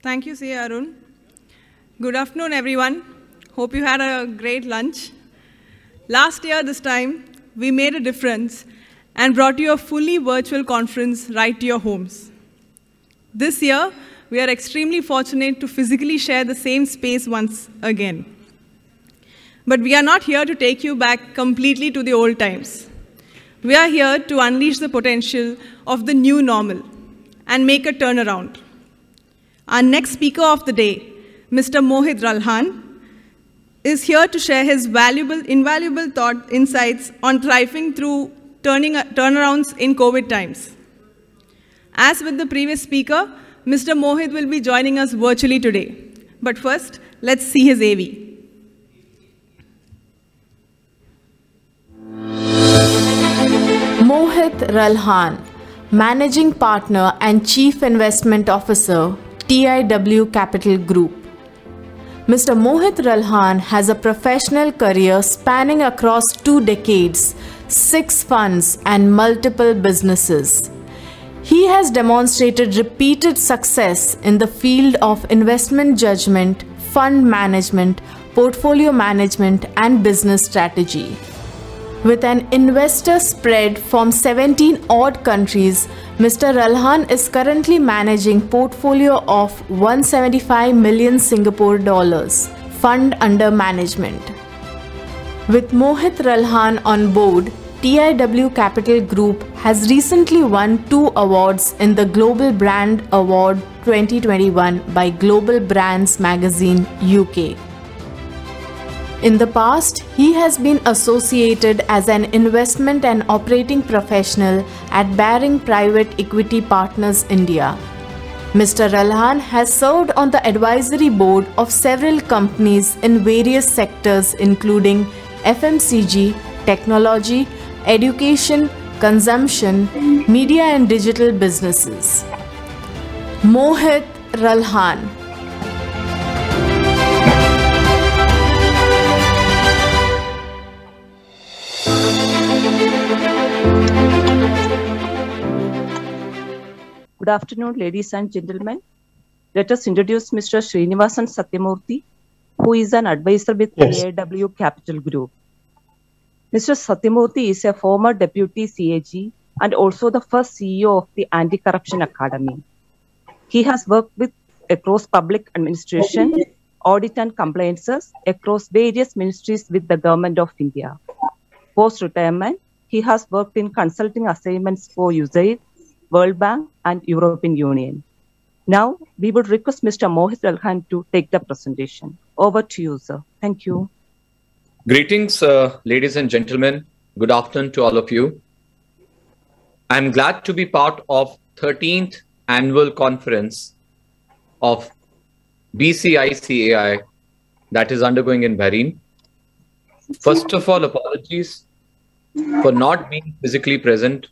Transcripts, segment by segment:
Thank you, C. Arun. Good afternoon, everyone. Hope you had a great lunch. Last year, this time, we made a difference and brought you a fully virtual conference right to your homes. This year, we are extremely fortunate to physically share the same space once again. But we are not here to take you back completely to the old times. We are here to unleash the potential of the new normal and make a turnaround. Our next speaker of the day, Mr. Mohit Ralhan, is here to share his invaluable insights on thriving through turnarounds in COVID times. As with the previous speaker, Mr. Mohit will be joining us virtually today. But first, let's see his AV. Mohit Ralhan, Managing Partner and Chief Investment Officer, TIW Capital Group. Mr. Mohit Ralhan has a professional career spanning across 2 decades, 6 funds and multiple businesses. He has demonstrated repeated success in the field of investment judgment, fund management, portfolio management and business strategy. With an investor spread from 17 odd countries, Mr. Ralhan is currently managing portfolio of 175 million Singapore dollars fund under management. With Mohit Ralhan on board, TIW Capital Group has recently won 2 awards in the Global Brand Award 2021 by Global Brands Magazine, UK. In the past, he has been associated as an investment and operating professional at Baring Private Equity Partners India. Mr. Ralhan has served on the advisory board of several companies in various sectors including FMCG, technology, education, consumption, media and digital businesses. Mohit Ralhan. Good afternoon, ladies and gentlemen. Let us introduce Mr. Srinivasan Satyamurthy, who is an advisor with TIW Capital Group. Mr. Satyamurthy is a former deputy CAG and also the first CEO of the Anti-Corruption Academy. He has worked across public administration, audit and compliances across various ministries with the Government of India. Post-retirement, he has worked in consulting assignments for USAID, World Bank and European Union. Now, we would request Mr. Mohit Ralhan to take the presentation. Over to you, sir. Thank you. Greetings, ladies and gentlemen. Good afternoon to all of you. I'm glad to be part of 13th annual conference of BCICAI that is undergoing in Bahrain. First of all, apologies for not being physically present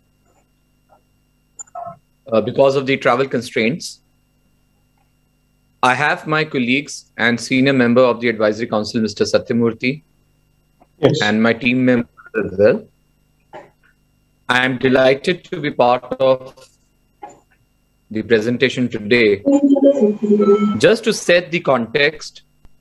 because of the travel constraints. I have my colleagues and senior member of the Advisory Council, Mr. Satyamurthy, and my team members as well. I am delighted to be part of the presentation today. Just to set the context,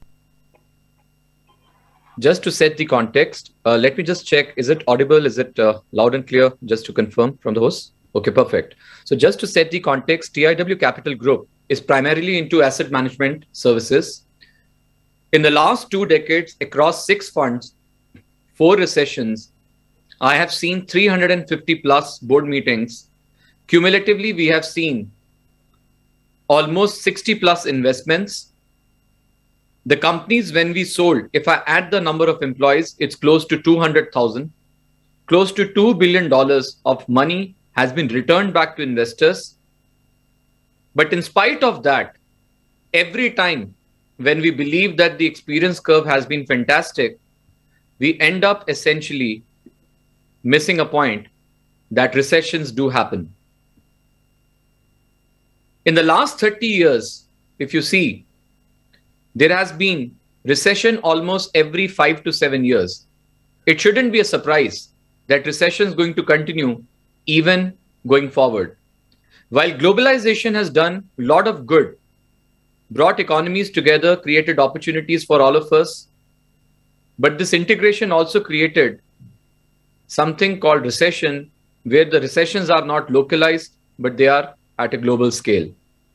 let me just check, is it audible? Is it loud and clear? Just to confirm from the host. Okay, perfect. So just to set the context, TIW Capital Group is primarily into asset management services. In the last 2 decades, across 6 funds, 4 recessions, I have seen 350 plus board meetings. Cumulatively, we have seen almost 60 plus investments. The companies, when we sold, if I add the number of employees, it's close to 200,000. Close to $2 billion of money has been returned back to investors. But in spite of that, every time when we believe that the experience curve has been fantastic, we end up essentially missing a point that recessions do happen. In the last 30 years, if you see, there has been recession almost every 5 to 7 years. It shouldn't be a surprise that recession is going to continue even going forward. While globalization has done a lot of good brought economies together, created opportunities for all of us. But this integration also created something called recession, where the recessions are not localized, but they are at a global scale.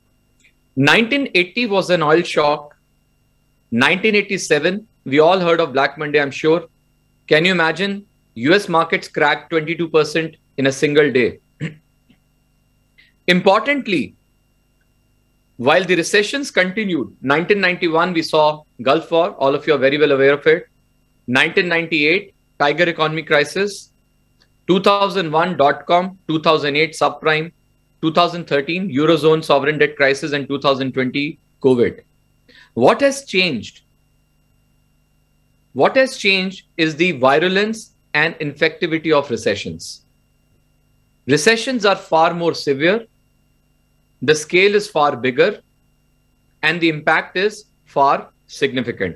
1980 was an oil shock. 1987, we all heard of Black Monday, I'm sure. Can you imagine? US markets cracked 22% in a single day. Importantly, while the recessions continued, 1991, we saw Gulf War. All of you are very well aware of it. 1998, Tiger economy crisis. 2001, dot-com. 2008, subprime. 2013, Eurozone sovereign debt crisis. And 2020, COVID. What has changed? What has changed is the virulence and infectivity of recessions. Recessions are far more severe. The scale is far bigger, and the impact is far significant.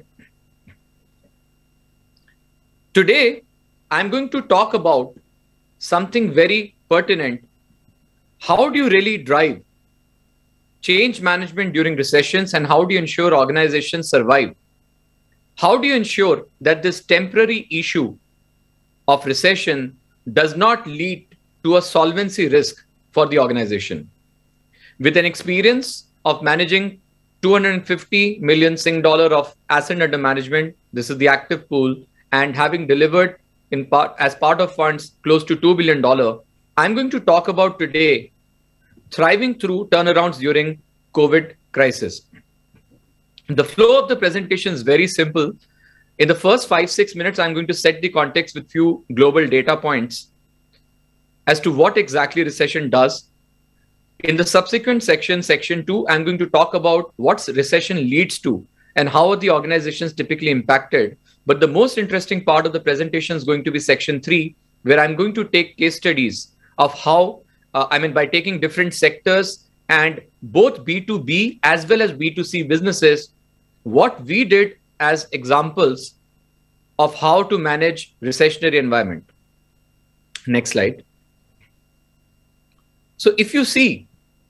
Today, I'm going to talk about something very pertinent. How do you really drive change management during recessions, and how do you ensure organizations survive? How do you ensure that this temporary issue of recession does not lead to a solvency risk for the organization? With an experience of managing 250 million Sing dollar of asset under management, this is the active pool, and having delivered in part as part of funds close to $2 billion, I'm going to talk about today thriving through turnarounds during COVID crisis. The flow of the presentation is very simple. In the first 5-6 minutes, I'm going to set the context with few global data points as to what exactly recession does. In the subsequent section, section 2, I'm going to talk about what recession leads to and how are the organizations typically impacted. But the most interesting part of the presentation is going to be section 3, where I'm going to take case studies of how, by taking different sectors and both B2B as well as B2C businesses, what we did as examples of how to manage recessionary environment. Next slide. So if you see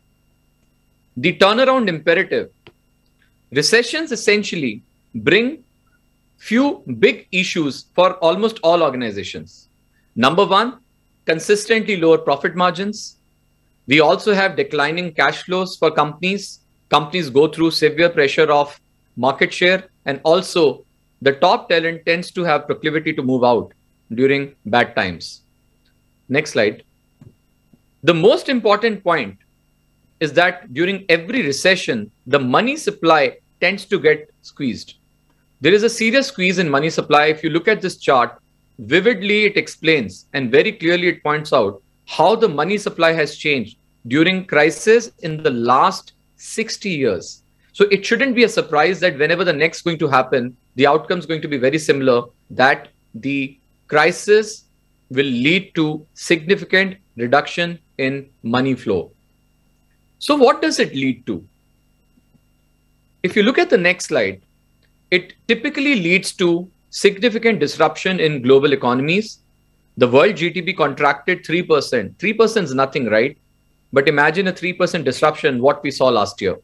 the turnaround imperative, recessions essentially bring few big issues for almost all organizations. Number one, consistently lower profit margins. We also have declining cash flows for companies. Companies go through severe pressure of market share, and also the top talent tends to have proclivity to move out during bad times. Next slide. The most important point is that during every recession, the money supply tends to get squeezed. There is a serious squeeze in money supply. If you look at this chart, vividly it explains and very clearly it points out how the money supply has changed during crisis in the last 60 years. So it shouldn't be a surprise that whenever the next going to happen, the outcome is going to be very similar, that the crisis will lead to significant reduction in money flow. So what does it lead to? If you look at the next slide, it typically leads to significant disruption in global economies. The world GDP contracted 3%. 3% is nothing, right? But imagine a 3% disruption, what we saw last year.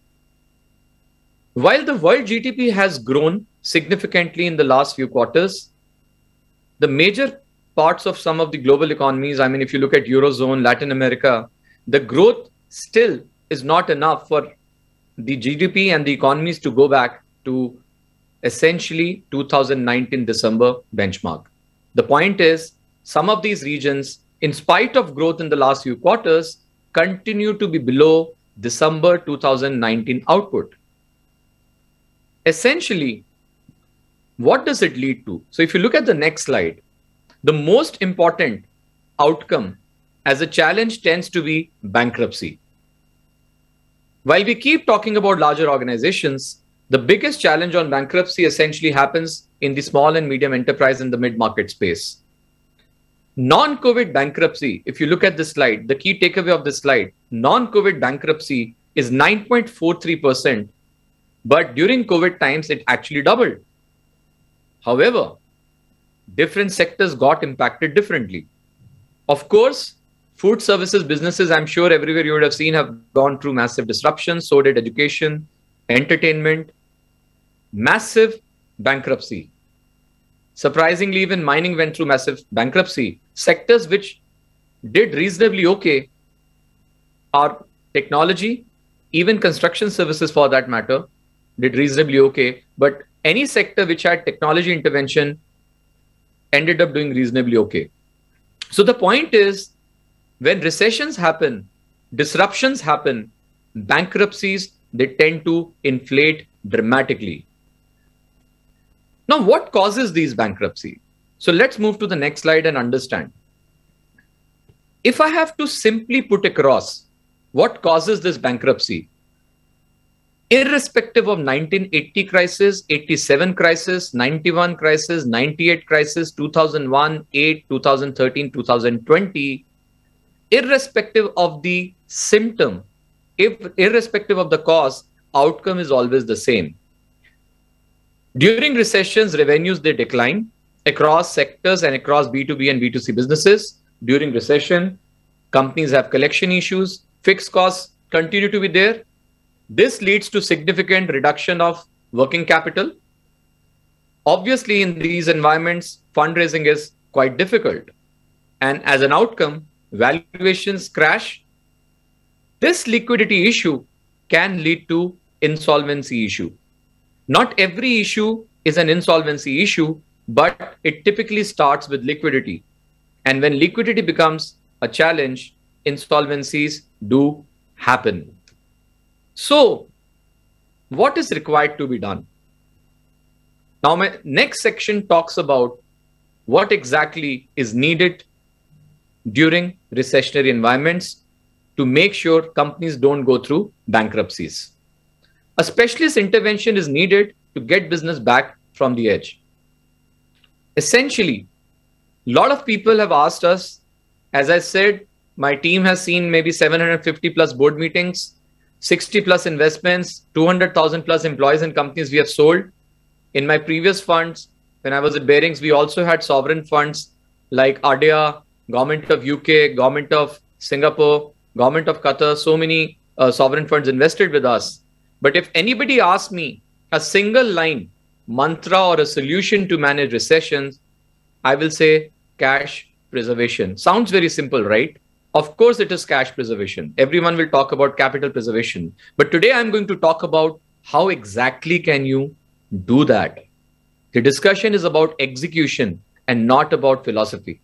While the world GDP has grown significantly in the last few quarters, the major parts of some of the global economies, if you look at Eurozone, Latin America, the growth still is not enough for the GDP and the economies to go back to essentially 2019 December benchmark. The point is, some of these regions, in spite of growth in the last few quarters, continue to be below December 2019 output. Essentially, what does it lead to? So if you look at the next slide, the most important outcome as a challenge tends to be bankruptcy. While we keep talking about larger organizations, the biggest challenge on bankruptcy essentially happens in the small and medium enterprise in the mid-market space. Non-COVID bankruptcy, if you look at this slide, the key takeaway of this slide, non-COVID bankruptcy is 9.43%, but during COVID times, it actually doubled. However, different sectors got impacted differently. Of course, food services businesses, I'm sure everywhere you would have seen, have gone through massive disruptions. So did education. entertainment, massive bankruptcy. Surprisingly, even mining went through massive bankruptcy. Sectors which did reasonably okay are technology, even construction services for that matter, did reasonably okay. But any sector which had technology intervention ended up doing reasonably okay. So the point is, when recessions happen, disruptions happen, bankruptcies, they tend to inflate dramatically. Now, what causes these bankruptcy? So let's move to the next slide and understand. If I have to simply put across what causes this bankruptcy, irrespective of 1980 crisis, 87 crisis, 91 crisis, 98 crisis, 2001, 8, 2013, 2020, irrespective of the symptom, irrespective of the cause, outcome is always the same. During recessions, revenues, they decline across sectors and across B2B and B2C businesses. During recession, companies have collection issues, fixed costs continue to be there. This leads to significant reduction of working capital. Obviously, in these environments, fundraising is quite difficult. And as an outcome, valuations crash. This liquidity issue can lead to insolvency issue. Not every issue is an insolvency issue, but it typically starts with liquidity. And when liquidity becomes a challenge, insolvencies do happen. So, what is required to be done? Now, my next section talks about what exactly is needed during recessionary environments to make sure companies don't go through bankruptcies. A specialist intervention is needed to get business back from the edge. Essentially, a lot of people have asked us, as I said, my team has seen maybe 750 plus board meetings, 60 plus investments, 200,000 plus employees and companies we have sold. In my previous funds, when I was at Barings, we also had sovereign funds like ADIA, Government of UK, Government of Singapore, Government of Qatar, so many sovereign funds invested with us. But if anybody asks me a single line, mantra or a solution to manage recessions, I will say cash preservation. Sounds very simple, right? Of course, it is cash preservation. Everyone will talk about capital preservation. But today I'm going to talk about how exactly can you do that. The discussion is about execution and not about philosophy.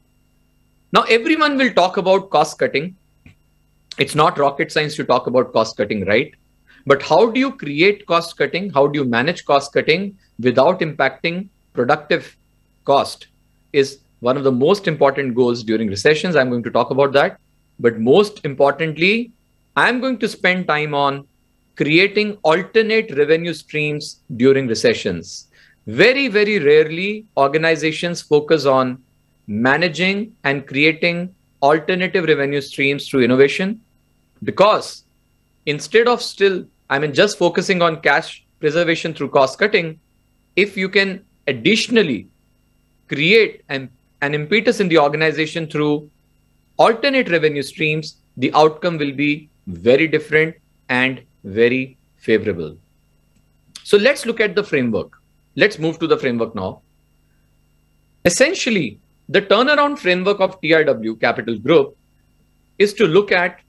Now, everyone will talk about cost cutting. It's not rocket science to talk about cost cutting, right? But how do you create cost cutting? How do you manage cost cutting without impacting productive cost is one of the most important goals during recessions. I'm going to talk about that. But most importantly, I'm going to spend time on creating alternate revenue streams during recessions. Very, very rarely organizations focus on managing and creating alternative revenue streams through innovation, because instead of just focusing on cash preservation through cost cutting, if you can additionally create an impetus in the organization through alternate revenue streams, the outcome will be very different and very favorable. So let's look at the framework. Let's move to the framework now. Essentially, the turnaround framework of TIW Capital Group is to look at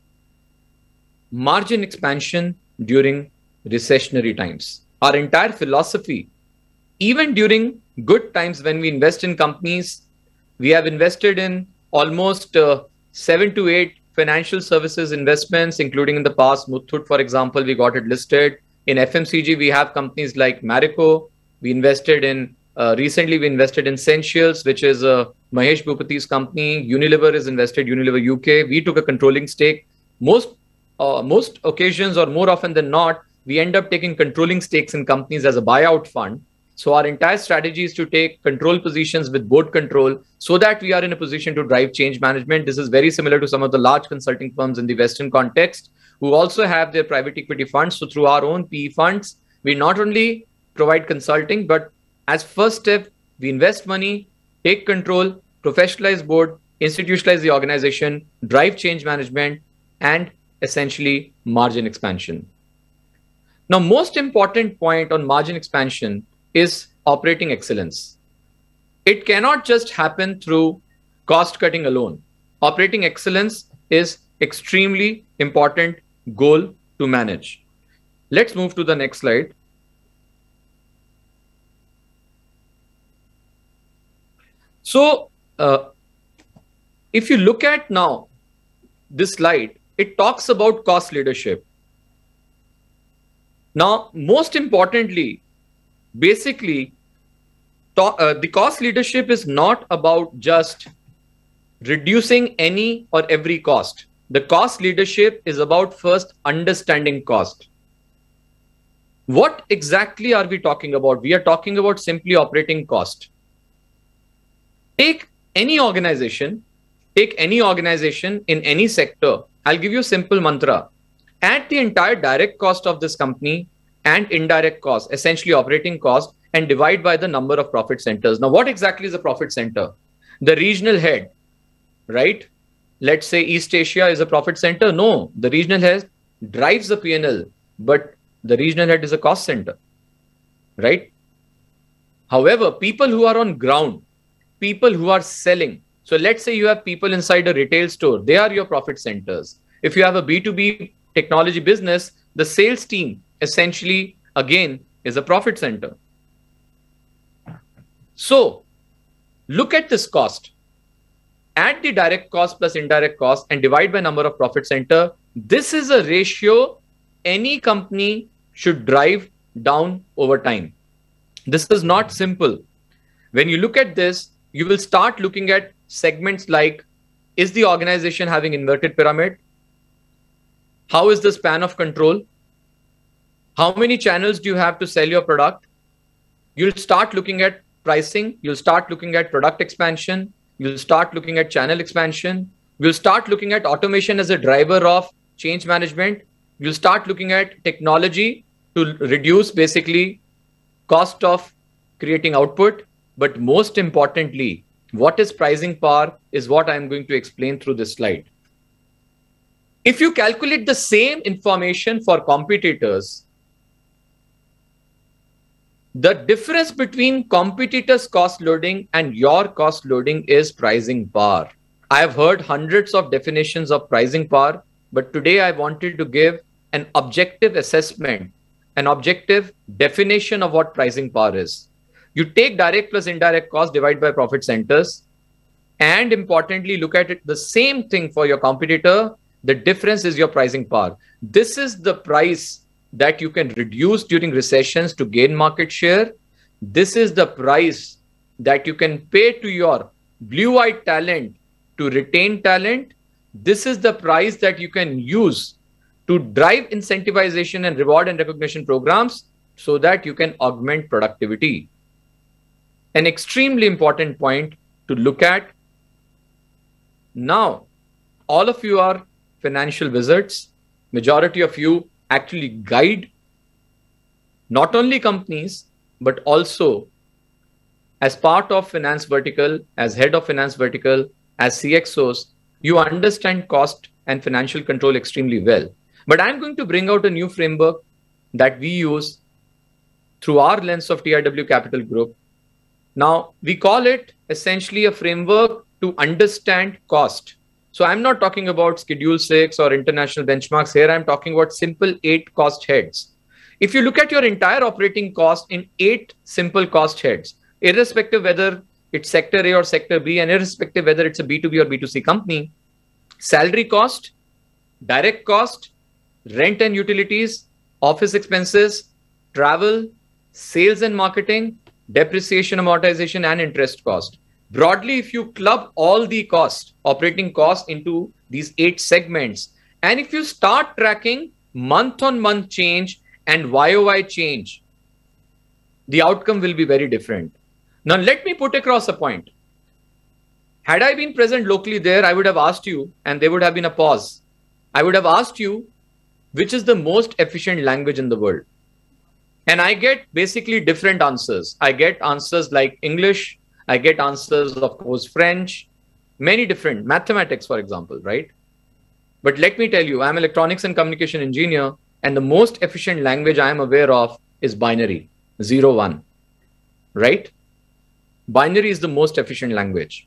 margin expansion during recessionary times. Our entire philosophy, even during good times when we invest in companies, we have invested in almost 7 to 8 financial services investments, including in the past, Muthoot, for example, we got it listed. In FMCG, we have companies like Marico. We invested in, recently we invested in Sentials, which is Mahesh Bhupati's company. Unilever is invested, Unilever UK. We took a controlling stake. Most occasions, or more often than not, we end up taking controlling stakes in companies as a buyout fund. So our entire strategy is to take control positions with board control so that we are in a position to drive change management. This is very similar to some of the large consulting firms in the Western context who also have their private equity funds. So through our own PE funds, we not only provide consulting, but as first step, we invest money, take control, professionalize board, institutionalize the organization, drive change management, and essentially margin expansion. Now, most important point on margin expansion is operating excellence. It cannot just happen through cost cutting alone. Operating excellence is extremely important goal to manage. Let's move to the next slide. So, if you look at now this slide, it talks about cost leadership. Now, most importantly, basically, the cost leadership is not about just reducing any or every cost. The cost leadership is about first understanding cost. What exactly are we talking about? We are talking about simply operating cost. Take any organization in any sector. I'll give you a simple mantra. Add the entire direct cost of this company and indirect cost, essentially operating cost, and divide by the number of profit centers. Now, what exactly is a profit center? The regional head, right? Let's say East Asia is a profit center. No, the regional head drives the P&L, but the regional head is a cost center, right? However, people who are on ground, people who are selling. So let's say you have people inside a retail store. They are your profit centers. If you have a B2B technology business, the sales team essentially, again, is a profit center. So look at this cost. Add the direct cost plus indirect cost and divide by number of profit center. This is a ratio any company should drive down over time. This is not simple. When you look at this, you will start looking at segments like, is the organization having inverted pyramid? How is the span of control? How many channels do you have to sell your product? You'll start looking at pricing. You'll start looking at product expansion. You'll start looking at channel expansion. You'll start looking at automation as a driver of change management. You'll start looking at technology to reduce basically cost of creating output. But most importantly, what is pricing power is what I'm going to explain through this slide. If you calculate the same information for competitors, the difference between competitors' cost loading and your cost loading is pricing power. I have heard hundreds of definitions of pricing power, but today I wanted to give an objective assessment, an objective definition of what pricing power is. You take direct plus indirect cost, divide by profit centers, and importantly, look at it the same thing for your competitor. The difference is your pricing power. This is the price that you can reduce during recessions to gain market share. This is the price that you can pay to your blue-eyed talent to retain talent. This is the price that you can use to drive incentivization and reward and recognition programs so that you can augment productivity. An extremely important point to look at. Now, all of you are financial wizards. Majority of you actually guide not only companies, but also as part of finance vertical, as head of finance vertical, as CXOs, you understand cost and financial control extremely well. But I'm going to bring out a new framework that we use through our lens of TIW Capital Group. Now, we call it essentially a framework to understand cost. So I'm not talking about Schedule 6 or international benchmarks here. I'm talking about simple 8 cost heads. If you look at your entire operating cost in 8 simple cost heads, irrespective whether it's sector A or sector B, and irrespective whether it's a B2B or B2C company, salary cost, direct cost, rent and utilities, office expenses, travel, sales and marketing, depreciation, amortization, and interest cost. Broadly, if you club all the costs, operating costs into these 8 segments, and if you start tracking month-on-month change and YOY change, the outcome will be very different. Now, let me put across a point. Had I been present locally there, I would have asked you, and there would have been a pause. I would have asked you, which is the most efficient language in the world? And I get basically different answers. I get answers like English. I get answers, of course, French, many different, mathematics, for example, right? But let me tell you, I'm an electronics and communication engineer. And the most efficient language I am aware of is binary, 0, 1, right? Binary is the most efficient language.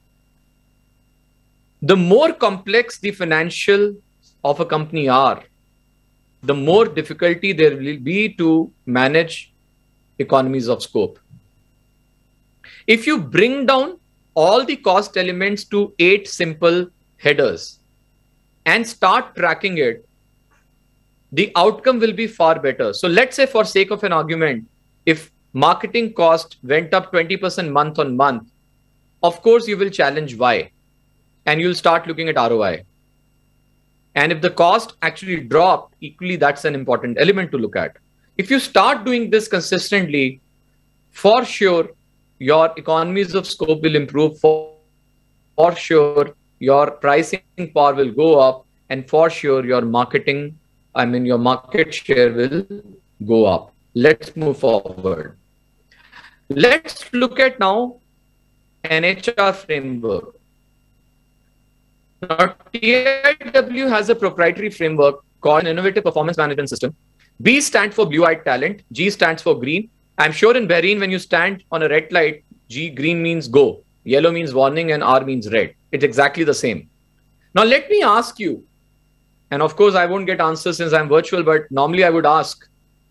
The more complex the financial of a company are, the more difficulty there will be to manage economies of scope. If you bring down all the cost elements to 8 simple headers and start tracking it, the outcome will be far better. So let's say, for sake of an argument, if marketing cost went up 20% month on month, of course you will challenge why, and you'll start looking at ROI. And if the cost actually dropped, equally that's an important element to look at. If you start doing this consistently, for sure your economies of scope will improve, for sure your pricing power will go up, and for sure your your market share will go up. Let's move forward. Let's look at now an HR framework. Now, TIW has a proprietary framework called an Innovative Performance Management System. B stands for blue-eyed talent. G stands for green. I'm sure in Bahrain, when you stand on a red light, green means go, yellow means warning, and R means red. It's exactly the same. Now, let me ask you, and of course, I won't get answers since I'm virtual, but normally I would ask,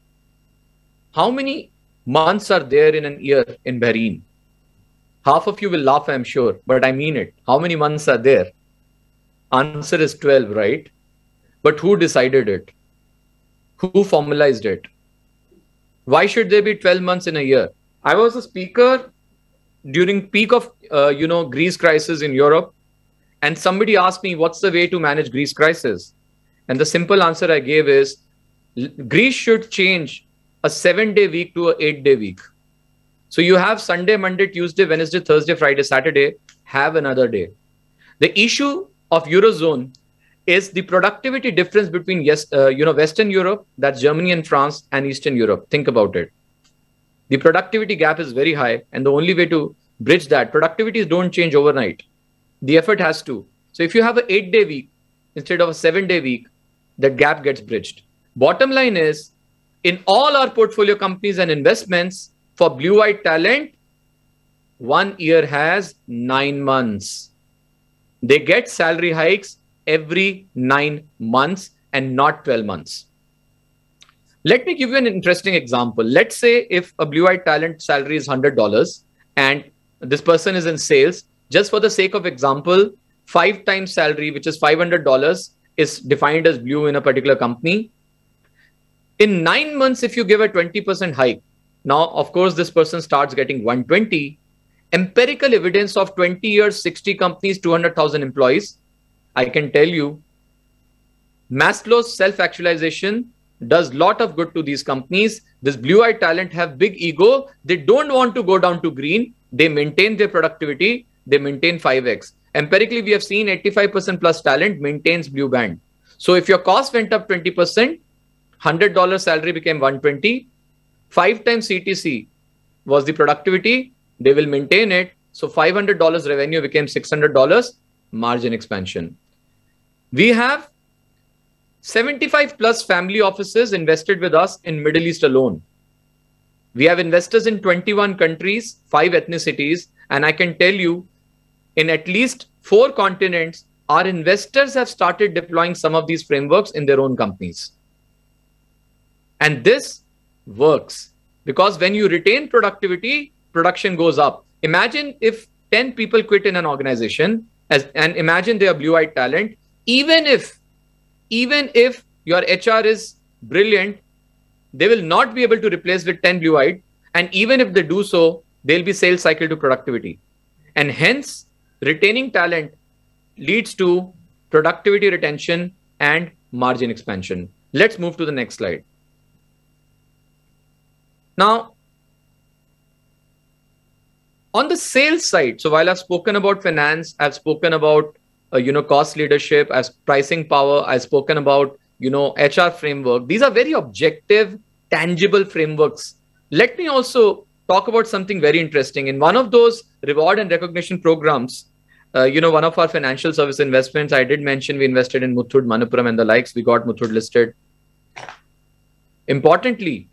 how many months are there in an year in Bahrain? Half of you will laugh, I'm sure, but I mean it. How many months are there? Answer is 12, right? But who decided it? Who formalized it? Why should there be 12 months in a year? I was a speaker during peak of, Greece crisis in Europe. And somebody asked me, what's the way to manage Greece crisis? And the simple answer I gave is, Greece should change a 7-day week to an 8-day week. So you have Sunday, Monday, Tuesday, Wednesday, Thursday, Friday, Saturday, have another day. The issue of Eurozone is the productivity difference between Western Europe, that's Germany and France, and Eastern Europe. Think about it. The productivity gap is very high, and the only way to bridge that, productivities don't change overnight. The effort has to. So if you have an 8-day week instead of a 7-day week, that gap gets bridged. Bottom line is, in all our portfolio companies and investments, for blue-eyed talent, 1 year has 9 months. They get salary hikes every 9 months and not 12 months. Let me give you an interesting example. Let's say if a blue-eyed talent salary is $100 and this person is in sales, just for the sake of example, 5 times salary, which is $500, is defined as blue in a particular company. In 9 months, if you give a 20% hike, now, of course, this person starts getting 120. Empirical evidence of 20 years, 60 companies, 200,000 employees. I can tell you, Maslow's self-actualization does a lot of good to these companies. This blue-eyed talent have big ego. They don't want to go down to green. They maintain their productivity. They maintain 5x. Empirically, we have seen 85% plus talent maintains blue band. So if your cost went up 20%, $100 salary became 120. 5 times CTC was the productivity. They will maintain it. So $500 revenue became $600, margin expansion. We have 75 plus family offices invested with us in Middle East alone. We have investors in 21 countries, 5 ethnicities. And I can tell you, in at least 4 continents, our investors have started deploying some of these frameworks in their own companies. And this works because when you retain productivity, production goes up. Imagine if 10 people quit in an organization and imagine they are blue-eyed talent. Even if your HR is brilliant, they will not be able to replace with 10 blue-eyed. And even if they do so, they'll be sales cycle to productivity. And hence, retaining talent leads to productivity retention and margin expansion. Let's move to the next slide. Now, on the sales side, so while I've spoken about finance, I've spoken about cost leadership, as pricing power, I've spoken about HR framework. These are very objective, tangible frameworks. Let me also talk about something very interesting. In one of those reward and recognition programs, one of our financial service investments, I did mention we invested in Muthoot, Manappuram and the likes. We got Muthoot listed. Importantly,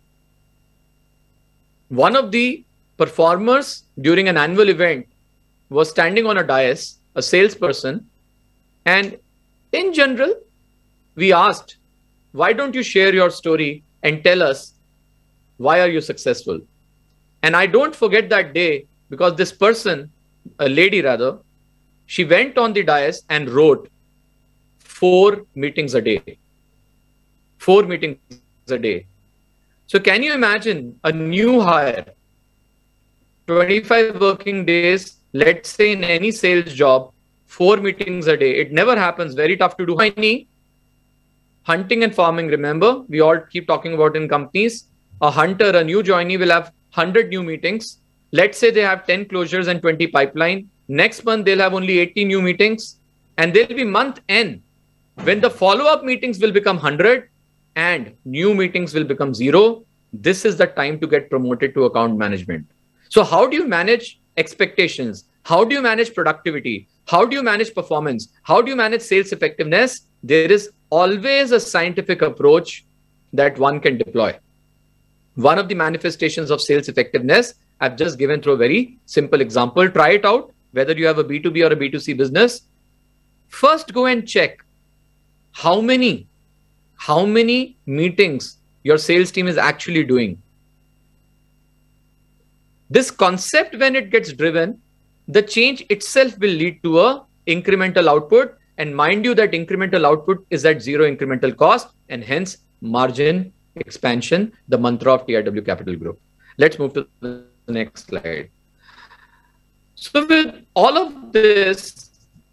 one of the performers during an annual event was standing on a dais, a salesperson, and in general, we asked, why don't you share your story and tell us why are you successful? And I don't forget that day, because this person, a lady rather, she went on the dais and wrote 4 meetings a day. 4 meetings a day. So can you imagine a new hire, 25 working days, let's say in any sales job, 4 meetings a day. It never happens, very tough to do. Hunting and farming, remember, we all keep talking about in companies. A hunter, a new joinee will have 100 new meetings. Let's say they have 10 closures and 20 pipeline. Next month, they'll have only 80 new meetings. And they'll be month end when the follow-up meetings will become 100 and new meetings will become 0. This is the time to get promoted to account management. So how do you manage expectations? How do you manage productivity? How do you manage performance? How do you manage sales effectiveness? There is always a scientific approach that one can deploy. One of the manifestations of sales effectiveness, I've just given through a very simple example. Try it out, whether you have a B2B or a B2C business. First, go and check how many meetings your sales team is actually doing. This concept, when it gets driven, the change itself will lead to a incremental output. And mind you, that incremental output is at 0 incremental cost and hence margin expansion, the mantra of TIW Capital Group. Let's move to the next slide. So with all of this,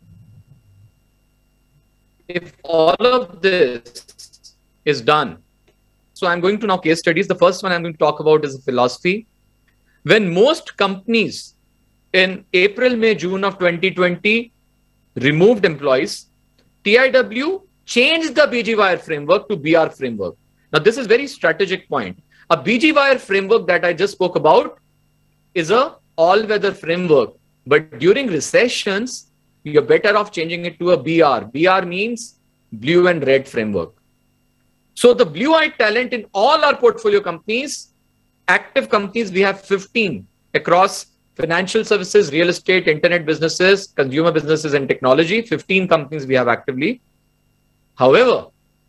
if all of this is done, so I'm going to now case studies. The first one I'm going to talk about is a philosophy. When most companies in April, May, June of 2020 removed employees, TIW changed the BGWire framework to BR framework. Now, this is a very strategic point. A BGWire framework that I just spoke about is a all-weather framework. But during recessions, you're better off changing it to a BR. BR means blue and red framework. So the blue-eyed talent in all our portfolio companies, active companies, we have 15 across financial services, real estate, internet businesses, consumer businesses, and technology. 15 companies we have actively. However,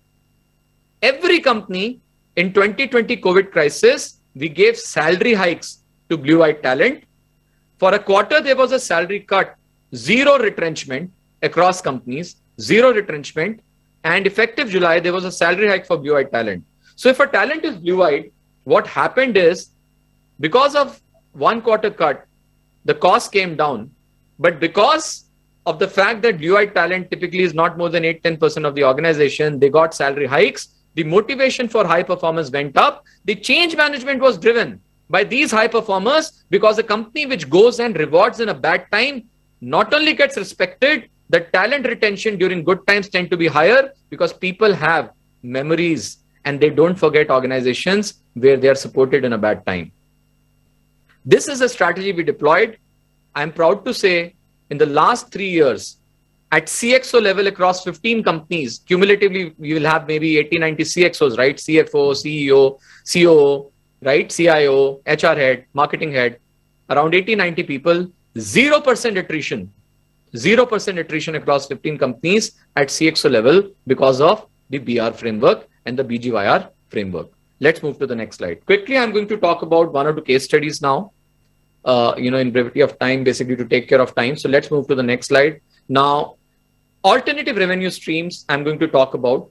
every company in 2020 COVID crisis, we gave salary hikes to blue-eyed talent. For a quarter, there was a salary cut, 0 retrenchment across companies, 0 retrenchment. And effective July, there was a salary hike for blue-eyed talent. So if a talent is blue-eyed, what happened is, because of 1 quarter cut, the cost came down. But because of the fact that blue-eyed talent typically is not more than 8-10% of the organization, they got salary hikes. The motivation for high performance went up. The change management was driven by these high performers, because a company which goes and rewards in a bad time not only gets respected, the talent retention during good times tend to be higher because people have memories and they don't forget organizations where they are supported in a bad time. This is a strategy we deployed. I'm proud to say in the last 3 years, at CXO level across 15 companies, cumulatively, we will have maybe 80-90 CXOs, right? CFO, CEO, COO, right? CIO, HR head, marketing head, around 80-90 people, 0% attrition. 0% attrition across 15 companies at CXO level because of the BR framework and the BGWire framework. Let's move to the next slide. Quickly, I'm going to talk about 1 or 2 case studies now, in brevity of time, basically to take care of time. So let's move to the next slide. Now, alternative revenue streams, I'm going to talk about.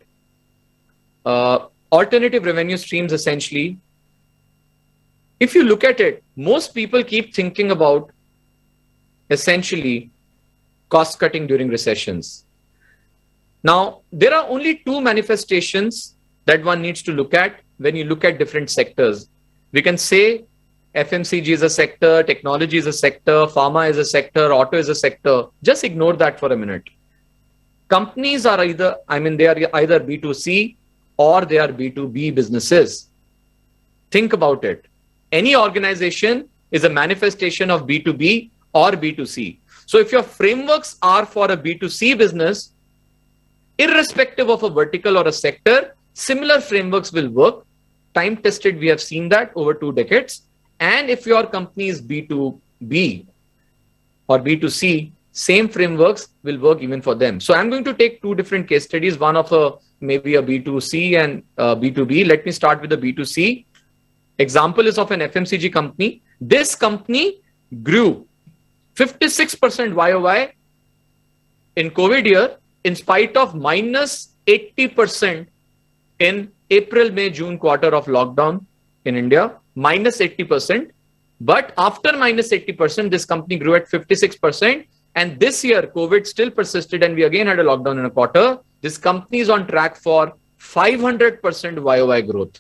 Alternative revenue streams, essentially, if you look at it, most people keep thinking about essentially cost cutting during recessions. Now, there are only 2 manifestations that one needs to look at when you look at different sectors. We can say FMCG is a sector, technology is a sector, pharma is a sector, auto is a sector. Just ignore that for a minute. Companies are either, they are either B2C or they are B2B businesses. Think about it. Any organization is a manifestation of B2B or B2C. So if your frameworks are for a B2C business, irrespective of a vertical or a sector, Similar frameworks will work. Time tested, we have seen that over 2 decades. And if your company is B2B or B2C, same frameworks will work even for them. So I'm going to take 2 different case studies, one of maybe a B2C and B2B. Let me start with the B2C. Example is of an FMCG company. This company grew 56% YOY in COVID year, in spite of minus 80% in April, May, June quarter of lockdown in India, minus 80%. But after minus 80%, this company grew at 56%. And this year, COVID still persisted and we again had a lockdown in a quarter. This company is on track for 500% YOY growth.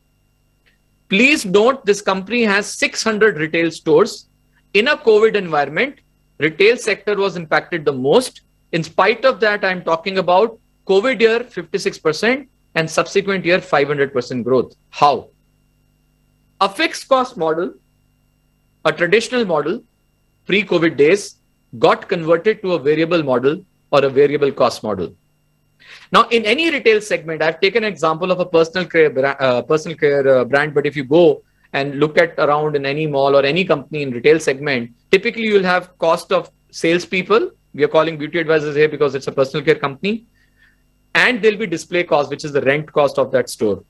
Please note, this company has 600 retail stores. In a COVID environment, retail sector was impacted the most. In spite of that, I'm talking about COVID year, 56%, and subsequent year, 500% growth. How? A fixed cost model, a traditional model, pre-COVID days, got converted to a variable model or a variable cost model. Now, in any retail segment, I've taken an example of a personal care brand, but if you go and look at around in any mall or any company in retail segment, typically you'll have cost of salespeople. We are calling beauty advisors here because it's a personal care company. And there'll be display cost, which is the rent cost of that store.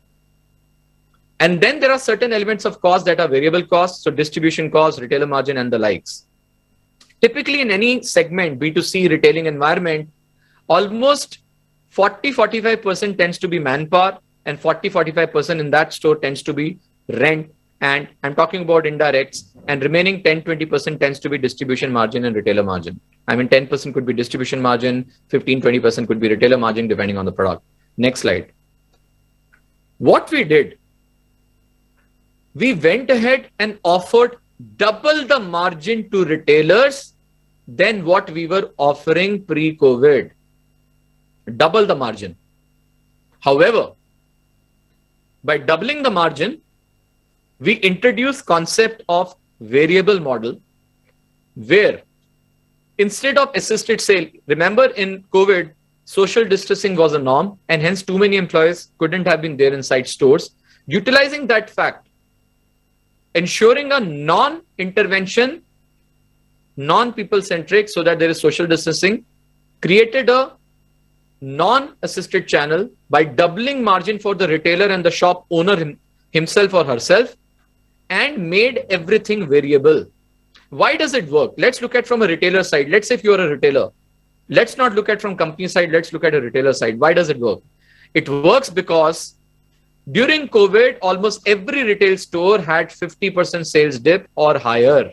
And then there are certain elements of cost that are variable costs, so distribution costs, retailer margin, and the likes. Typically in any segment, B2C retailing environment, almost 40-45% tends to be manpower and 40-45% in that store tends to be rent. And I'm talking about indirects, and remaining 10-20% tends to be distribution margin and retailer margin. I mean, 10% could be distribution margin, 15-20% could be retailer margin, depending on the product. Next slide. What we did, we went ahead and offered double the margin to retailers than what we were offering pre-COVID. Double the margin. However, by doubling the margin, we introduced concept of variable model where instead of assisted sale, remember in COVID, social distancing was a norm and hence too many employees couldn't have been there inside stores. Utilizing that fact, ensuring a non-intervention, non-people centric so that there is social distancing, created a non-assisted channel by doubling margin for the retailer and the shop owner himself or herself, and made everything variable. Why does it work? Let's look at from a retailer side. Let's say if you're a retailer, let's not look at from company side, let's look at a retailer side. Why does it work? It works because during COVID, almost every retail store had 50% sales dip or higher.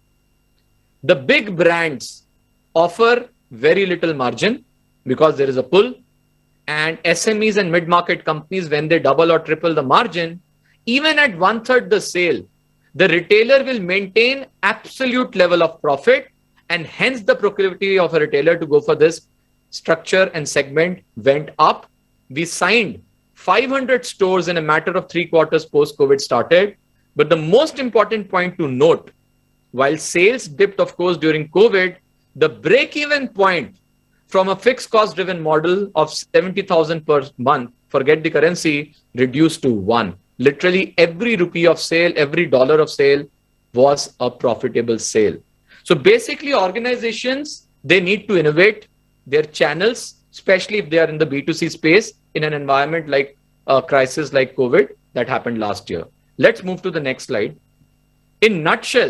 The big brands offer very little margin because there is a pull, and SMEs and mid-market companies, when they double or triple the margin, even at 1/3 the sale, the retailer will maintain absolute level of profit, and hence the proclivity of a retailer to go for this structure and segment went up. We signed 500 stores in a matter of 3 quarters post-COVID started. But the most important point to note, while sales dipped, of course, during COVID, the break-even point from a fixed cost-driven model of 70,000 per month, forget the currency, reduced to 1. Literally every rupee of sale, every dollar of sale was a profitable sale. So basically organizations, they need to innovate their channels, especially if they are in the B2C space in an environment like a crisis like COVID that happened last year. Let's move to the next slide. In nutshell,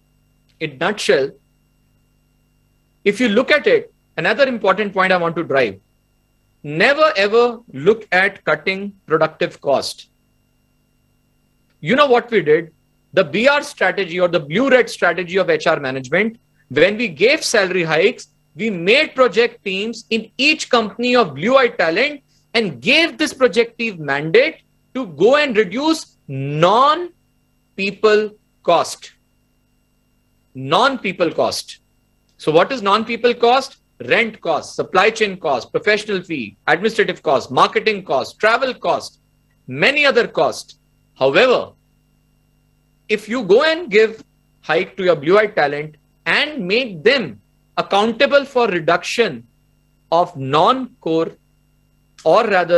if you look at it, another important point I want to drive, never ever look at cutting productive cost. You know what we did? The BR strategy or the blue-red strategy of HR management, when we gave salary hikes, we made project teams in each company of blue-eye talent and gave this project team mandate to go and reduce non-people cost. Non-people cost. So what is non-people cost? Rent cost, supply chain cost, professional fee, administrative cost, marketing cost, travel cost, many other costs. However, if you go and give hike to your blue-eye talent and make them accountable for reduction of non-core or rather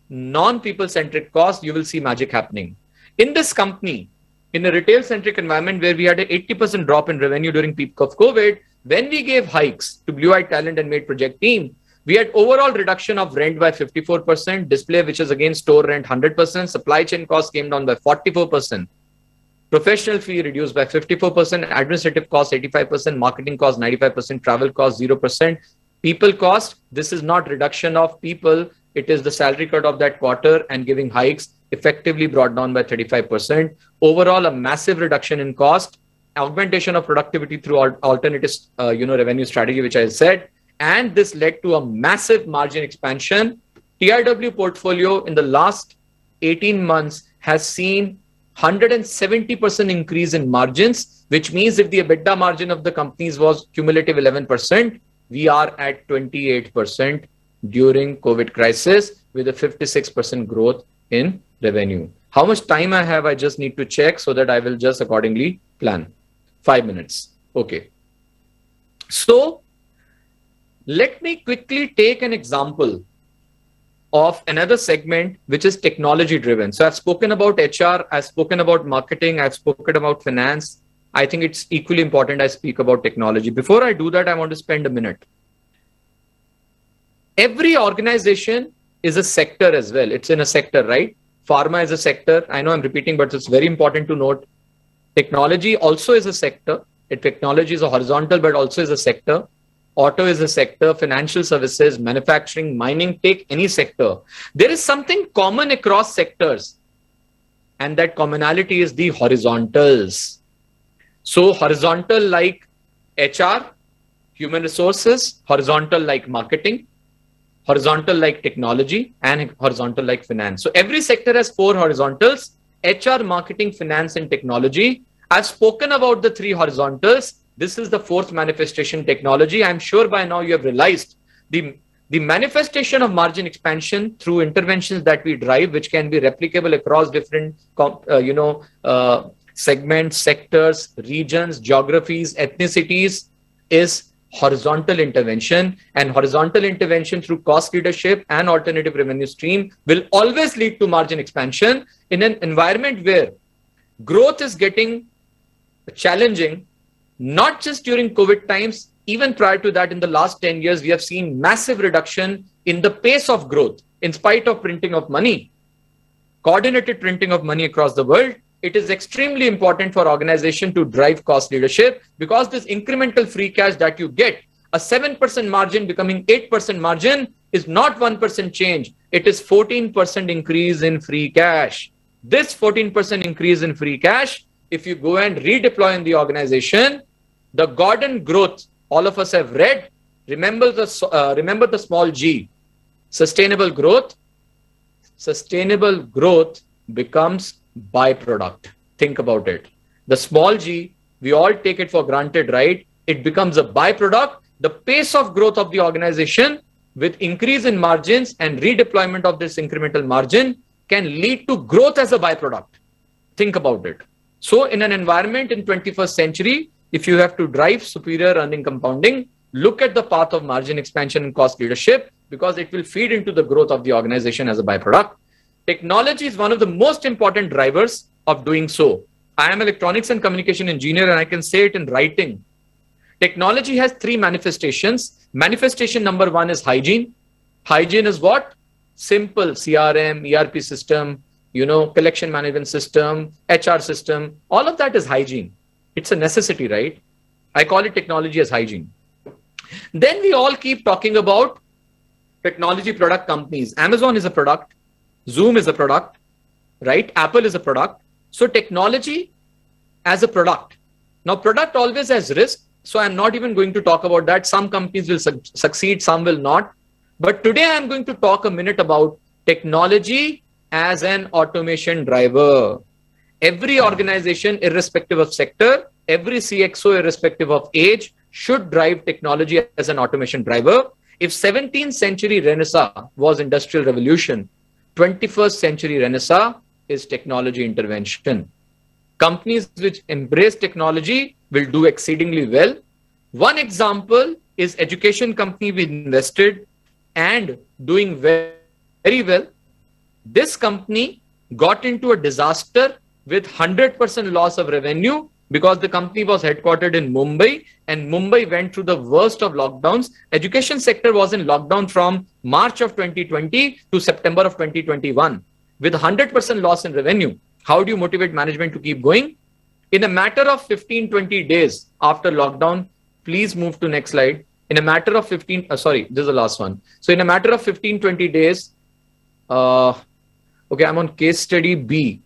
non-people centric cost, you will see magic happening. In this company, in a retail centric environment where we had an 80% drop in revenue during peak of COVID, when we gave hikes to Blue Eye Talent and Made Project team, we had overall reduction of rent by 54%, display, which is again store rent 100%, supply chain costs came down by 44%, professional fee reduced by 54%, administrative costs 85%, marketing costs 95%, travel costs 0%, people cost, this is not reduction of people, it is the salary cut of that quarter and giving hikes, effectively brought down by 35%. Overall, a massive reduction in cost, augmentation of productivity through alternative revenue strategy, which I said, and this led to a massive margin expansion. TIW portfolio in the last 18 months has seen 170% increase in margins, which means if the EBITDA margin of the companies was cumulative 11%, we are at 28% during COVID crisis with a 56% growth in revenue. How much time I have, I just need to check so that I will just accordingly plan. 5 minutes. Okay. So let me quickly take an example of another segment, which is technology driven. So I've spoken about HR, I've spoken about marketing, I've spoken about finance. I think it's equally important I speak about technology. Before I do that, I want to spend a minute. Every organization is a sector as well. It's in a sector, right? Pharma is a sector. I know I'm repeating, but it's very important to note. Technology also is a sector. Technology is a horizontal, but also is a sector. Auto is a sector, financial services, manufacturing, mining, take any sector. There is something common across sectors. And that commonality is the horizontals. So horizontal like HR, human resources, horizontal like marketing, horizontal like technology, and horizontal like finance. So every sector has 4 horizontals: HR, marketing, finance, and technology. I've spoken about the 3 horizontals. This is the 4th manifestation, technology. I'm sure by now you have realized the manifestation of margin expansion through interventions that we drive, which can be replicable across different, segments, sectors, regions, geographies, ethnicities, is horizontal intervention. And horizontal intervention through cost leadership and alternative revenue stream will always lead to margin expansion in an environment where growth is getting challenging. Not just during COVID times, even prior to that, in the last 10 years, we have seen massive reduction in the pace of growth in spite of printing of money, coordinated printing of money across the world. It is extremely important for organization to drive cost leadership, because this incremental free cash that you get, a 7% margin becoming 8% margin, is not 1% change. It is 14% increase in free cash. This 14% increase in free cash, if you go and redeploy in the organization, the Gordon growth, all of us have read, remember the small g, sustainable growth. Sustainable growth becomes byproduct. Think about it. The small g, we all take it for granted, right? It becomes a byproduct. The pace of growth of the organization with increase in margins and redeployment of this incremental margin can lead to growth as a byproduct. Think about it. So in an environment in 21st century, if you have to drive superior earning compounding, look at the path of margin expansion and cost leadership, because it will feed into the growth of the organization as a byproduct. Technology is one of the most important drivers of doing so. I am an electronics and communication engineer, and I can say it in writing. Technology has 3 manifestations. Manifestation number 1 is hygiene. Hygiene is what? Simple CRM, ERP system, collection management system, HR system. All of that is hygiene. It's a necessity, right? I call it technology as hygiene. Then we all keep talking about technology product companies. Amazon is a product. Zoom is a product, right? Apple is a product. So technology as a product. Now, product always has risk. So I'm not even going to talk about that. Some companies will succeed, some will not. But today I'm going to talk a minute about technology as an automation driver. Every organization, irrespective of sector, every CXO, irrespective of age, should drive technology as an automation driver. If 17th century Renaissance was industrial revolution, 21st century Renaissance is technology intervention. Companies which embrace technology will do exceedingly well. One example is education company we invested and doing very well. This company got into a disaster with 100% loss of revenue because the company was headquartered in Mumbai, and Mumbai went through the worst of lockdowns. Education sector was in lockdown from March of 2020 to September of 2021 with 100% loss in revenue. How do you motivate management to keep going? In a matter of 15-20 days after lockdown, please move to next slide. In a matter of this is the last one. So in a matter of 15-20 days, okay, I'm on case study B.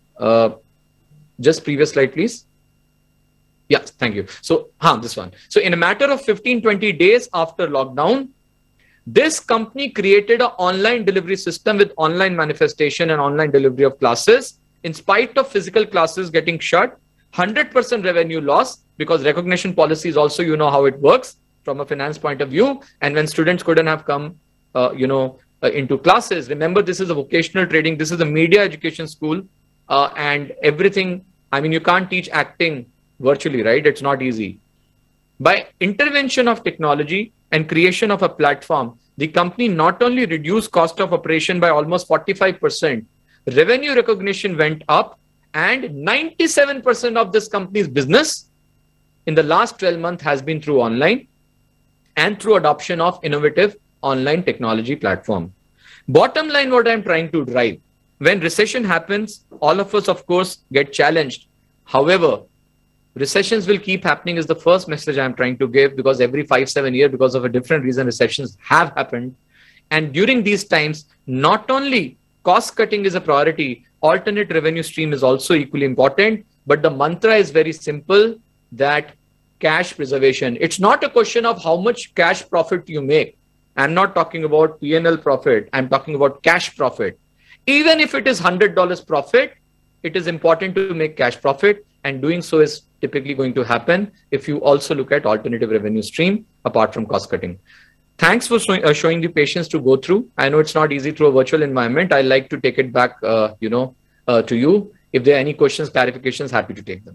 Just previous slide, please. Yes, thank you. So, this one. So in a matter of 15-20 days after lockdown, this company created an online delivery system with online manifestation and online delivery of classes. In spite of physical classes getting shut, 100% revenue loss, because recognition policies also, you know how it works from a finance point of view. And when students couldn't have come, into classes, remember, this is a vocational training. This is a media education school, and everything. I mean, you can't teach acting virtually, right? It's not easy. By intervention of technology and creation of a platform, the company not only reduced cost of operation by almost 45%, revenue recognition went up, and 97% of this company's business in the last 12 months has been through online and through adoption of innovative online technology platform. Bottom line, what I'm trying to drive, when recession happens, all of us, of course, get challenged. However, recessions will keep happening is the first message I'm trying to give, because every 5-7 years, because of a different reason, recessions have happened. And during these times, not only cost cutting is a priority, alternate revenue stream is also equally important. But the mantra is very simple, that cash preservation. It's not a question of how much cash profit you make. I'm not talking about P&L profit. I'm talking about cash profit. Even if it is $100 profit, it is important to make cash profit. And doing so is typically going to happen if you also look at alternative revenue stream apart from cost cutting. Thanks for showing the patience to go through. I know it's not easy through a virtual environment. I like to take it back, to you. If there are any questions, clarifications, happy to take them.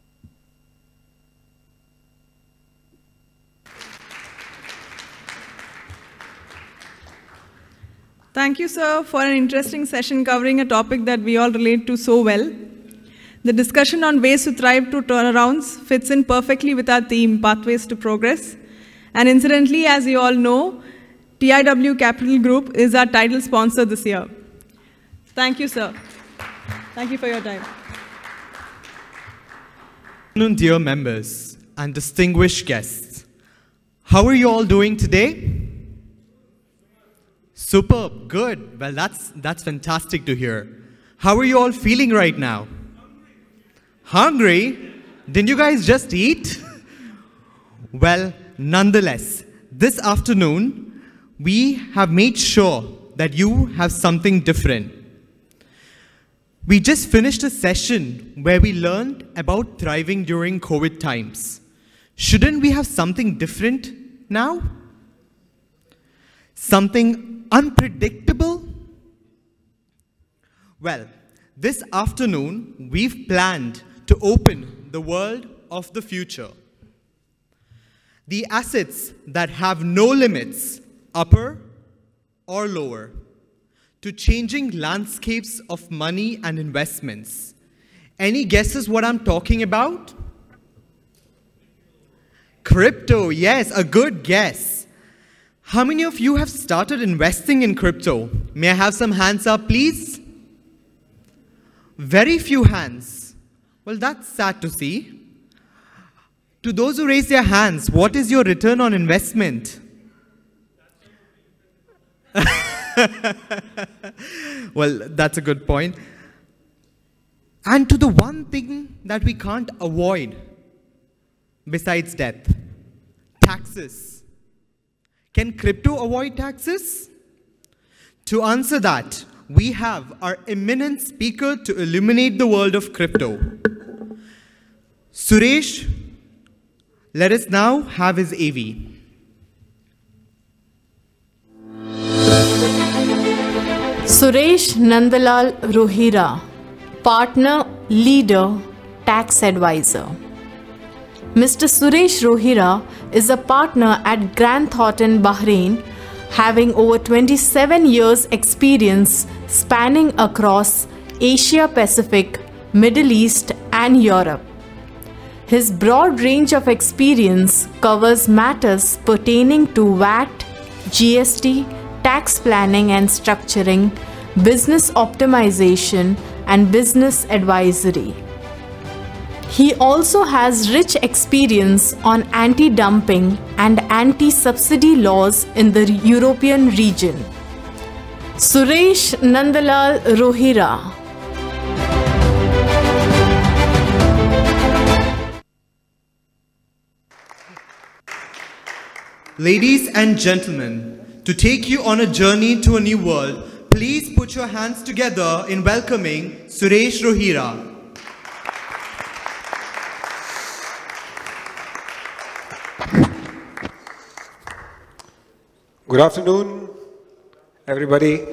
Thank you, sir, for an interesting session covering a topic that we all relate to so well. The discussion on ways to thrive to turnarounds fits in perfectly with our theme, Pathways to Progress. And incidentally, as you all know, TIW Capital Group is our title sponsor this year. Thank you, sir. Thank you for your time. Good afternoon, dear members and distinguished guests. How are you all doing today? Superb, good. Well, that's fantastic to hear. How are you all feeling right now? Hungry? Didn't you guys just eat? Well, nonetheless, this afternoon, we have made sure that you have something different. We just finished a session where we learned about thriving during COVID times. Shouldn't we have something different now? Something unpredictable? Well, this afternoon, we've planned to open the world of the future. The assets that have no limits, upper or lower, to changing landscapes of money and investments. Any guesses what I'm talking about? Crypto, yes, a good guess. How many of you have started investing in crypto? May I have some hands up, please? Very few hands. Well, that's sad to see. To those who raise their hands, what is your return on investment? Well, that's a good point. And to the one thing that we can't avoid besides death, taxes. Can crypto avoid taxes? To answer that, we have our eminent speaker to illuminate the world of crypto. Suresh, let us now have his AV. Suresh Nandalal Rohira, Partner, Leader, Tax Advisor. Mr. Suresh Rohira is a partner at Grant Thornton, Bahrain, having over 27 years experience spanning across Asia Pacific, Middle East and Europe. His broad range of experience covers matters pertaining to VAT, GST, tax planning and structuring, business optimization and business advisory. He also has rich experience on anti-dumping and anti-subsidy laws in the European region. Suresh Nandalal Rohira. Ladies and gentlemen, to take you on a journey to a new world, please put your hands together in welcoming Suresh Rohira. Good afternoon, everybody.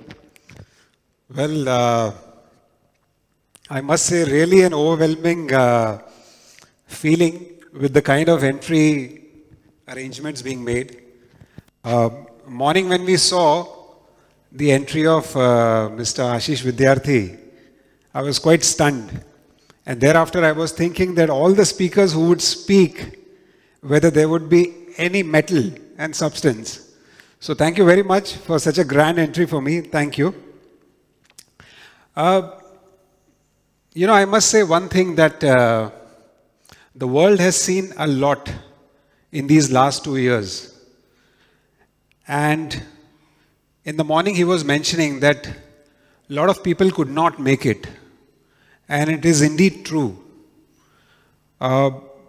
Well, I must say really an overwhelming feeling with the kind of entry arrangements being made. Morning when we saw the entry of Mr. Ashish Vidyarthi, I was quite stunned. And thereafter I was thinking that all the speakers who would speak, whether there would be any metal and substance. So thank you very much for such a grand entry for me. Thank you. You know, I must say one thing that the world has seen a lot in these last 2 years. And in the morning he was mentioning that a lot of people could not make it. And it is indeed true. I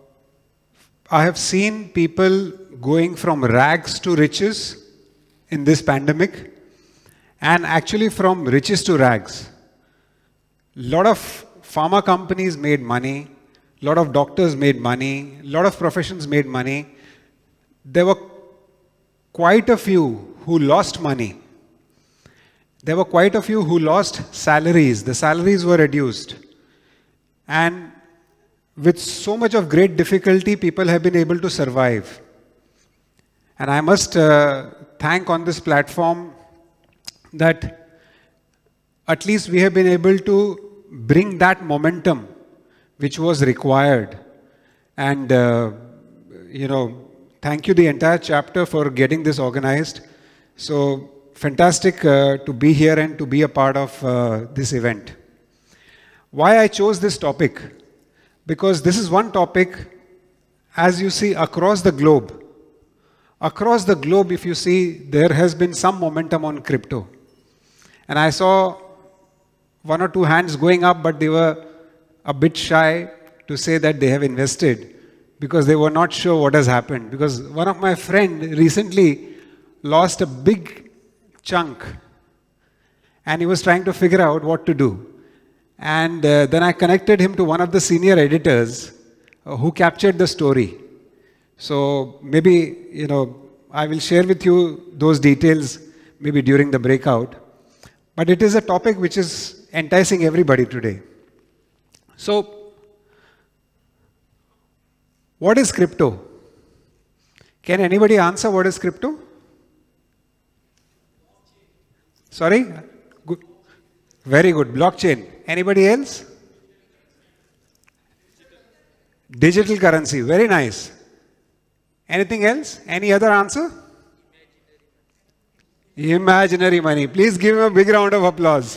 have seen people going from rags to riches in this pandemic, and actually from riches to rags. A lot of pharma companies made money, a lot of doctors made money, a lot of professions made money. There were quite a few who lost money. There were quite a few who lost salaries. The salaries were reduced. And with so much of great difficulty, people have been able to survive. And I must thank on this platform that at least we have been able to bring that momentum which was required. And, you know, thank you the entire chapter for getting this organized. So fantastic to be here and to be a part of this event. Why I chose this topic? Because this is one topic, as you see across the globe. Across the globe, if you see, there has been some momentum on crypto. And I saw one or two hands going up, but they were a bit shy to say that they have invested because they were not sure what has happened. Because one of my friends recently lost a big chunk and he was trying to figure out what to do. And then I connected him to one of the senior editors who captured the story. So maybe, you know, I will share with you those details maybe during the breakout. But it is a topic which is enticing everybody today. So, what is crypto? Can anybody answer what is crypto? Sorry? Good. Very good. Blockchain. Anybody else? Digital currency. Very nice. Anything else? Any other answer? Imaginary money. Please give him a big round of applause.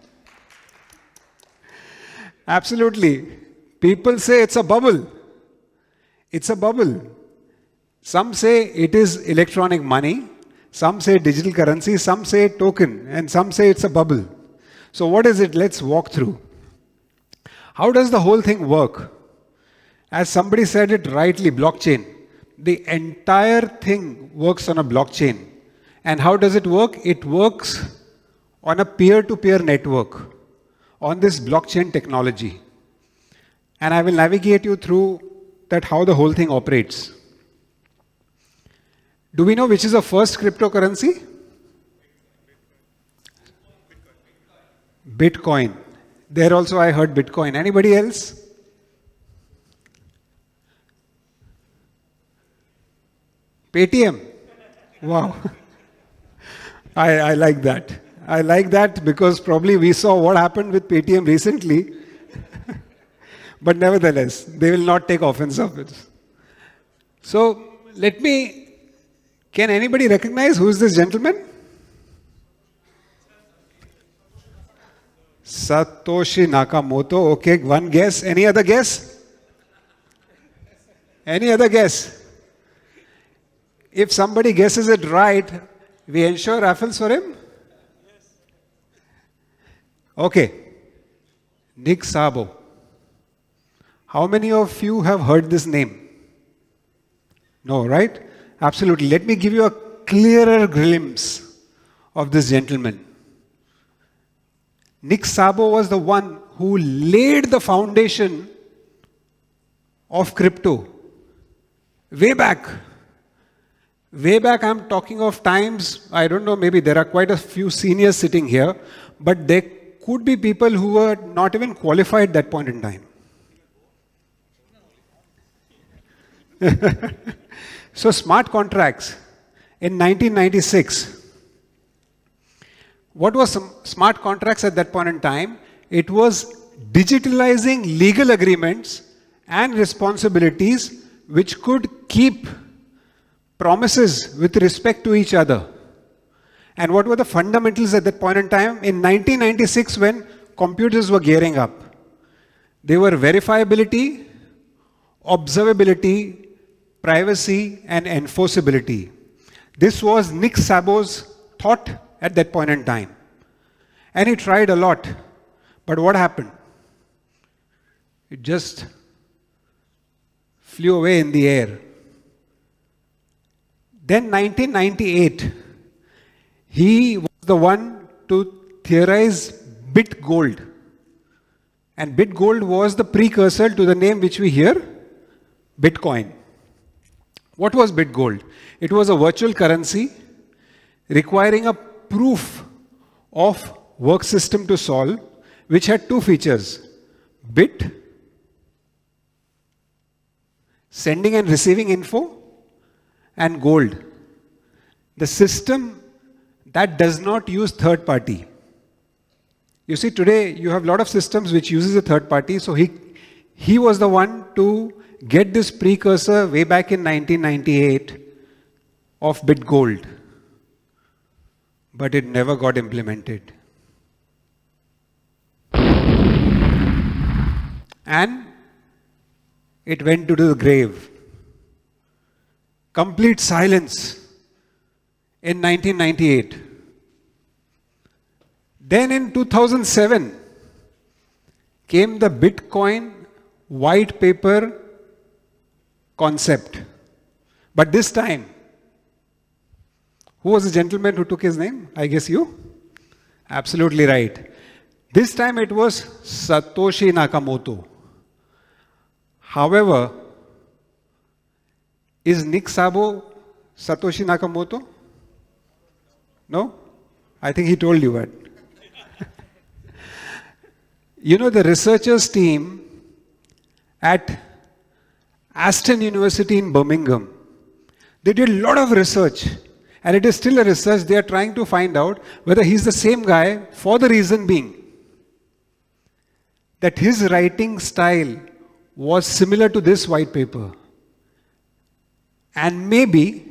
Absolutely. People say it's a bubble. It's a bubble. Some say it is electronic money. Some say digital currency. Some say token. And some say it's a bubble. So what is it? Let's walk through. How does the whole thing work? As somebody said it rightly, blockchain. The entire thing works on a blockchain. And how does it work? It works on a peer-to-peer network on this blockchain technology. And I will navigate you through that how the whole thing operates. Do we know which is the first cryptocurrency? Bitcoin. There also I heard Bitcoin. Anybody else? Paytm. Wow. I like that. I like that because probably we saw what happened with Paytm recently. But nevertheless, they will not take offense of it. So can anybody recognize who is this gentleman? Satoshi Nakamoto. Okay, one guess. Any other guess? Any other guess? If somebody guesses it right, we ensure raffles for him? Okay. Nick Szabo. How many of you have heard this name? No, right? Absolutely. Let me give you a clearer glimpse of this gentleman. Nick Szabo was the one who laid the foundation of crypto. Way back. Way back, I'm talking of times, I don't know, maybe there are quite a few seniors sitting here, but there could be people who were not even qualified at that point in time. So smart contracts in 1996. What was smart contracts at that point in time? It was digitalizing legal agreements and responsibilities which could keep promises with respect to each other. And what were the fundamentals at that point in time? In 1996, when computers were gearing up, they were verifiability, observability, privacy, and enforceability. This was Nick Szabo's thought at that point in time. And he tried a lot. But what happened? It just flew away in the air. Then 1998, he was the one to theorize BitGold. And BitGold was the precursor to the name which we hear, Bitcoin. What was BitGold? It was a virtual currency requiring a proof of work system to solve, which had two features: bit, sending and receiving info, and gold. The system that does not use third party. You see, today you have a lot of systems which uses a third party. So he was the one to get this precursor way back in 1998 of BitGold. But it never got implemented. And it went to the grave. Complete silence in 1998. Then in 2007 came the Bitcoin white paper concept. But this time, who was the gentleman who took his name? I guess you? Absolutely right. This time it was Satoshi Nakamoto. However, is Nick Szabo Satoshi Nakamoto? No? I think he told you that. You know, the researchers team at Aston University in Birmingham, they did a lot of research, and it is still a research. They are trying to find out whether he's the same guy, for the reason being that his writing style was similar to this white paper. And maybe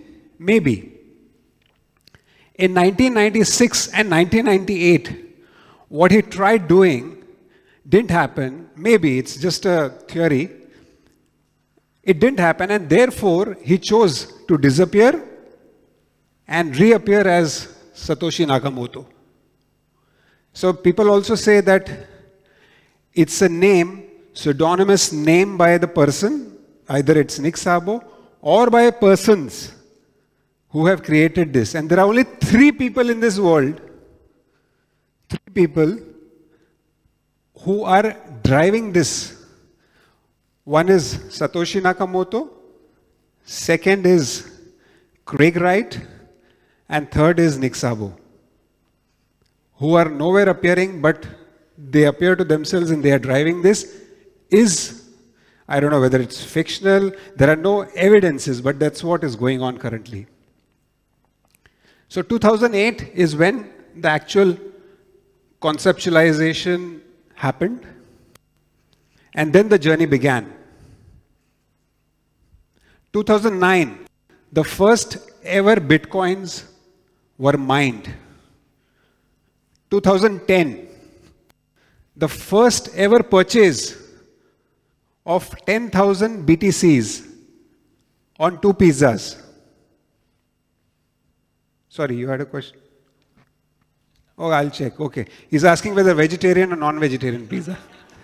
in 1996 and 1998, what he tried doing didn't happen. Maybe it's just a theory. It didn't happen, and therefore he chose to disappear and reappear as Satoshi Nakamoto. So people also say that it's a name, pseudonymous name by the person, either it's Nick Szabo or by persons who have created this. And there are only 3 people in this world, 3 people who are driving this. One is Satoshi Nakamoto, second is Craig Wright, and third is Nick Szabo, who are nowhere appearing, but they appear to themselves and they are driving this. I don't know whether it's fictional, there are no evidences, but that's what is going on currently. So 2008 is when the actual conceptualization happened, and then the journey began. 2009, the first ever Bitcoins were mined. 2010, the first ever purchase of 10,000 BTCs on 2 pizzas. Sorry, you had a question? Oh, I'll check. Okay. He's asking whether vegetarian or non-vegetarian pizza.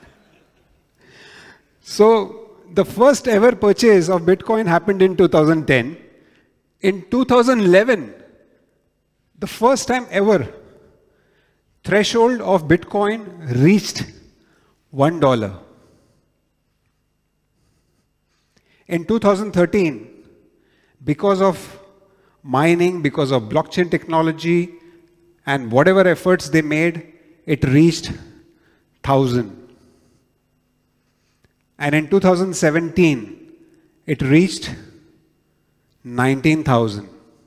So, the first ever purchase of Bitcoin happened in 2010. In 2011, the first time ever, threshold of Bitcoin reached $1. In 2013, because of mining, because of blockchain technology, and whatever efforts they made, it reached 1,000. And in 2017, it reached 19,000.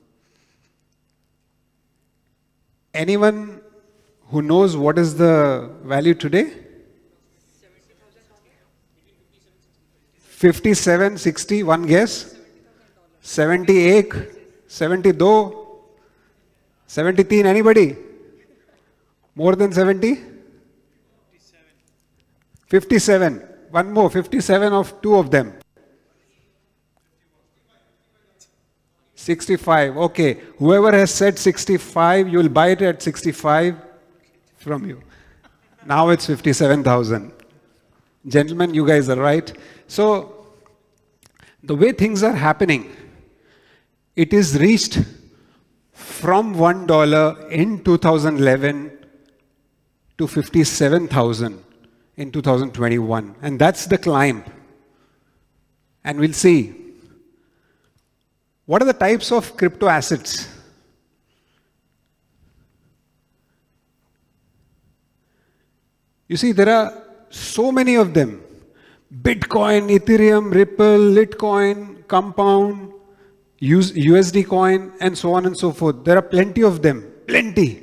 Anyone who knows what is the value today? 57, 60, one guess? 78, 72, 73, anybody? More than 70? 57. One more, 57 of 2 of them. 65, okay. Whoever has said 65, you will buy it at 65 from you. Now it's 57,000. Gentlemen, you guys are right. So, the way things are happening, it is reached from $1 in 2011 to 57,000 in 2021. And that's the climb. And we'll see. What are the types of crypto assets? You see, there are so many of them. Bitcoin, Ethereum, Ripple, Litecoin, Compound, USD coin, and so on and so forth. There are plenty of them. Plenty.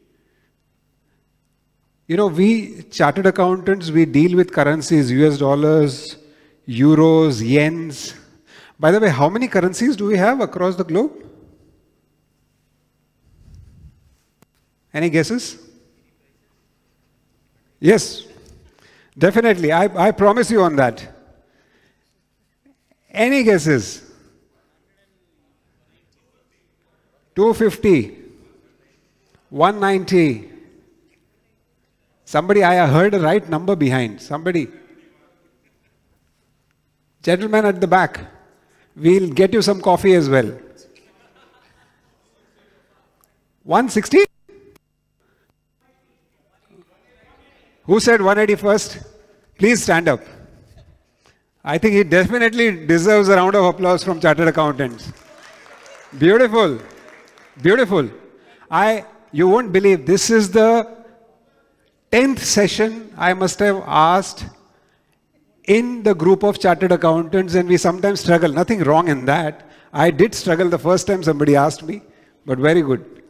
You know, we chartered accountants, we deal with currencies, US dollars, euros, yens. By the way, how many currencies do we have across the globe? Any guesses? Yes, definitely. I promise you on that. Any guesses? 250, 190. Somebody, I heard a right number behind. Somebody. Gentlemen at the back, we'll get you some coffee as well. 160? Who said 180 first? Please stand up. I think he definitely deserves a round of applause from chartered accountants. Beautiful. Beautiful. You won't believe, this is the 10th session I must have asked in the group of chartered accountants, and we sometimes struggle. Nothing wrong in that. I did struggle the first time somebody asked me, but very good.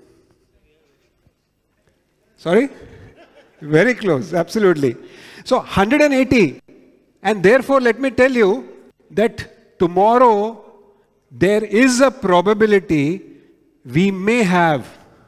Sorry? Very close, absolutely. So 180. And therefore, let me tell you that tomorrow there is a probability we may have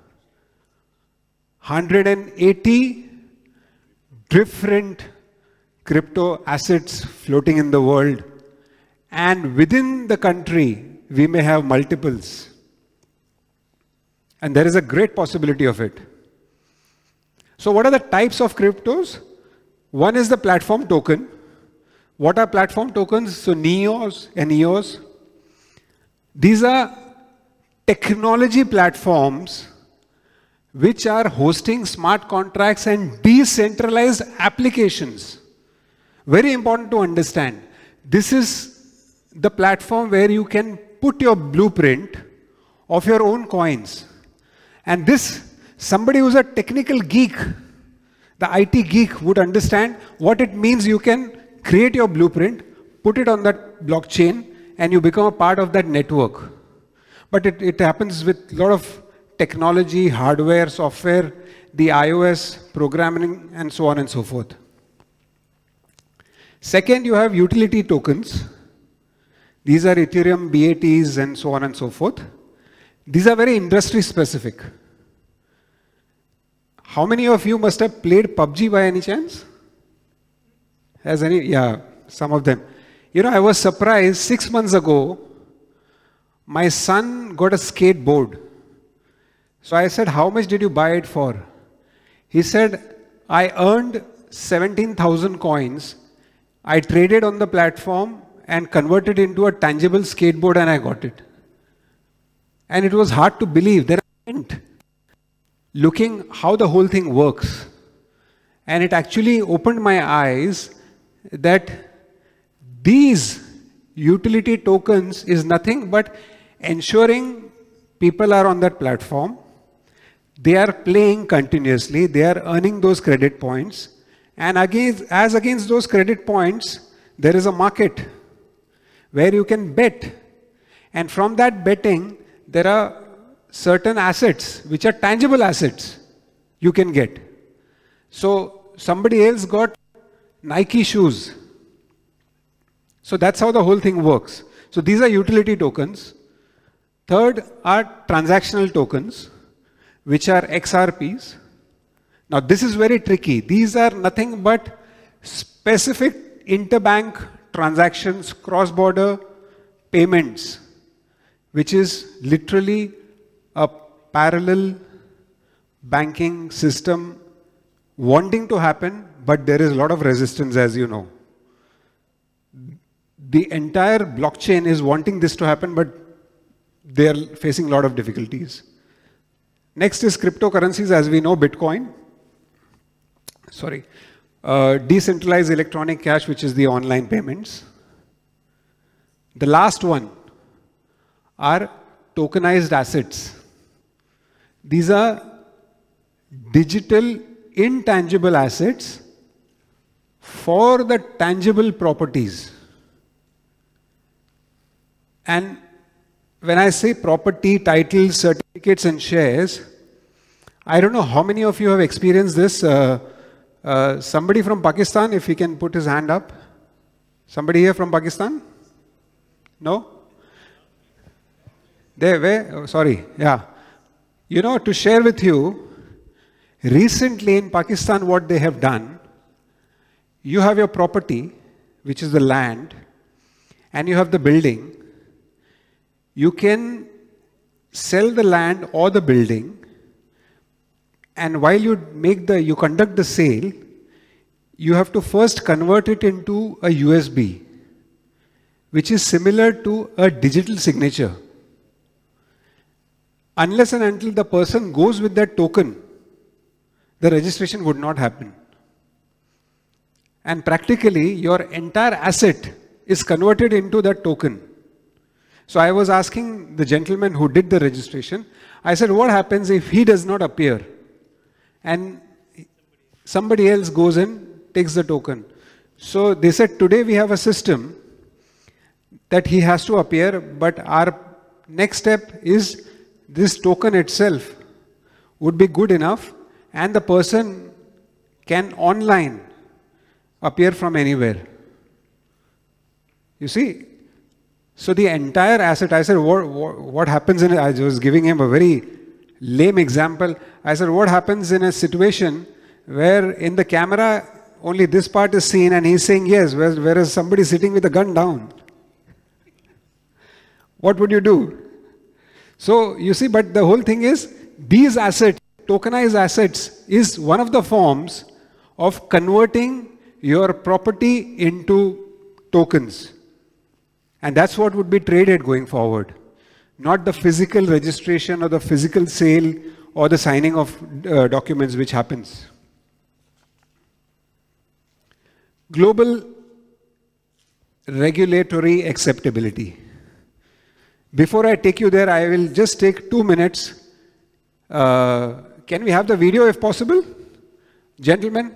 180 different crypto assets floating in the world, and within the country we may have multiples, and there is a great possibility of it. So what are the types of cryptos? One is the platform token. What are platform tokens? So NEOs and EOS, these are technology platforms which are hosting smart contracts and decentralized applications. Very important to understand. This is the platform where you can put your blueprint of your own coins. And this, somebody who's a technical geek, the IT geek would understand what it means. You can create your blueprint, put it on that blockchain, and you become a part of that network. But it happens with a lot of technology, hardware, software, the iOS, programming, and so on and so forth. Second, you have utility tokens. These are Ethereum, BATs, and so on and so forth. These are very industry specific. How many of you must have played PUBG by any chance? Has any? Yeah, some of them. You know, I was surprised 6 months ago, my son got a skateboard. So I said, how much did you buy it for? He said, I earned 17,000 coins. I traded on the platform and converted into a tangible skateboard and I got it. And it was hard to believe. Then I went looking how the whole thing works. And it actually opened my eyes that these utility tokens is nothing but ensuring people are on that platform. They are playing continuously. They are earning those credit points. And against those credit points, there is a market where you can bet. And from that betting, there are certain assets, which are tangible assets, you can get. So somebody else got Nike shoes. So that's how the whole thing works. So these are utility tokens. Third are transactional tokens, which are XRPs. Now this is very tricky. These are nothing but specific interbank transactions, cross-border payments, which is literally a parallel banking system wanting to happen, but there is a lot of resistance, as you know. The entire blockchain is wanting this to happen, but they are facing a lot of difficulties. Next is cryptocurrencies, as we know, Bitcoin. Sorry. Decentralized electronic cash, which is the online payments. The last one are tokenized assets. These are digital intangible assets for the tangible properties. And when I say property, titles, certificates and shares, I don't know how many of you have experienced this. Somebody from Pakistan, if he can put his hand up. Somebody here from Pakistan? No? There, where? Oh, sorry, yeah. You know, to share with you, recently in Pakistan what they have done, you have your property, which is the land, and you have the building. You can sell the land or the building, and while you conduct the sale, you have to first convert it into a USB, which is similar to a digital signature. Unless and until the person goes with that token, the registration would not happen. And practically, your entire asset is converted into that token. So I was asking the gentleman who did the registration, I said, what happens if he does not appear? And somebody else goes and takes the token. So they said, today we have a system that he has to appear, but our next step is this token itself would be good enough and the person can online appear from anywhere. You see? So the entire asset, I said, what happens in it? I was giving him a very lame example. I said, what happens in a situation where in the camera only this part is seen and he's saying yes, whereas somebody sitting with a gun down? What would you do? So you see, but the whole thing is, these assets, tokenized assets, is one of the forms of converting your property into tokens. And that's what would be traded going forward. Not the physical registration or the physical sale or the signing of documents which happens. Global regulatory acceptability. Before I take you there, I will just take 2 minutes. Can we have the video if possible? Gentlemen?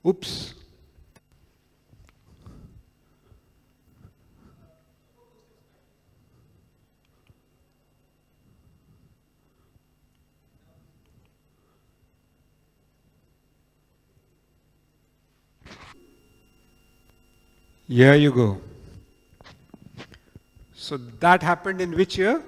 Oops. Here you go. So that happened in which year?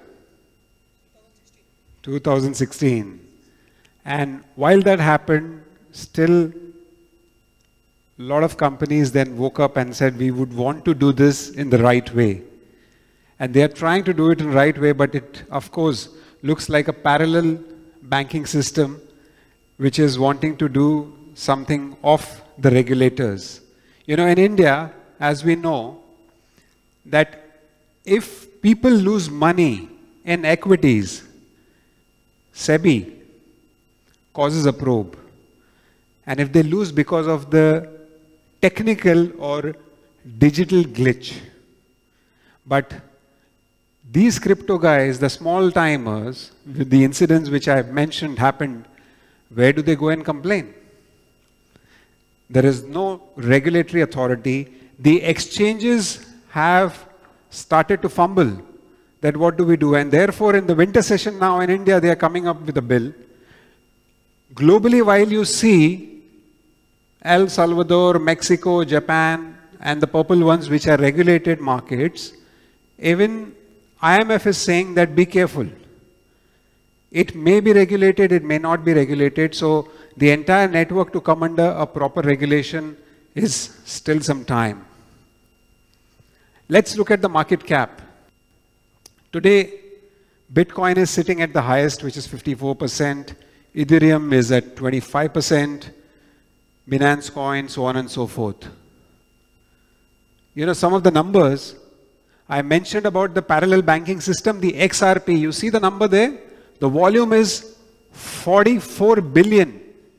2016. And while that happened, still a lot of companies then woke up and said, we would want to do this in the right way. And they are trying to do it in the right way, but it, of course, looks like a parallel banking system which is wanting to do something off the regulators. You know, in India, as we know, that if people lose money in equities, SEBI causes a probe. And if they lose because of the technical or digital glitch. But these crypto guys, the small timers, with the incidents which I mentioned happened, where do they go and complain? There is no regulatory authority. The exchanges have started to fumble that what do we do? And therefore in the winter session now in India, they are coming up with a bill. Globally, while you see El Salvador, Mexico, Japan, and the purple ones which are regulated markets, even IMF is saying that be careful. It may be regulated, it may not be regulated. So the entire network to come under a proper regulation is still some time. Let's look at the market cap. Today, Bitcoin is sitting at the highest, which is 54%. Ethereum is at 25%. Binance Coin, so on and so forth. You know, some of the numbers, I mentioned about the parallel banking system, the XRP. You see the number there? The volume is 44 billion.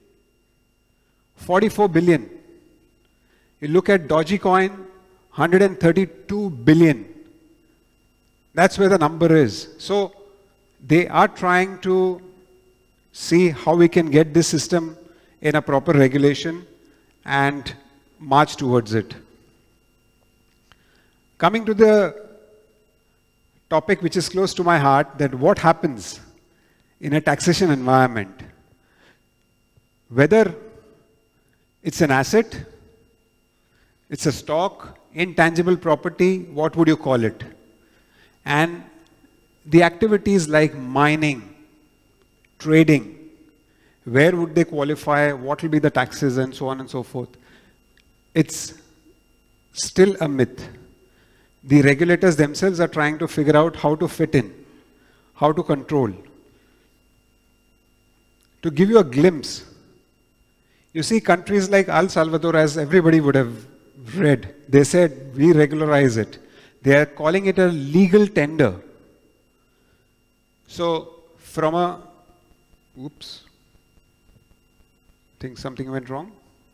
44 billion. You look at Dogecoin, 132 billion. That's where the number is. So they are trying to see how we can get this system in a proper regulation and march towards it. Coming to the topic which is close to my heart, that what happens in a taxation environment, whether it's an asset, it's a stock, intangible property, what would you call it? And the activities like mining, trading, where would they qualify, what will be the taxes, and so on and so forth. It's still a myth. The regulators themselves are trying to figure out how to fit in, how to control. To give you a glimpse, you see countries like El Salvador, as everybody would have read, they said, we regularize it. They are calling it a legal tender. So from a, oops, think something went wrong.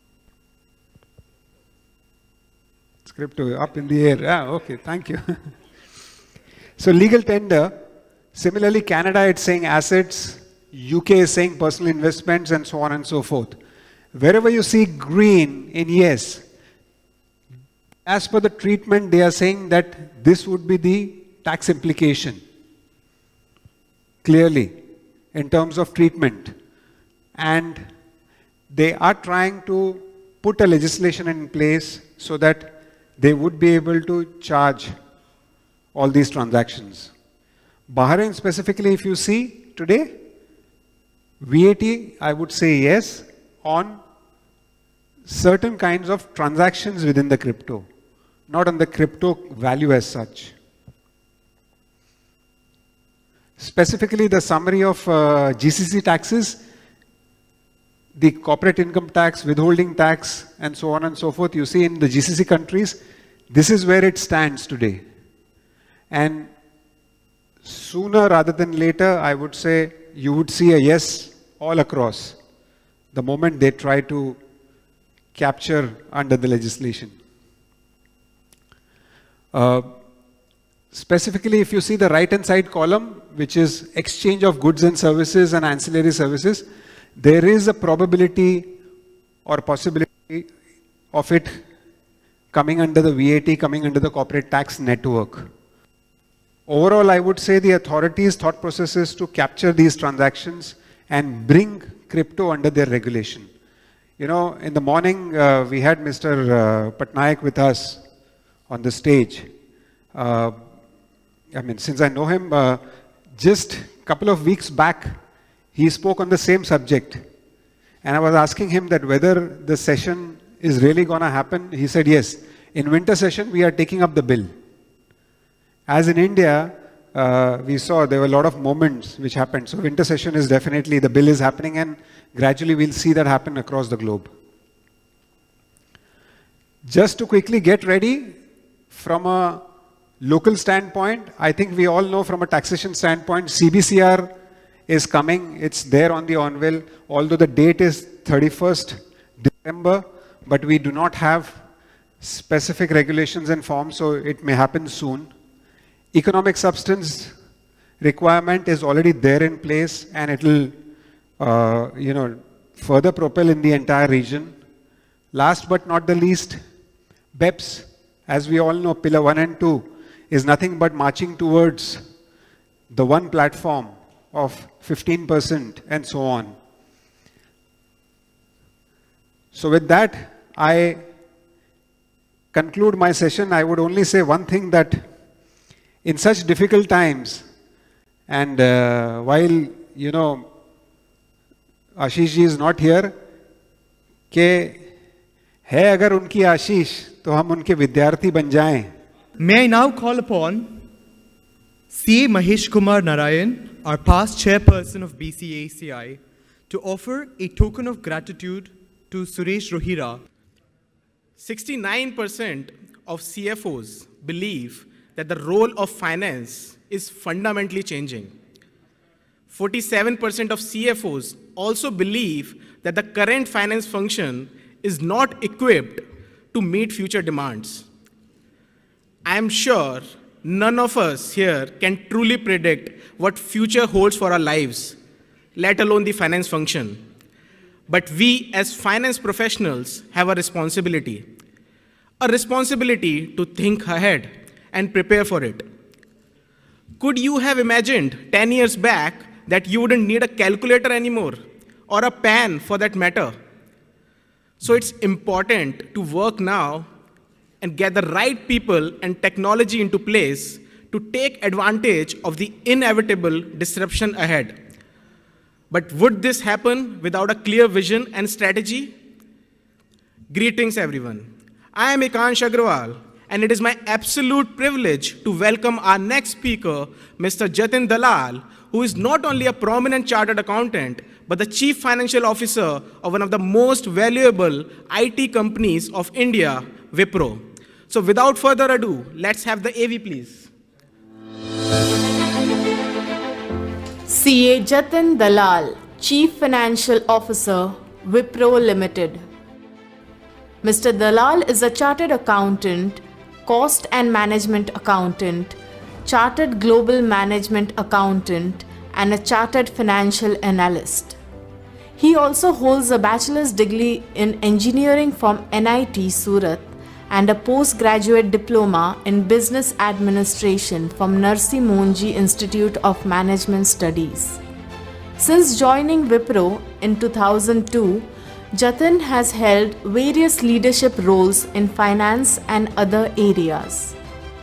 Script up in the air. Ah, okay, thank you. So legal tender, similarly Canada it's saying assets, UK is saying personal investments, and so on and so forth. Wherever you see green in yes, as per the treatment, they are saying that this would be the tax implication, clearly, in terms of treatment. And they are trying to put a legislation in place so that they would be able to charge all these transactions. Bahrain specifically, if you see today, VAT, I would say yes, on certain kinds of transactions within the crypto, not on the crypto value as such. Specifically, the summary of GCC taxes, the corporate income tax, withholding tax, and so on and so forth, you see in the GCC countries, this is where it stands today. And sooner rather than later, I would say you would see a yes all across the moment they try to capture under the legislation. Specifically, if you see the right-hand side column, which is exchange of goods and services and ancillary services, there is a probability or possibility of it coming under the VAT, coming under the corporate tax network. Overall, I would say the authorities' thought process is to capture these transactions and bring crypto under their regulation. You know, in the morning, we had Mr. Patnaik with us on the stage. I mean, since I know him, just a couple of weeks back, he spoke on the same subject. And I was asking him that whether the session is really going to happen. He said, yes, in winter session, we are taking up the bill. As in India, we saw there were a lot of moments which happened. So winter session is definitely, the bill is happening, and gradually we'll see that happen across the globe. Just to quickly get ready, from a local standpoint, I think we all know from a taxation standpoint, CBCR is coming. It's there on the anvil, although the date is 31st December, but we do not have specific regulations and forms, so it may happen soon. Economic substance requirement is already there in place, and it will further propel in the entire region. Last but not the least, BEPS, as we all know, Pillar 1 and 2 is nothing but marching towards the one platform of 15% and so on. So with that, I conclude my session. I would only say one thing, that in such difficult times, and while, you know, Ashish ji is not here, के है अगर उनकी आशीष तो हम उनके विद्यार्थी बन जाएं. May I now call upon CA Mahesh Kumar Narayan, our past chairperson of BCACI, to offer a token of gratitude to Suresh Rohira. 69% of CFOs believe that the role of finance is fundamentally changing. 47% of CFOs also believe that the current finance function is not equipped to meet future demands. I am sure none of us here can truly predict what future holds for our lives, let alone the finance function. But we as finance professionals have a responsibility to think ahead and prepare for it. Could you have imagined 10 years back that you wouldn't need a calculator anymore, or a pen for that matter? So it's important to work now and get the right people and technology into place to take advantage of the inevitable disruption ahead. But would this happen without a clear vision and strategy? Greetings, everyone. I am Ikansh Agrawal, and it is my absolute privilege to welcome our next speaker, Mr. Jatin Dalal, who is not only a prominent chartered accountant, but the chief financial officer of one of the most valuable IT companies of India, Wipro. So without further ado, let's have the AV, please. CA Jatin Dalal, Chief Financial Officer, Wipro Limited. Mr. Dalal is a chartered accountant, cost and management accountant, chartered global management accountant, and a chartered financial analyst. He also holds a bachelor's degree in engineering from NIT Surat and a postgraduate diploma in business administration from Narsi Monji Institute of Management Studies. Since joining Wipro in 2002, Jatin has held various leadership roles in finance and other areas.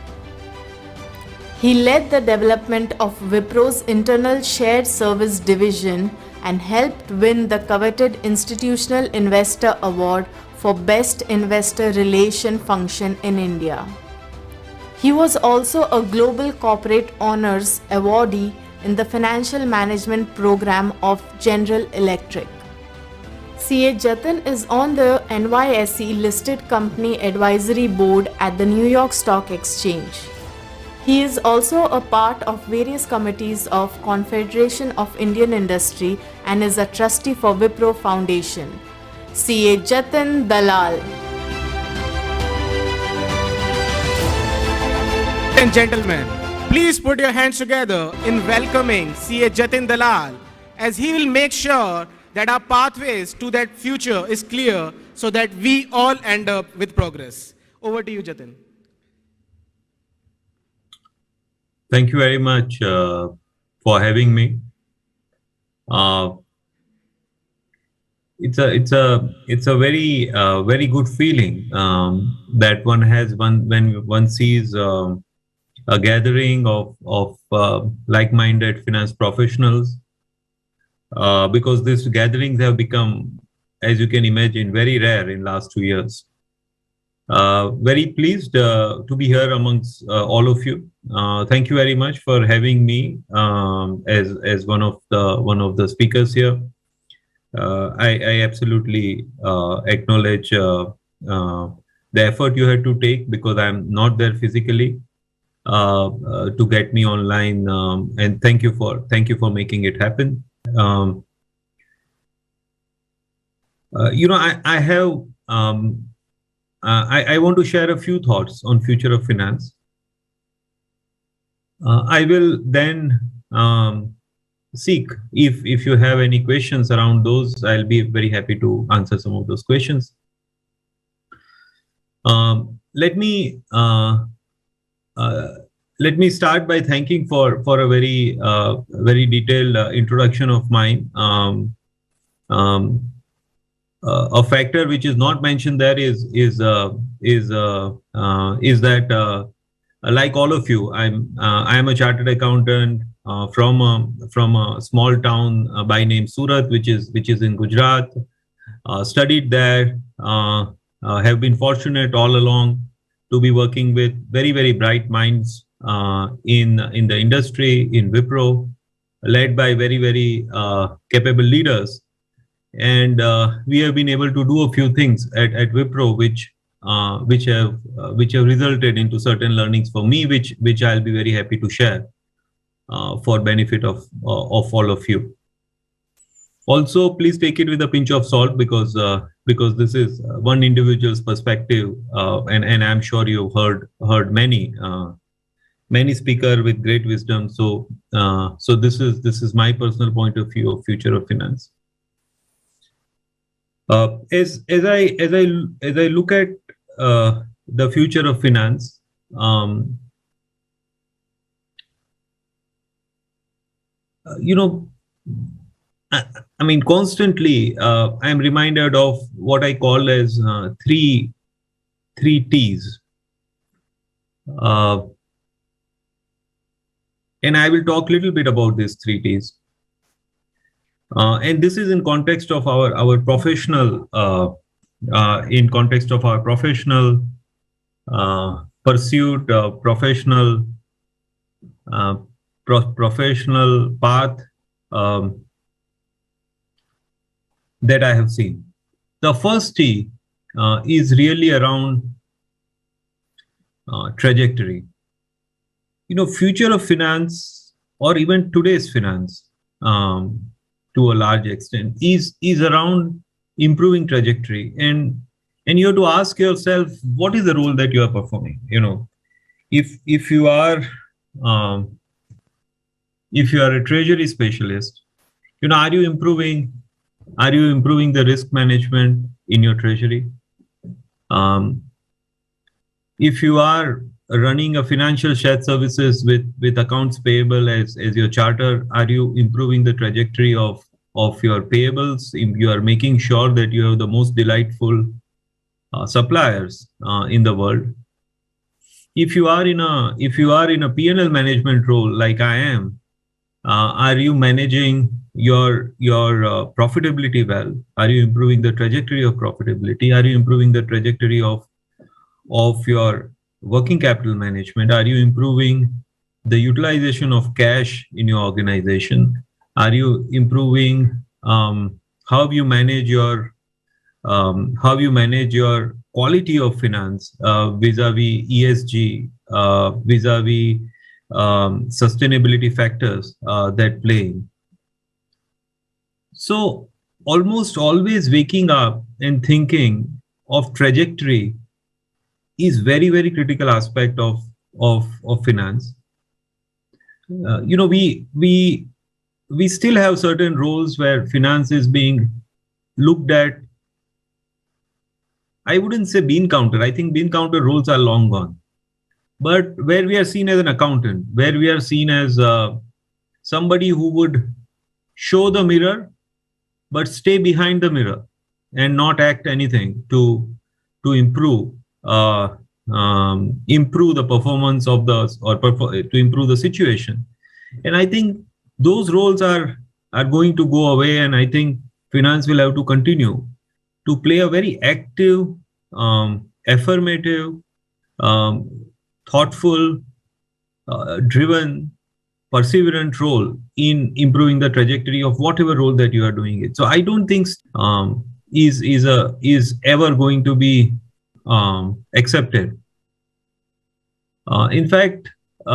He led the development of Wipro's internal shared service division and helped win the coveted Institutional Investor Award for Best Investor Relation Function in India. He was also a Global Corporate Honors Awardee in the Financial Management Program of General Electric. CA Jatin is on the NYSE listed company advisory board at the New York Stock Exchange. He is also a part of various committees of Confederation of Indian Industry and is a trustee for Wipro Foundation. CA Jatin Dalal. Ladies and gentlemen, please put your hands together in welcoming CA Jatin Dalal, as he will make sure that our pathways to that future is clear, so that we all end up with progress. Over to you, Jatin. Thank you very much for having me. It's a very very good feeling that one has when one sees a gathering of like-minded finance professionals, because these gatherings have become, as you can imagine, very rare in last 2 years. Very pleased to be here amongst all of you. Thank you very much for having me as one of the speakers here. I absolutely acknowledge the effort you had to take, because I'm not there physically, to get me online, and thank you for making it happen. I have I want to share a few thoughts on future of finance. I will then seek if you have any questions around those. I'll be very happy to answer some of those questions. Let me start by thanking for a very detailed introduction of mine. A factor which is not mentioned there is that like all of you, I am a chartered accountant from a small town by name Surat, which is in Gujarat. Studied there. Have been fortunate all along to be working with very bright minds in the industry, in Wipro, led by very capable leaders. And we have been able to do a few things at Wipro which have resulted into certain learnings for me, which I'll be very happy to share for benefit of all of you. Also, please take it with a pinch of salt, because this is one individual's perspective, and I'm sure you've heard many speakers with great wisdom. So this is my personal point of view of future of finance. As I look at the future of finance, I mean, constantly I am reminded of what I call as three T's, and I will talk a little bit about these three T's. And this is in context of our professional pursuit, professional path that I have seen. The first T is really around trajectory. Future of finance, or even today's finance, to a large extent, is around improving trajectory, and you have to ask yourself, what is the role that you are performing? If you are a treasury specialist, are you improving the risk management in your treasury? If you are running a financial shared services with accounts payable as your charter, are you improving the trajectory of your payables? You are making sure that you have the most delightful suppliers in the world. If you are in a P&L management role like I am, are you managing your profitability well? Are you improving the trajectory of profitability? Are you improving the trajectory of your working capital management? Are you improving the utilization of cash in your organization? Are you improving how you manage your quality of finance vis-a-vis ESG, vis-a-vis sustainability factors that play in? So almost always waking up and thinking of trajectory is very critical aspect of finance. We still have certain roles where finance is being looked at I wouldn't say bean counter. I think bean counter roles are long gone. But where we are seen as an accountant, where we are seen as somebody who would show the mirror, but stay behind the mirror and not act anything to improve improve the performance of to improve the situation. And I think those roles are going to go away, and I think finance will have to continue to play a very active, affirmative, thoughtful, driven, perseverant role in improving the trajectory of whatever role that you are doing it. So I don't think is ever going to be accepted. In fact,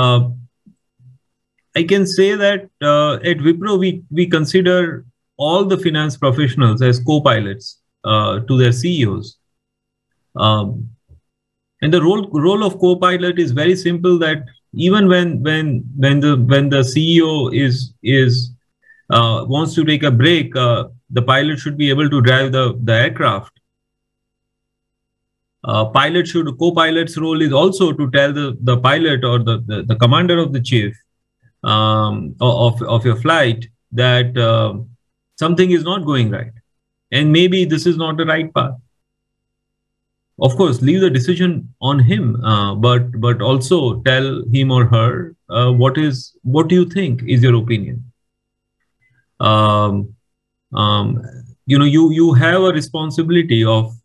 I can say that at Wipro we consider all the finance professionals as co-pilots to their CEOs. And the role of co-pilot is very simple, that even when the CEO wants to take a break, the pilot should be able to drive the aircraft. Co-pilot's role is also to tell the pilot or the commander of the chief of your flight that something is not going right, and maybe this is not the right path. Of course, leave the decision on him, but also tell him or her what do you think is your opinion. You have a responsibility of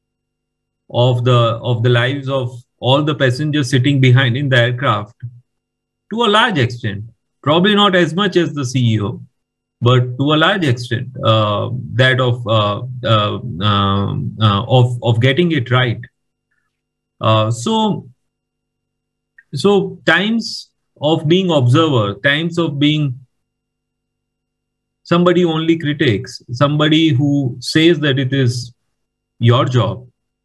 the lives of all the passengers sitting behind in the aircraft to a large extent. Probably not as much as the CEO, but to a large extent, that of getting it right. So times of being observer, times of being somebody only critics, somebody who says that it is your job,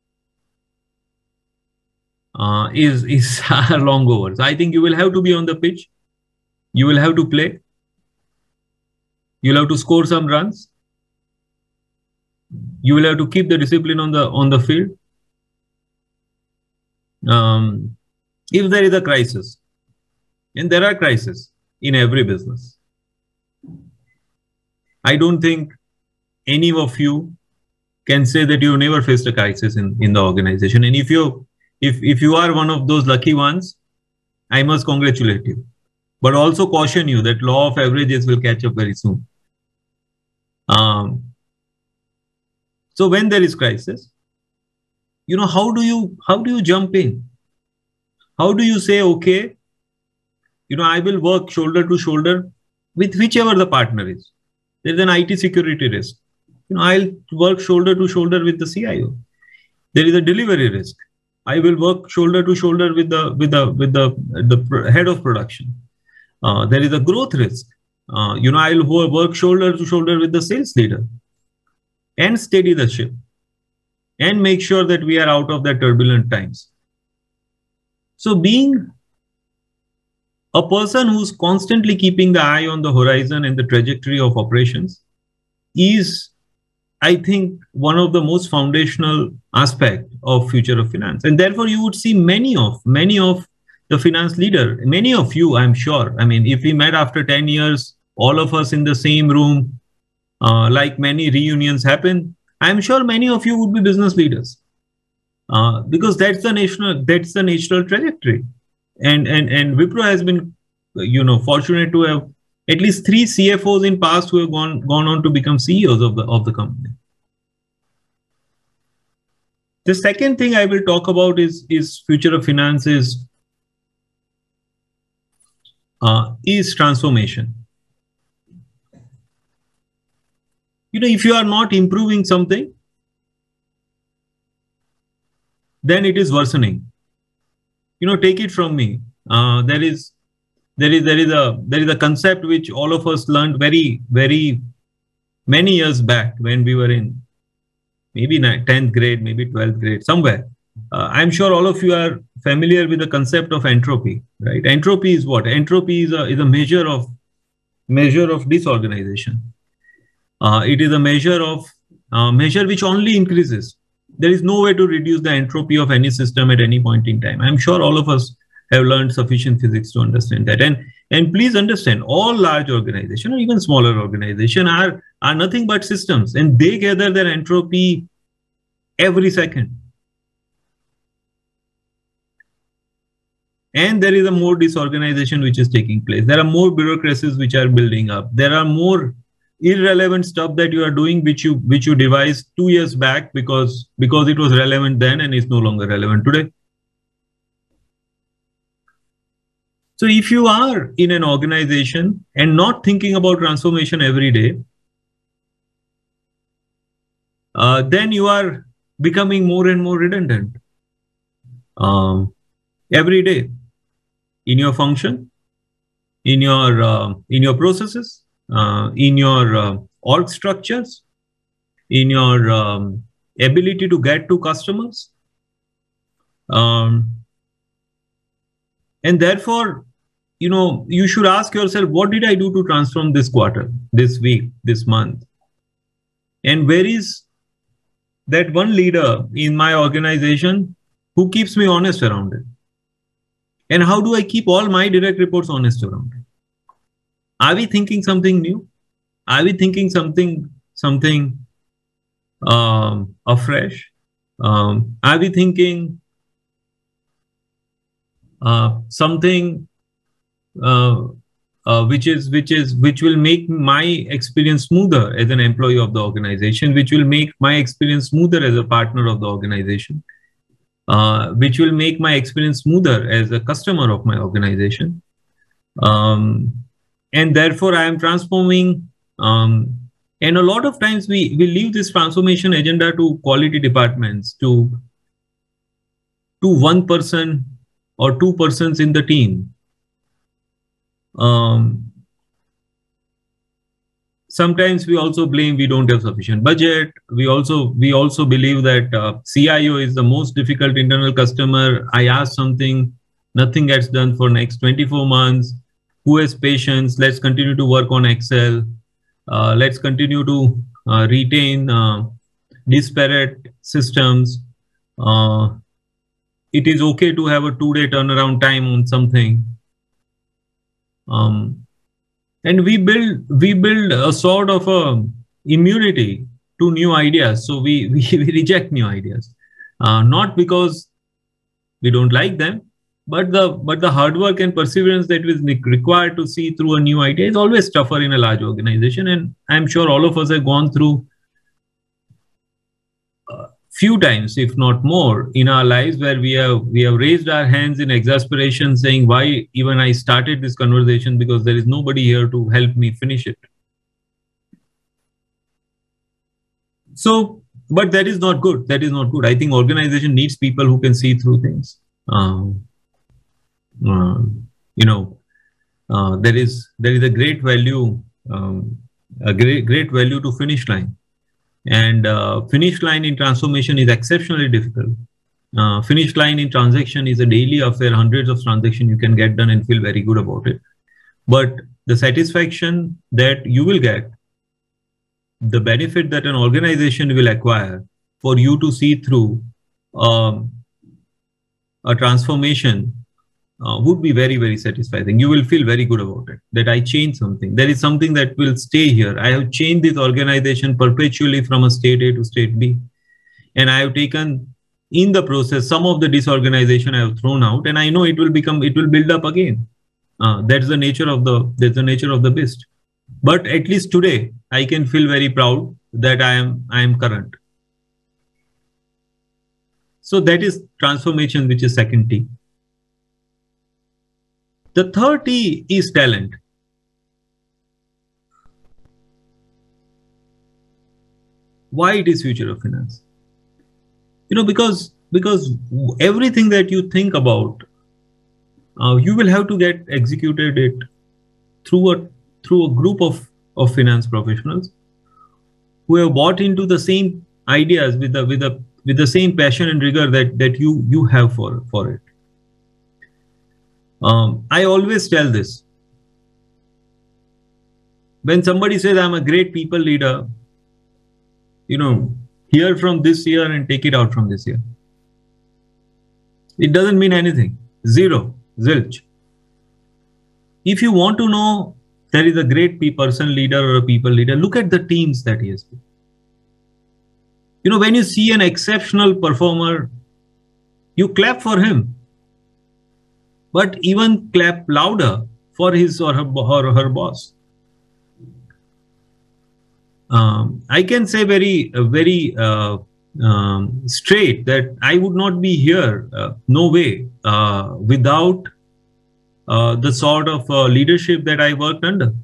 is long over. So I think you will have to be on the pitch. You will have to play. You'll have to score some runs. You will have to keep the discipline on the field. If there is a crisis, and there are crises in every business, I don't think any of you can say that you never faced a crisis in the organization. And if you are one of those lucky ones, I must congratulate you, but also caution you that law of averages will catch up very soon. So when there is crisis, how do you jump in? How do you say, okay, I will work shoulder to shoulder with whichever the partner is. There is an IT security risk. I'll work shoulder to shoulder with the CIO. There is a delivery risk. I will work shoulder to shoulder with the head of production. There is a growth risk. I'll work shoulder to shoulder with the sales leader and steady the ship and make sure that we are out of the turbulent times. So being a person who's constantly keeping the eye on the horizon and the trajectory of operations is, I think, one of the most foundational aspects of future of finance. And therefore, you would see many of the finance leader, many of you, I'm sure. I mean, if we met after 10 years, all of us in the same room, like many reunions happen, I'm sure many of you would be business leaders, because that's the natural trajectory. And Wipro has been, fortunate to have at least 3 CFOs in past who have gone on to become CEOs of the company. The second thing I will talk about is future of finance is transformation. If you are not improving something, then it is worsening. Take it from me. There is a concept which all of us learned very, very many years back when we were in maybe 10th grade, maybe 12th grade, somewhere. I'm sure all of you are familiar with the concept of entropy, right? Entropy is what? Entropy is a measure of disorganization. It is a measure which only increases There is no way to reduce the entropy of any system at any point in time. I'm sure all of us have learned sufficient physics to understand that. And please understand, all large organizations or even smaller organizations are nothing but systems, and they gather their entropy every second. And there is a more disorganization which is taking place. There are more bureaucracies which are building up. There are more irrelevant stuff that you are doing which you devised 2 years back because it was relevant then and is no longer relevant today. So if you are in an organization and not thinking about transformation every day, then you are becoming more and more redundant every day in your function, in your processes, in your org structures, in your ability to get to customers. And therefore, you should ask yourself, what did I do to transform this quarter, this week, this month? And where is that one leader in my organization who keeps me honest around it? And how do I keep all my direct reports honest around it? Are we thinking something new? Are we thinking something afresh? Are we thinking something which will make my experience smoother as an employee of the organization, which will make my experience smoother as a partner of the organization, which will make my experience smoother as a customer of my organization. And therefore, I am transforming. And a lot of times we leave this transformation agenda to quality departments, to one person or two persons in the team. Sometimes we also blame we don't have sufficient budget. We also believe that CIO is the most difficult internal customer. I ask something, nothing gets done for next 24 months. Who has patience? Let's continue to work on Excel. Let's continue to retain disparate systems. It is okay to have a 2-day turnaround time on something. And we build a sort of a immunity to new ideas. So we reject new ideas, not because we don't like them, but the hard work and perseverance that is required to see through a new idea is always tougher in a large organization. And I'm sure all of us have gone through few times, if not more, in our lives where we have raised our hands in exasperation, saying, why even I started this conversation, because there is nobody here to help me finish it. So, but that is not good. That is not good. I think organization needs people who can see through things. There is a great value, great value to finish line. And finish line in transformation is exceptionally difficult. Finish line in transaction is a daily affair, hundreds of transactions you can get done and feel very good about it. But the satisfaction that you will get, the benefit that an organization will acquire for you to see through a transformation would be very, very satisfying. You will feel very good about it, that I changed something. There is something that will stay here. I have changed this organization perpetually from a state A to state B. And I have taken in the process some of the disorganization I have thrown out, and I know it will build up again. That's the nature of the beast. But at least today, I can feel very proud that I am current. So that is transformation, which is second T. The third T is talent. Why it is future of finance? Because everything that you think about, you will have to get executed it through a group of finance professionals who have bought into the same ideas with the same passion and rigor that you have for it. I always tell this. When somebody says I'm a great people leader, he here from this year and take it out from this year. It doesn't mean anything. Zero, zilch. If you want to know there is a great person leader or a people leader, look at the teams that he has built. You know, when you see an exceptional performer, you clap for him, but even clap louder for his or her boss. I can say very straight that I would not be here, no way, without the sort of leadership that I worked under.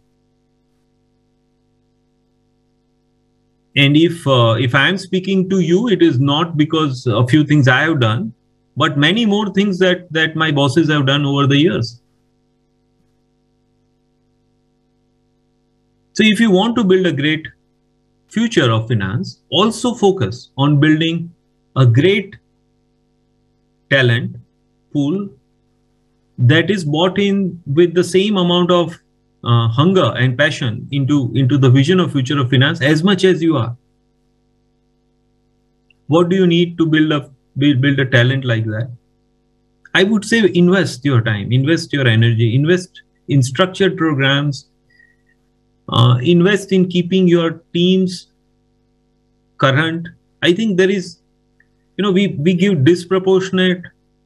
And if I am speaking to you, it is not because a few things I have done, but many more things that my bosses have done over the years. So if you want to build a great future of finance, also focus on building a great talent pool that is bought in with the same amount of hunger and passion into the vision of future of finance as much as you are. What do you need to build a talent like that? I would say invest your time, invest your energy, invest in structured programs, invest in keeping your teams current. I think there is, you know, we give disproportionate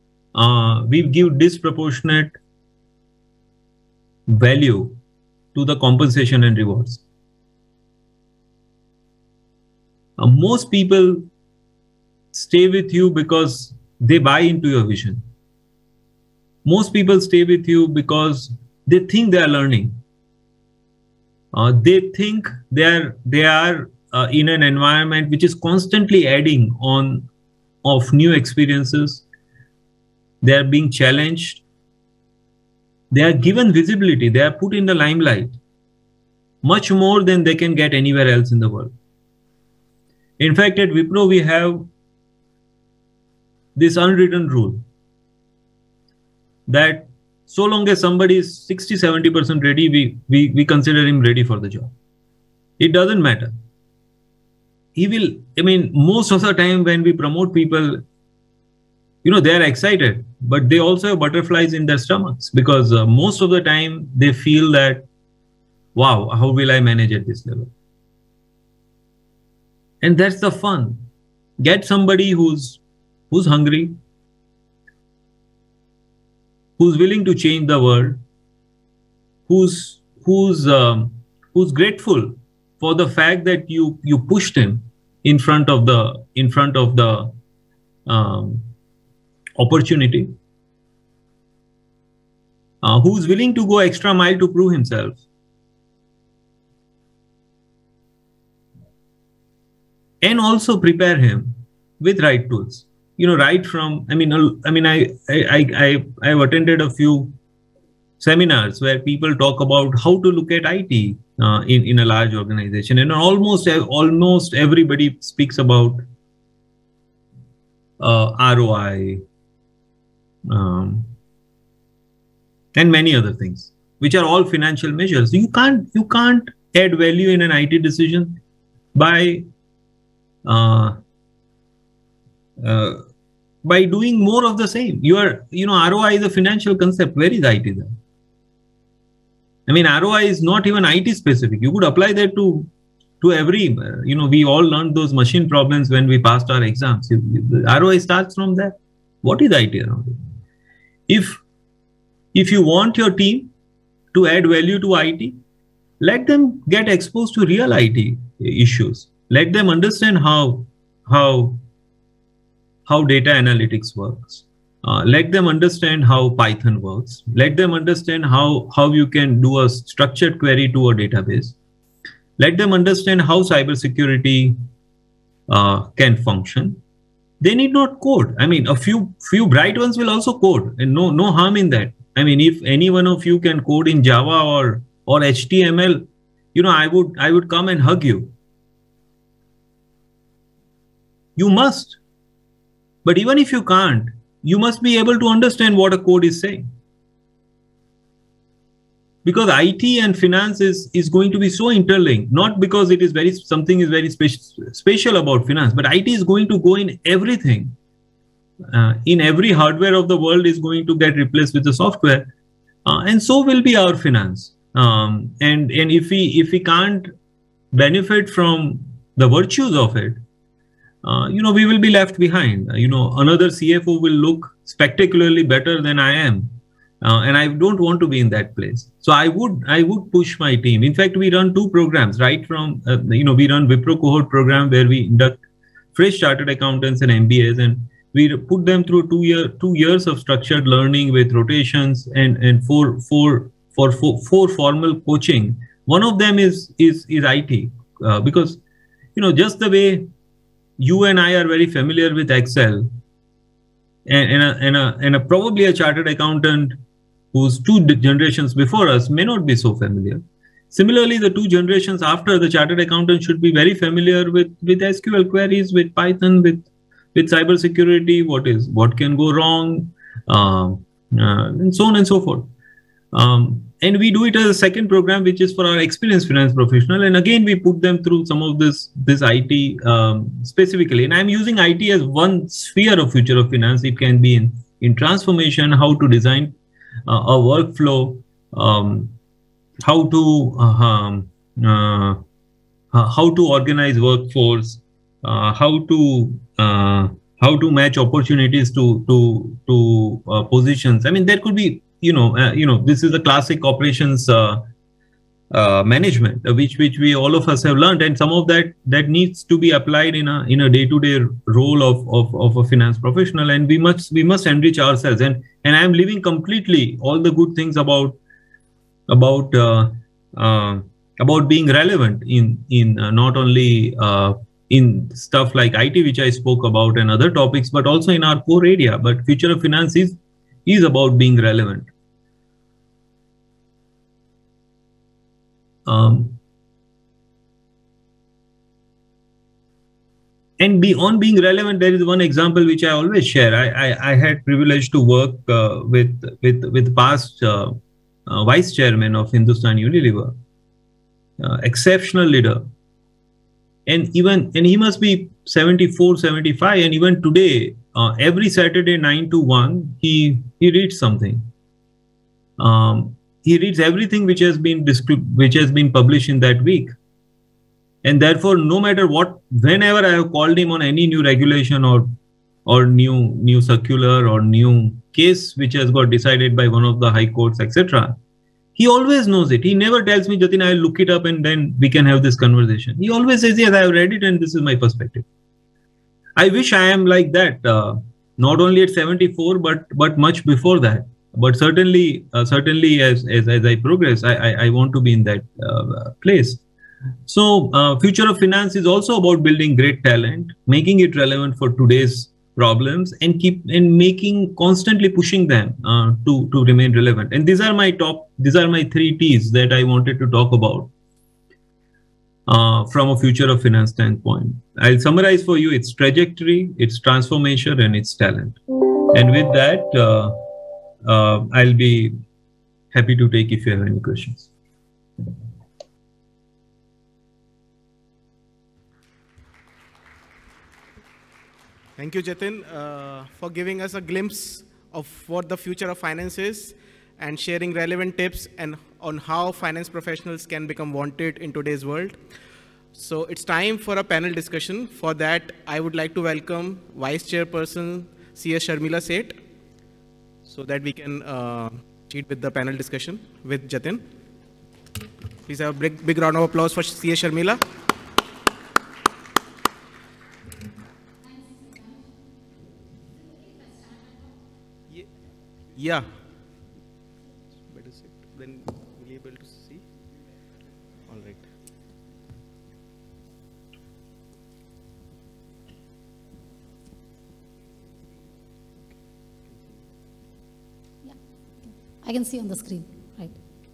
value to the compensation and rewards. Most people stay with you because they buy into your vision. Most people stay with you because they think they are learning. They think they are in an environment which is constantly adding on of new experiences. They are being challenged. They are given visibility. They are put in the limelight much more than they can get anywhere else in the world. In fact, at Wipro, we have this unwritten rule that so long as somebody is 60-70% ready, we consider him ready for the job. It doesn't matter. He will, I mean, most of the time when we promote people, you know, they are excited, but they also have butterflies in their stomachs because most of the time they feel that, wow, how will I manage at this level? And that's the fun. Get somebody who's hungry, who's willing to change the world, who's grateful for the fact that you pushed him in front of the opportunity, who's willing to go extra mile to prove himself. And also prepare him with right tools. You know, right from, I've attended a few seminars where people talk about how to look at IT in a large organization, and almost everybody speaks about ROI and many other things, which are all financial measures. You can't add value in an IT decision by doing more of the same. ROI is a financial concept. Where is IT then? I mean, ROI is not even IT specific. You could apply that to every, we all learned those machine problems when we passed our exams. The ROI starts from that. What is IT around it? If you want your team to add value to IT, let them get exposed to real IT issues. Let them understand how data analytics works. Let them understand how Python works. Let them understand how you can do a structured query to a database. Let them understand how cybersecurity can function. They need not code. I mean, a few bright ones will also code, and no harm in that. I mean, if any one of you can code in Java or HTML, I would come and hug you. You must. But even if you can't, you must be able to understand what a code is saying. because IT and finance is going to be so interlinked, not because it is something is very special about finance, but IT is going to go in everything. In every hardware of the world is going to get replaced with the software, and so will be our finance. And if we can't benefit from the virtues of it, we will be left behind. Another CFO will look spectacularly better than I am. And I don't want to be in that place. So I would push my team. In fact, we run 2 programs, right from, we run Wipro cohort program where we induct fresh chartered accountants and MBAs, and we put them through 2 years of structured learning with rotations and four formal coaching. One of them is IT, because, just the way you and I are very familiar with Excel, and probably a chartered accountant who's 2 generations before us may not be so familiar. Similarly, the 2 generations after, the chartered accountant should be very familiar with SQL queries, with Python, with cybersecurity, what can go wrong, and so on and so forth. And we do it as a second program, which is for our experienced finance professional. And again, we put them through some of this IT specifically. And I'm using IT as one sphere of future of finance. It can be in transformation, how to design a workflow, how to organize workforce, how to match opportunities to positions. I mean, there could be, this is a classic operations management, which we all of us have learned, and some of that needs to be applied in a day-to-day role of a finance professional, and we must enrich ourselves. And I am leaving completely all the good things about being relevant in not only in stuff like IT, which I spoke about, and other topics, but also in our core area. But future of finance is about being relevant. And beyond being relevant, there is one example which I always share. I had privilege to work with past vice chairman of Hindustan Unilever, exceptional leader, and he must be 74, 75, and even today, every Saturday 9 to 1, he reads something. He reads everything which has been published in that week. And therefore, no matter whenever I have called him on any new regulation or new circular or new case which has got decided by one of the high courts, etc., he always knows it. He never tells me, Jatin, I'll look it up and then we can have this conversation. He always says, yes, I have read it and this is my perspective. I wish I am like that, not only at 74, but much before that. But certainly as I progress, I want to be in that place. So future of finance is also about building great talent, making it relevant for today's problems, and constantly pushing them to remain relevant. And these are my 3 T's that I wanted to talk about from a future of finance standpoint. I'll summarize for you: its trajectory, its transformation, and its talent. And with that, I'll be happy to take if you have any questions. Thank you, Jatin, for giving us a glimpse of what the future of finance is and sharing relevant tips on how finance professionals can become wanted in today's world. So it's time for a panel discussion. For that, I would like to welcome Vice Chairperson CS Sharmila Seth, so that we can proceed with the panel discussion with Jatin. Please have a big round of applause for CS Sharmila. Yeah. Better sit. Then we'll be able to see. All right. Yeah, I can see on the screen, right?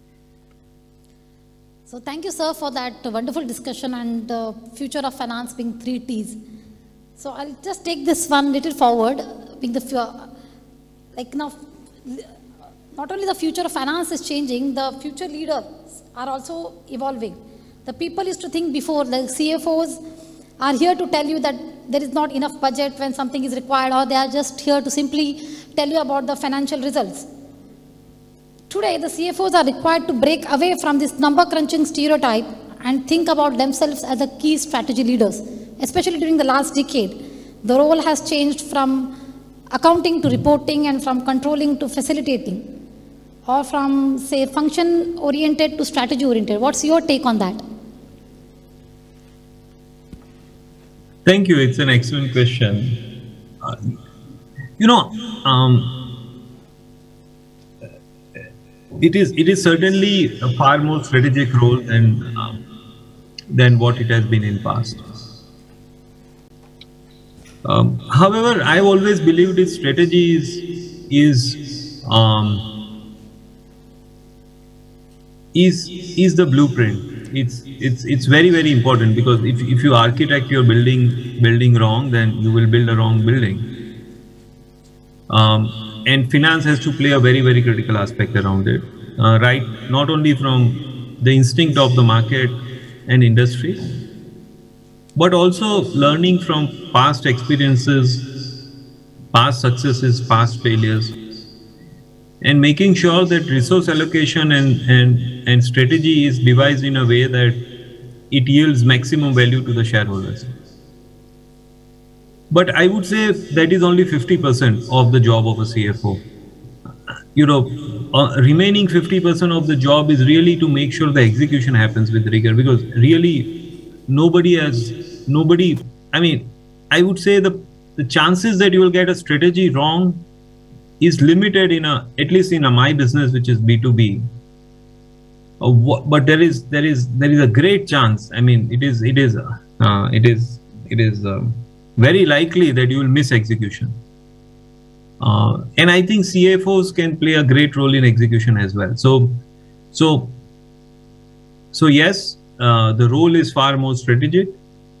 So thank you, sir, for that wonderful discussion and future of finance being 3 T's. So I'll just take this one little forward, being the not only the future of finance is changing, the future leaders are also evolving. The people used to think before, the CFOs are here to tell you that there is not enough budget when something is required, or they are just here to simply tell you about the financial results. Today, the CFOs are required to break away from this number crunching stereotype and think about themselves as the key strategy leaders. Especially during the last decade, the role has changed from accounting to reporting, and from controlling to facilitating, or from, say, function-oriented to strategy-oriented. What's your take on that? Thank you. It's an excellent question. It is certainly a far more strategic role than what it has been in past. However, I've always believed that strategy is the blueprint. It's very, very important, because if you architect your building wrong, then you will build a wrong building. And finance has to play a very, very critical aspect around it, right? Not only from the instinct of the market and industry, but also learning from past experiences, past successes, past failures, and making sure that resource allocation and strategy is devised in a way that it yields maximum value to the shareholders. But I would say that is only 50% of the job of a CFO. Remaining 50% of the job is really to make sure the execution happens with rigor, because really I would say the chances that you will get a strategy wrong is limited at least in my business, which is B2B. But there is a great chance. I mean, it is very likely that you will miss execution. And I think CFOs can play a great role in execution as well. So yes, the role is far more strategic,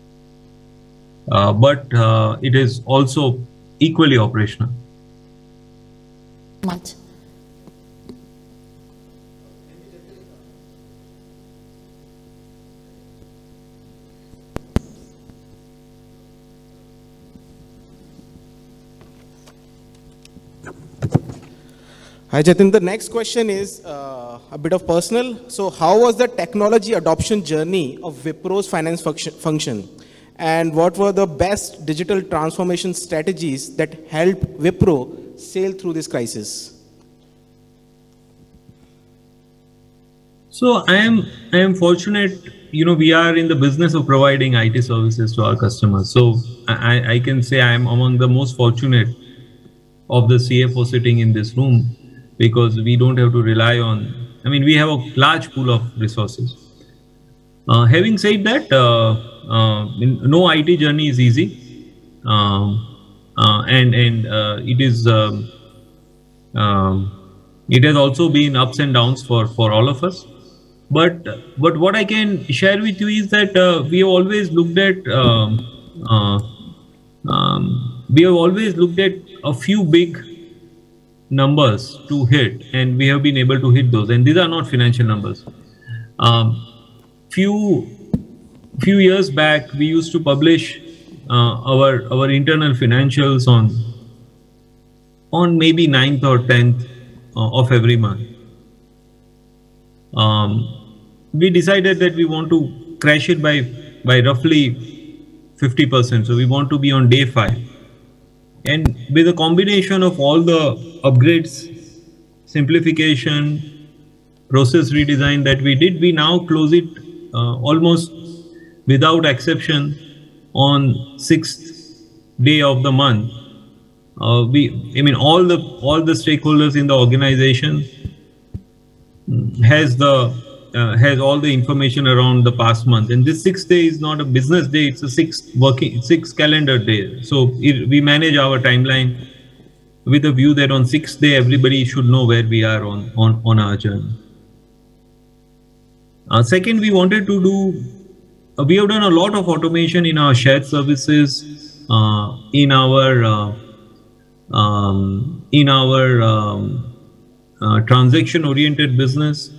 but it is also equally operational. Much. Hi Jatin, the next question is a bit of personal. So how was the technology adoption journey of Wipro's finance function? And what were the best digital transformation strategies that helped Wipro sail through this crisis? So I am fortunate, we are in the business of providing IT services to our customers. So I can say I am among the most fortunate of the CFO sitting in this room, because we don't have to rely on, we have a large pool of resources. Having said that, no IT journey is easy. And it has also been ups and downs for all of us. But what I can share with you is that we have always looked at a few big numbers to hit, and we have been able to hit those. And these are not financial numbers. Few years back, we used to publish our internal financials on maybe 9th or 10th of every month. We decided that we want to crash it by roughly 50%. So we want to be on day 5. And with a combination of all the upgrades, simplification, process redesign that we did, we now close it almost without exception on 6th day of the month. All the stakeholders in the organization has all the information around the past month. And this 6th day is not a business day; it's a 6th calendar day. So we manage our timeline with a view that on 6th day everybody should know where we are on our journey. Second, we wanted to do. We have done a lot of automation in our shared services, in our transaction-oriented business.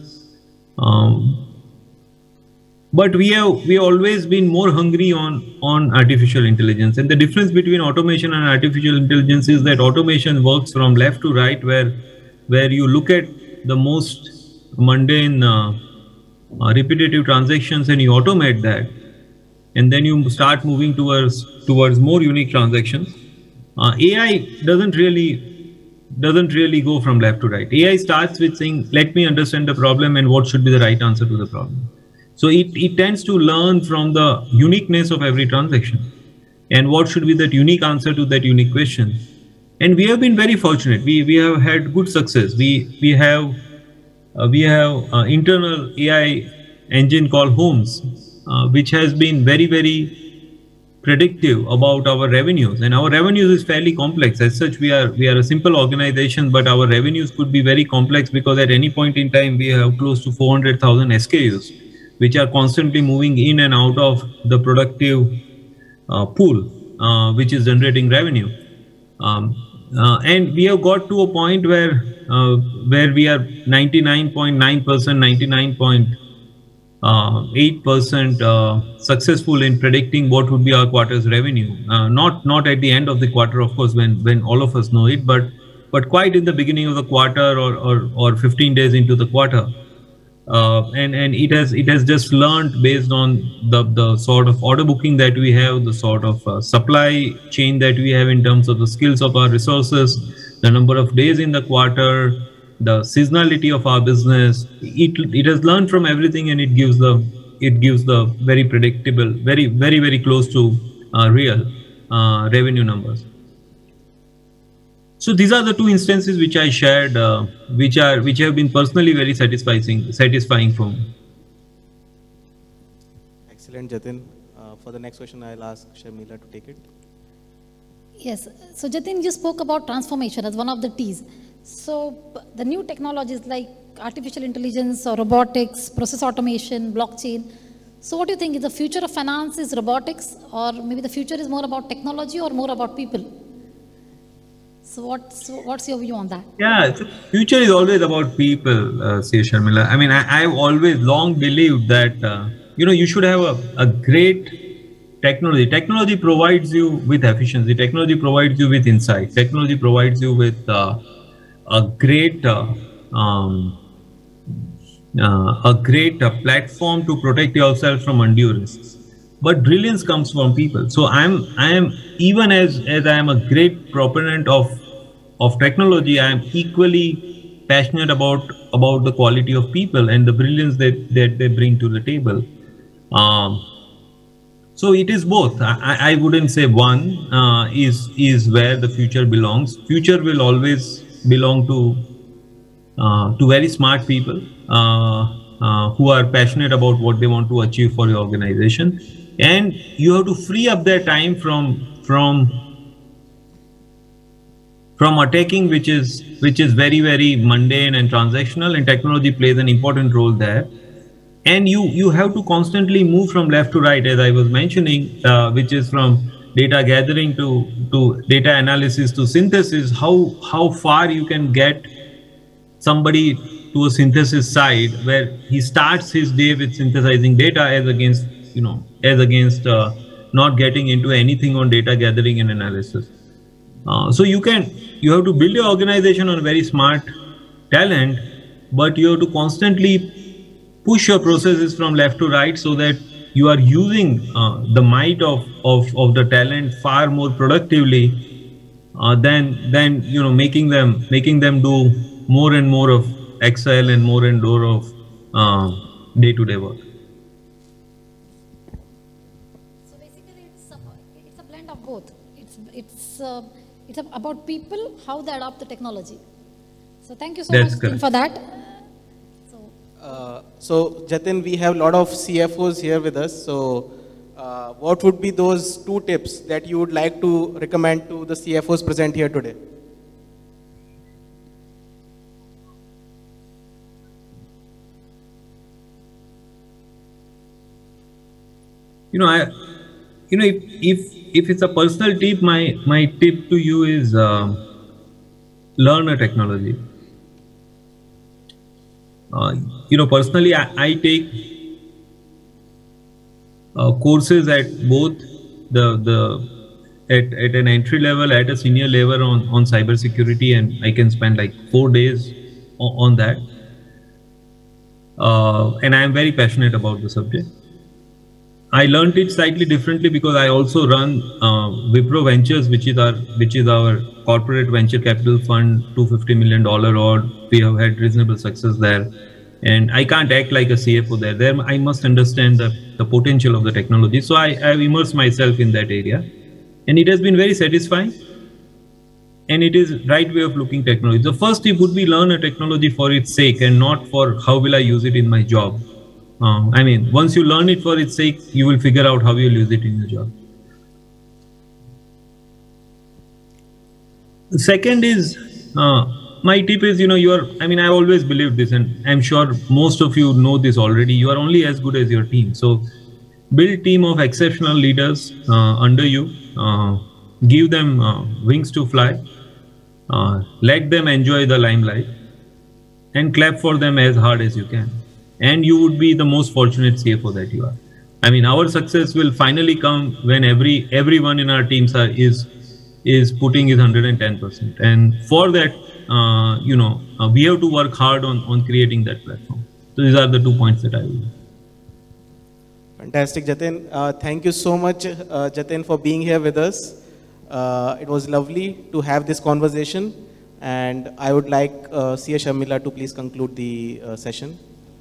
But we have always been more hungry on artificial intelligence. And the difference between automation and artificial intelligence is that automation works from left to right, where you look at the most mundane repetitive transactions and you automate that, and then you start moving towards more unique transactions. AI doesn't really go from left to right. AI starts with saying, let me understand the problem and what should be the right answer to the problem. So it tends to learn from the uniqueness of every transaction and what should be that unique answer to that unique question. And we have been very fortunate. We have had good success. We have internal AI engine called Holmes, which has been very, very predictive about our revenues. And our revenues is fairly complex. As such, we are a simple organization, but our revenues could be very complex because at any point in time, we have close to 400,000 SKUs, which are constantly moving in and out of the productive pool, which is generating revenue. And we have got to a point where we are 99.9%, 99.8% successful in predicting what would be our quarter's revenue. Not at the end of the quarter, of course, when all of us know it, but quite in the beginning of the quarter or 15 days into the quarter. And it has just learned based on the sort of order booking that we have, the sort of supply chain that we have in terms of the skills of our resources, the number of days in the quarter, the seasonality of our business. It has learned from everything, and it gives the very predictable, very, very, very close to real revenue numbers. So these are the two instances which I shared, which have been personally very satisfying for me. Excellent, Jatin. For the next question, I'll ask Sharmila to take it. Yes. So Jatin, you spoke about transformation as one of the T's. So the new technologies like artificial intelligence or robotics, process automation, blockchain. So what do you think is the future of finance is robotics, or maybe the future is more about technology or more about people? So what's your view on that? Yeah, the future is always about people, Sharmila. I mean, I've always long believed that, you should have a great technology. Technology provides you with efficiency. Technology provides you with insight. Technology provides you with a great platform to protect yourself from undue risks. But brilliance comes from people. So I am even as I am a great proponent of technology, I am equally passionate about the quality of people and the brilliance that they bring to the table. So it is both. I wouldn't say one is where the future belongs. Future will always belong to very smart people who are passionate about what they want to achieve for your organization. And you have to free up their time from attacking, which is very, very mundane and transactional, and technology plays an important role there. And you have to constantly move from left to right, as I was mentioning, which is from data gathering to data analysis to synthesis. How far you can get somebody to a synthesis side where he starts his day with synthesizing data as against not getting into anything on data gathering and analysis. So you have to build your organization on very smart talent, but you have to constantly push your processes from left to right so that you are using the might of the talent far more productively than making them do more and more of Excel and more and more of day-to-day work. So basically, it's a blend of both. It's about people, how they adopt the technology. So thank you so much for that. So Jatin, we have a lot of CFOs here with us. So what would be those 2 tips that you would like to recommend to the CFOs present here today? If it's a personal tip, my tip to you is learn a technology. Personally, I take courses at both at an entry level, at a senior level on cybersecurity, and I can spend like 4 days on that. And I am very passionate about the subject. I learned it slightly differently because I also run Wipro Ventures, which is our corporate venture capital fund, $250 million odd. We have had reasonable success there, and I can't act like a CFO there. There, I must understand the potential of the technology. So I have immersed myself in that area, and it has been very satisfying. And it is right way of looking technology. The first tip would be learn a technology for its sake and not for how will I use it in my job. I mean, once you learn it for its sake, you will figure out how you'll use it in your job. The second is, my tip is, I always believed this, and I'm sure most of you know this already. You are only as good as your team. So build team of exceptional leaders under you, give them wings to fly, let them enjoy the limelight, and clap for them as hard as you can. And you would be the most fortunate CFO that you are. I mean, our success will finally come when everyone in our teams is putting his 110%. And for that, we have to work hard on creating that platform. So these are the 2 points that I will. Fantastic, Jatin. Thank you so much, Jatin, for being here with us. It was lovely to have this conversation, and I would like CA Sharmila to please conclude the session.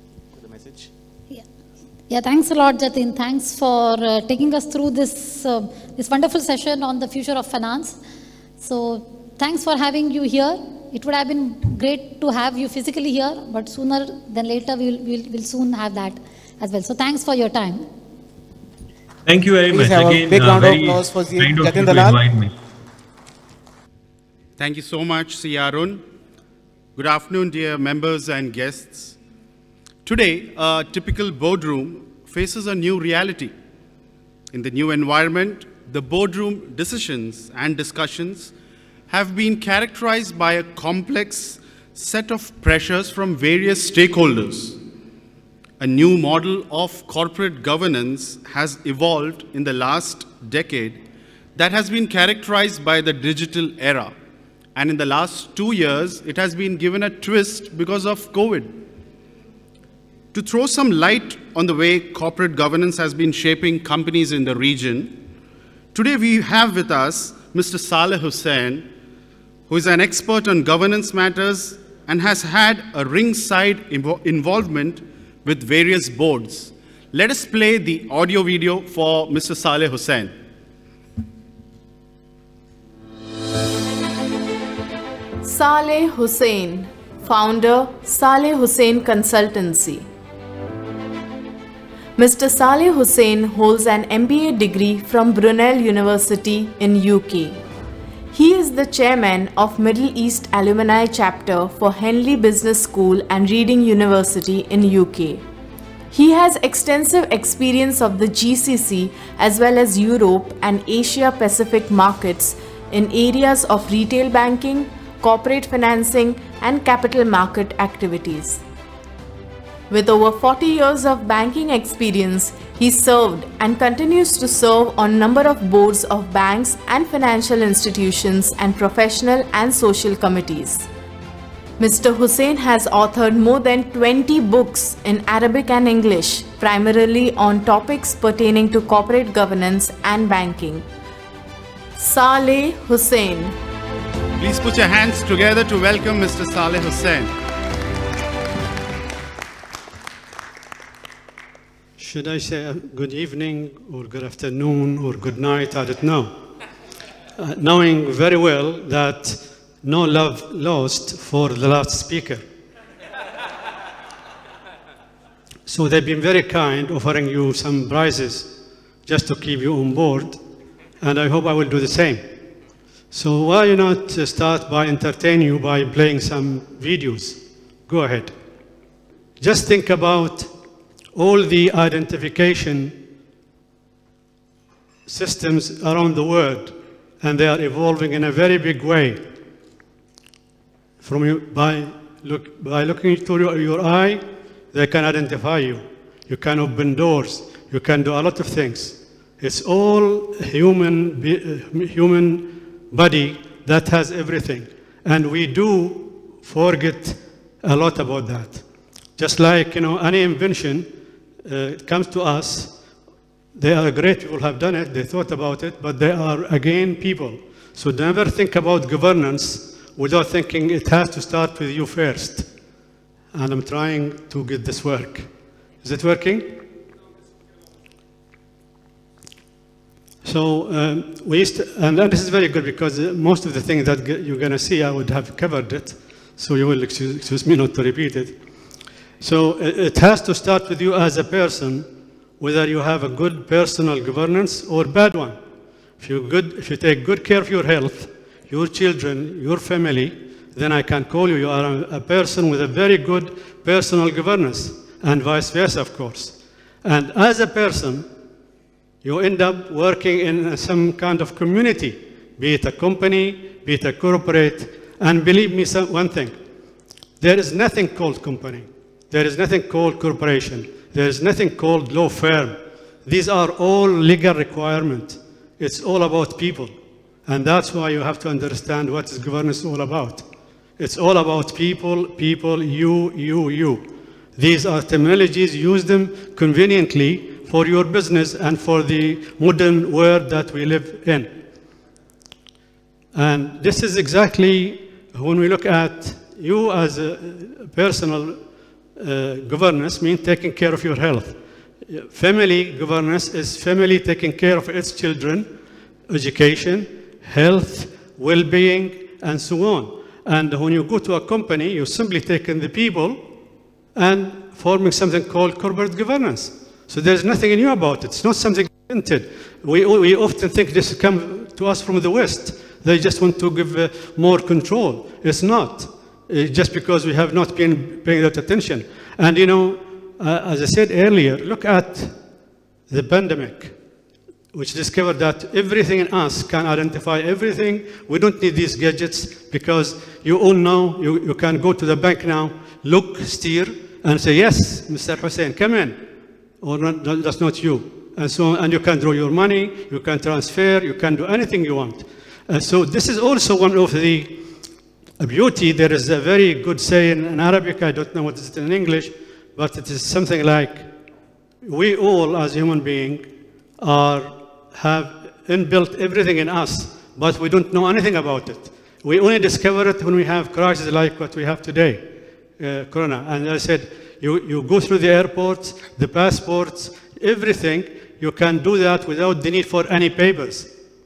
Yeah, thanks a lot, Jatin. Thanks for taking us through this wonderful session on the future of finance. So thanks for having you here. It would have been great to have you physically here, but sooner than later we'll soon have that as well. So thanks for your time. Thank you very much. Have again, a big round of applause for Jatin Dalal. Thank you so much, C. Arun. Good afternoon, dear members and guests. Today, a typical boardroom faces a new reality. In the new environment, the boardroom decisions and discussions have been characterized by a complex set of pressures from various stakeholders. A new model of corporate governance has evolved in the last decade that has been characterized by the digital era. And in the last 2 years, it has been given a twist because of COVID. To throw some light on the way corporate governance has been shaping companies in the region, today we have with us Mr. Saleh Hussain, who is an expert on governance matters and has had a ringside involvement with various boards. Let us play the audio video for Mr. Saleh Hussain. Saleh Hussain, founder, Saleh Hussain Consultancy. Mr. Saleh Hussain holds an MBA degree from Brunel University in UK. He is the chairman of Middle East Alumni Chapter for Henley Business School and Reading University in UK. He has extensive experience of the GCC as well as Europe and Asia Pacific markets in areas of retail banking, corporate financing, and capital market activities. With over 40 years of banking experience, he served and continues to serve on a number of boards of banks and financial institutions and professional and social committees. Mr. Hussain has authored more than 20 books in Arabic and English, primarily on topics pertaining to corporate governance and banking. Saleh Hussain. Please put your hands together to welcome Mr. Saleh Hussain. Should I say good evening or good afternoon or good night? I don't know. Knowing very well that no love lost for the last speaker. So they've been very kind, offering you some prizes just to keep you on board, and I hope I will do the same. So why not start by entertaining you by playing some videos? Go ahead. Just think about all the identification systems around the world, and they are evolving in a very big way by looking through your eye, they can identify you. You can open doors. You can do a lot of things. It's all human body that has everything. And we do forget a lot about that. Just like, any invention comes to us, they are great people have done it, they thought about it, but they are, again, people. So never think about governance without thinking it has to start with you first. And I'm trying to get this work. Is it working? So and this is very good because most of the things that you're going to see, I would have covered it. So you will excuse me not to repeat it. So it has to start with you as a person, whether you have a good personal governance or bad one. If you take good care of your health, your children, your family, then I can call you are a person with a very good personal governance, and vice versa, of course. And as a person, you end up working in some kind of community, be it a company, be it a corporate, and believe me one thing, there is nothing called company. There is nothing called corporation. There is nothing called law firm. These are all legal requirements. It's all about people. And that's why you have to understand what is governance all about. It's all about people, you. These are terminologies, use them conveniently for your business and for the modern world that we live in. And this is exactly when we look at you as a personal governance, means taking care of your health. Family governance is family taking care of its children, education, health, well-being, and so on. And when you go to a company, you simply take in the people and forming something called corporate governance. So there's nothing new about it. It's not something invented. We often think this comes to us from the West. They just want to give more control. It's not. Just because we have not been paying that attention. And as I said earlier, look at the pandemic, which discovered that everything in us can identify everything. We don't need these gadgets because you all know you can go to the bank now, look, steer, and say, yes, Mr. Hussein, come in. Or that's not you. And so on, and you can draw your money, you can transfer, you can do anything you want. So this is also one of the beauty. There is a very good saying in Arabic, I don't know what it is in English, but it is something like, we all as human beings have inbuilt everything in us, but we don't know anything about it. We only discover it when we have crises like what we have today, Corona. And as I said, you go through the airports, the passports, everything, you can do that without the need for any papers.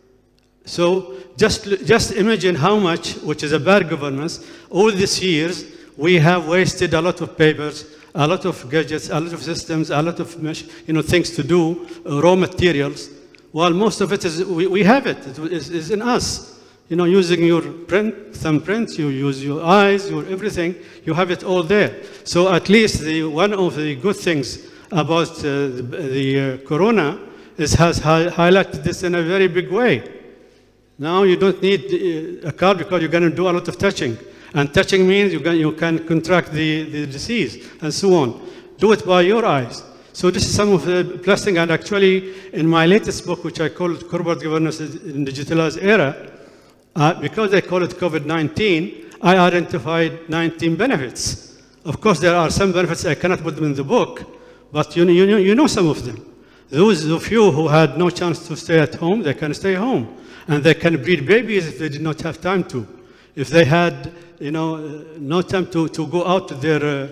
So just imagine how much, which is a bad governance, all these years we have wasted a lot of papers, a lot of gadgets, a lot of systems, a lot of things to do, raw materials. Well, most of it is, we have it, it's in us. Using your thumbprint, you use your eyes, your everything, you have it all there. So at least one of the good things about the Corona has highlighted this in a very big way. Now you don't need a card because you're going to do a lot of touching. And touching means you can contract the disease and so on. Do it by your eyes. So this is some of the blessing. And actually, in my latest book, which I call Corporate Governance in Digitalized Era, because I call it COVID-19, I identified 19 benefits. Of course, there are some benefits I cannot put them in the book, but you know some of them. Those of you who had no chance to stay at home, they can stay home. And they can breed babies if they did not have time to. If they had, no time to go out to their,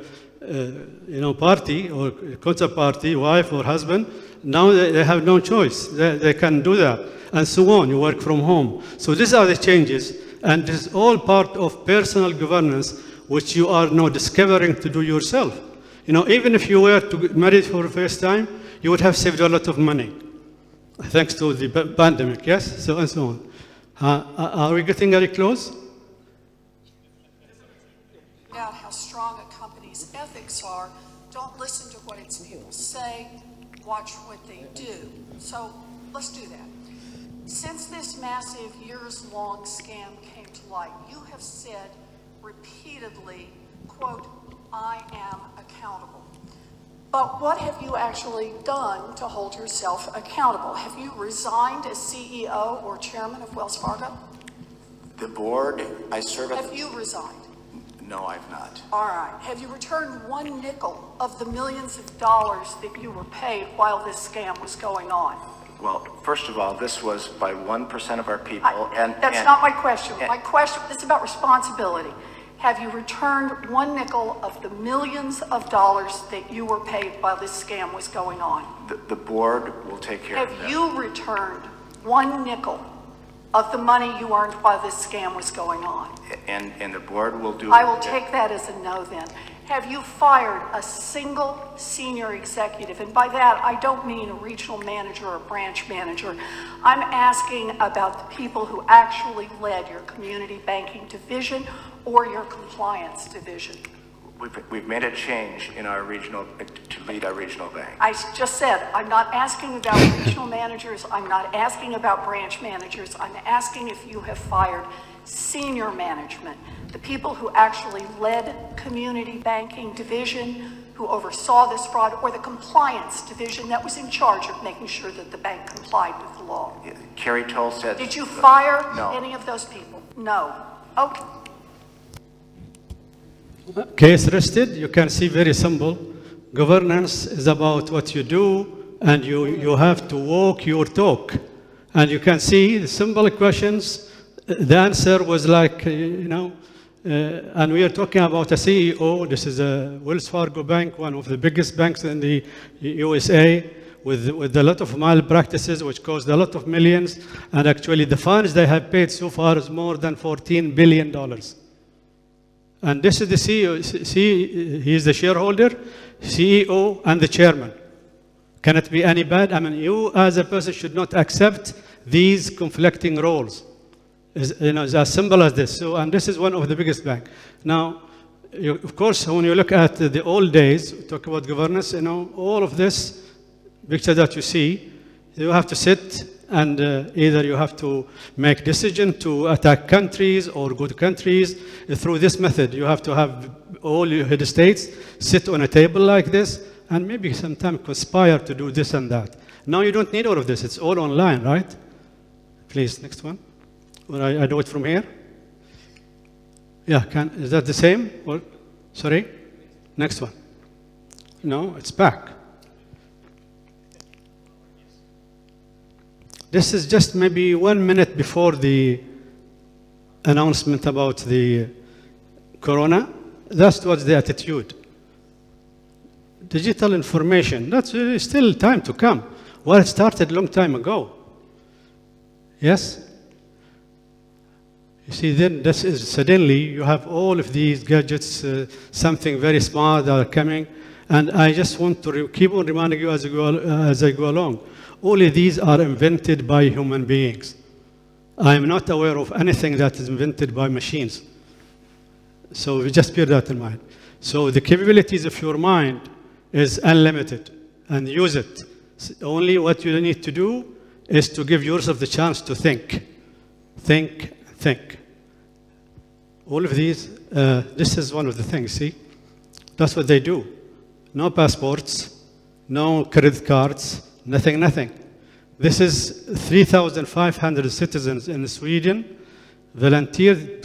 party or concert party, wife or husband, now they have no choice. They can do that. And so on, you work from home. So these are the changes. And this is all part of personal governance, which you are now discovering to do yourself. Even if you were to get married for the first time, you would have saved a lot of money. Thanks to the pandemic, yes? So and so on. Are we getting very close? About how strong a company's ethics are, don't listen to what its people say, watch what they do. So let's do that. Since this massive years-long scam came to light, you have said repeatedly quote, I am accountable. But what have you actually done to hold yourself accountable? Have you resigned as CEO or chairman of Wells Fargo? The board, I serve at... Have you resigned? No, I've not. All right. Have you returned one nickel of the millions of dollars that you were paid while this scam was going on? Well, first of all, this was by 1% of our people, That's not my question. My question is about responsibility. Have you returned one nickel of the millions of dollars that you were paid while this scam was going on? The board will take care of that. Have you returned one nickel of the money you earned while this scam was going on? And the board will do... I will take that as a no then. Have you fired a single senior executive? And by that, I don't mean a regional manager or a branch manager. I'm asking about the people who actually led your community banking division or your compliance division. We've made a change in our regional, to lead our regional bank. I just said, I'm not asking about regional managers. I'm not asking about branch managers. I'm asking if you have fired senior management, the people who actually led community banking division, who oversaw this fraud, or the compliance division that was in charge of making sure that the bank complied with the law. Carrie Toll said... Did you fire No. any of those people? No. Okay. Case rested, you can see very simple. Governance is about what you do, and you have to walk your talk. And you can see the simple questions. The answer was like, and we are talking about a CEO. This is a Wells Fargo Bank, one of the biggest banks in the USA, with a lot of malpractices, which caused a lot of millions. And actually, the fines they have paid so far is more than $14 billion. And this is the CEO. He is the shareholder, CEO, and the chairman. Can it be any bad? I mean, you as a person should not accept these conflicting roles. It's as simple as this. So, and this is one of the biggest banks. Now, of course, when you look at the old days, talk about governance, all of this picture that you see, you have to sit and either you have to make decision to attack countries or good countries through this method. You have to have all your head states sit on a table like this and maybe sometimes conspire to do this and that. Now you don't need all of this. It's all online, right? Please, next one. Or I do it from here. Yeah, is that the same? Or, sorry? Next one. No, it's back. This is just maybe 1 minute before the announcement about the corona. That was the attitude. Digital information, that's still time to come. Well, it started a long time ago. Yes? You see, then this is suddenly you have all of these gadgets, something very smart that are coming, and I just want to keep on reminding you as I go along. All of these are invented by human beings. I am not aware of anything that is invented by machines. So we just bear that in mind. So the capabilities of your mind is unlimited, and use it. Only what you need to do is to give yourself the chance to think. Think. All of these, this is one of the things, see? That's what they do. No passports, no credit cards, nothing. This is 3,500 citizens in Sweden volunteered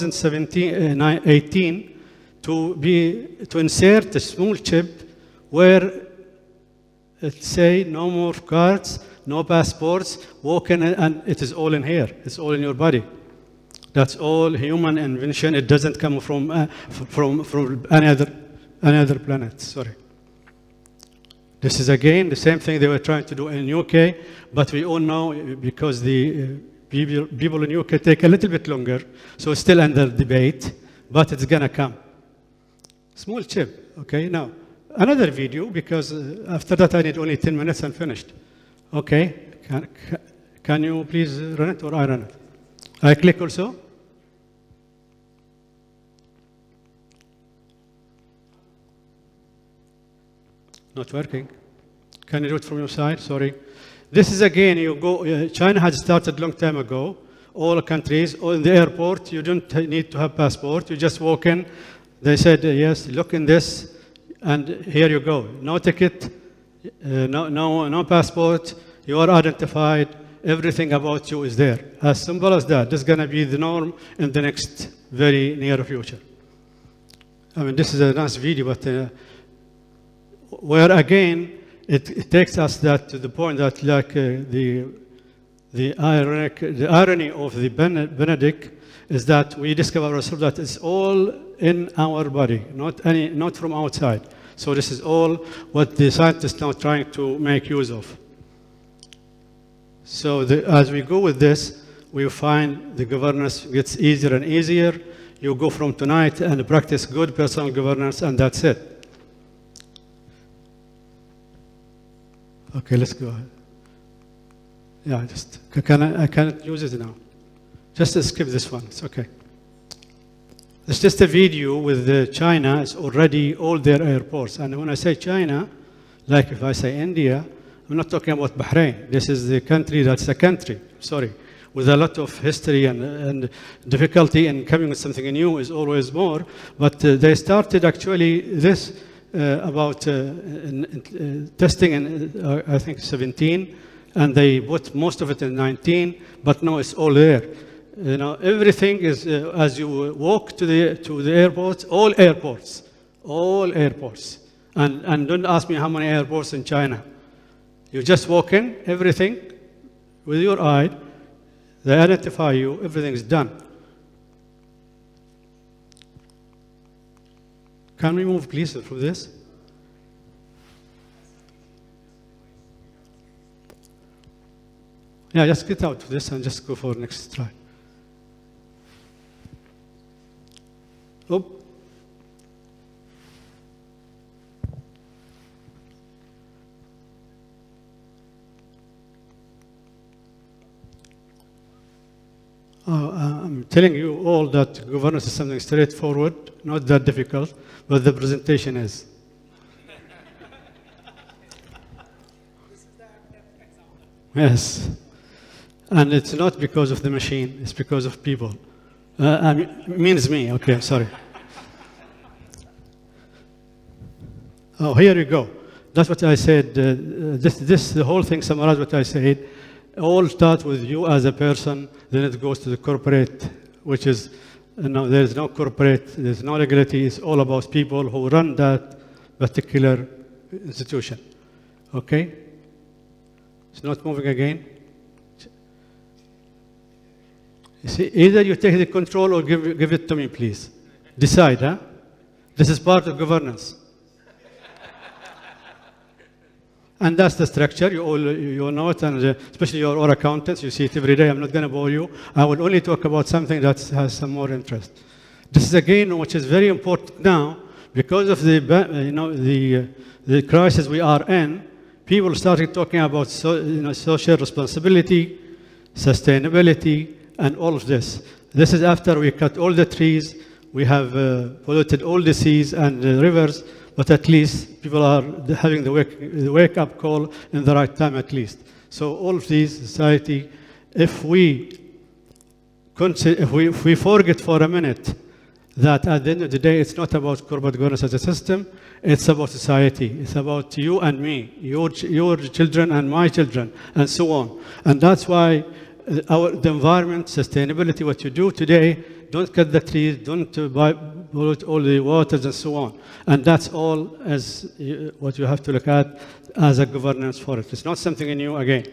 2018 to insert a small chip where it say no more cards, no passports, walk in, and it is all in here. It's all in your body. That's all human invention. It doesn't come from any other planet. Sorry. This is again the same thing they were trying to do in UK, but we all know because the people in UK take a little bit longer, so it's still under debate, but it's gonna come. Small chip. Okay. Now another video, because after that I need only 10 minutes and finished. Okay. Can you please run it, or I run it? I click also. Not working. Can you do it from your side? Sorry. This is again, you go, China had started a long time ago. All countries, or in the airport, you don't need to have passport. You just walk in. They said, yes, look in this, and here you go. No ticket, no passport, you are identified, everything about you is there. As simple as that. This is going to be the norm in the next very near future. I mean, this is a nice video, but where again, it takes us that to the point that like the irony of the Benedict is that we discover ourselves that it's all in our body, not from outside. So this is all what the scientists now trying to make use of. So as we go with this, we find the governance gets easier and easier. You go from tonight and practice good personal governance, and that's it. Okay, let's go ahead. Yeah, just I can't use it now. Just skip this one. It's okay. It's just a video with China. It's already all their airports. And when I say China, like if I say India, I'm not talking about Bahrain. This is the country that's a country, sorry, with a lot of history and difficulty in coming with something new is always more. But they started actually this about testing in, I think, 17, and they put most of it in 19, but now it's all there. You know, everything is, as you walk to the airports, all airports. And don't ask me how many airports in China. You just walk in, everything, with your eye, they identify you, everything is done. Can we move, please, through this? Yeah, just get out of this and just go for the next slide. Oh. I'm telling you all that governance is something straightforward, not that difficult, but the presentation is. Yes. And it's not because of the machine, it's because of people. I mean, it means me, okay, sorry. Oh, here you go. That's what I said. The whole thing summarizes what I said. All start with you as a person, then it goes to the corporate, which is, there's no corporate, there's no legality, it's all about people who run that particular institution. Okay? It's not moving again. You see, either you take the control or give it to me, please. Decide, huh? This is part of governance. And that's the structure. You all know it, and especially you're all accountants. You see it every day. I'm not going to bore you. I will only talk about something that has some more interest. This is again, which is very important now, because of the crisis we are in. People started talking about social responsibility, sustainability, and all of this. This is after we cut all the trees. We have polluted all the seas and the rivers. But at least people are having the wake-up call in the right time at least. So all of these society, if we forget for a minute that at the end of the day, it's not about corporate governance as a system, it's about society. It's about you and me, your children and my children, and so on. And that's why the environment, sustainability, what you do today, don't cut the trees, don't pollute all the waters and so on. And that's all as what you have to look at as a governance for it. It's not something new again.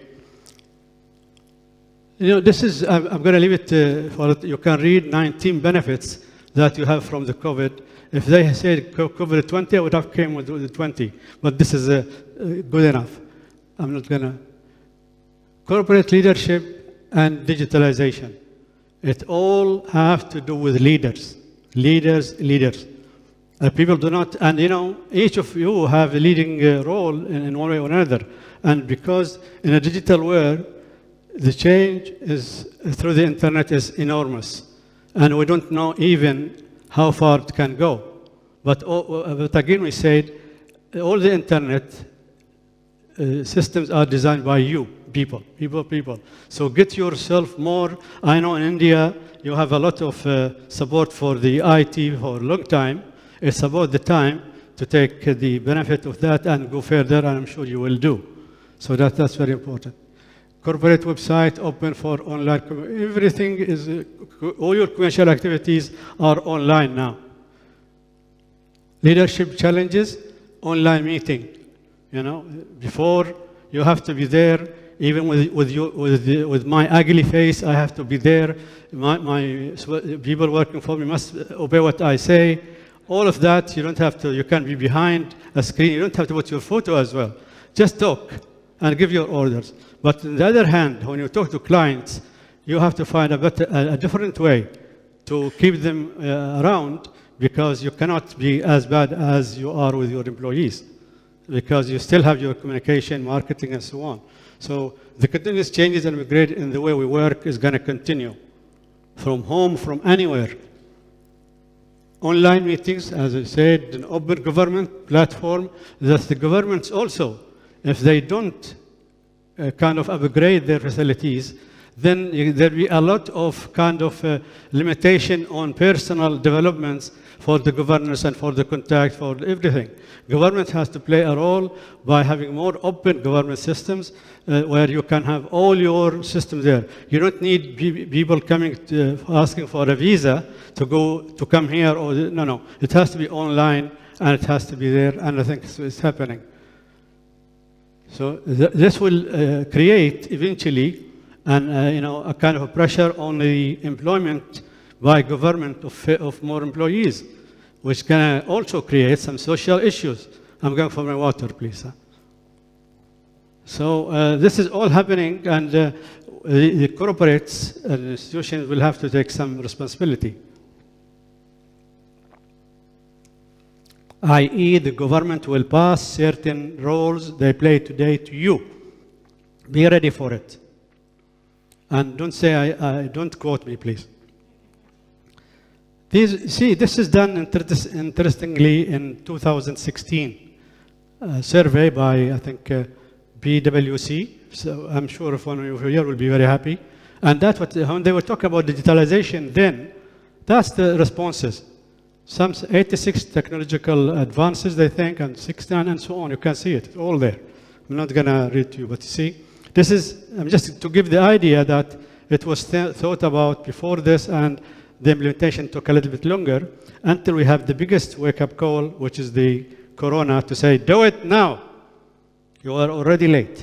This is, I'm going to leave it for it. You can read 19 benefits that you have from the COVID. If they said COVID-20, I would have came with the 20. But this is good enough. I'm not going to. Corporate leadership and digitalization. It all have to do with leaders. Leaders. People do not, and each of you have a leading role in one way or another. And because in a digital world, the change is through the internet is enormous. And we don't know even how far it can go. But again, we said, all the internet systems are designed by you, people. So get yourself more. I know in India, you have a lot of support for the IT for a long time. It's about the time to take the benefit of that and go further, and I'm sure you will do. So that's very important. Corporate website open for online. Everything is, all your commercial activities are online now. Leadership challenges, online meeting. You know, before you have to be there, even with my ugly face, I have to be there. My people working for me must obey what I say. All of that, you don't have to, you can be behind a screen. You don't have to put your photo as well. Just talk and give your orders. But on the other hand, when you talk to clients, you have to find a different way to keep them around, because you cannot be as bad as you are with your employees, because you still have your communication, marketing, and so on. So the continuous changes and upgrade in the way we work is going to continue from home, from anywhere. Online meetings, as I said, an open government platform, that the governments also, if they don't kind of upgrade their facilities, then there'll be a lot of kind of limitation on personal developments for the governors and for the contact, for everything. Government has to play a role by having more open government systems where you can have all your systems there. You don't need people coming to asking for a visa to come here, or no. It has to be online and it has to be there, and I think it's happening. So this will create eventually a kind of a pressure on the employment by government of more employees, which can also create some social issues. I'm going for my water, please. So this is all happening, and the corporates and institutions will have to take some responsibility. i.e., the government will pass certain roles they play today to you. Be ready for it. And don't say, don't quote me, please. This is done interestingly in 2016. A survey by, I think, PwC. So I'm sure if one of you here will be very happy. And that's what, when they were talking about digitalization then, that's the responses. Some 86 technological advances, they think, and 69 and so on. You can see it, it's all there. I'm not going to read to you, but you see, this is just to give the idea that it was thought about before this, and the implementation took a little bit longer until we have the biggest wake-up call, which is the corona, to say, do it now. You are already late.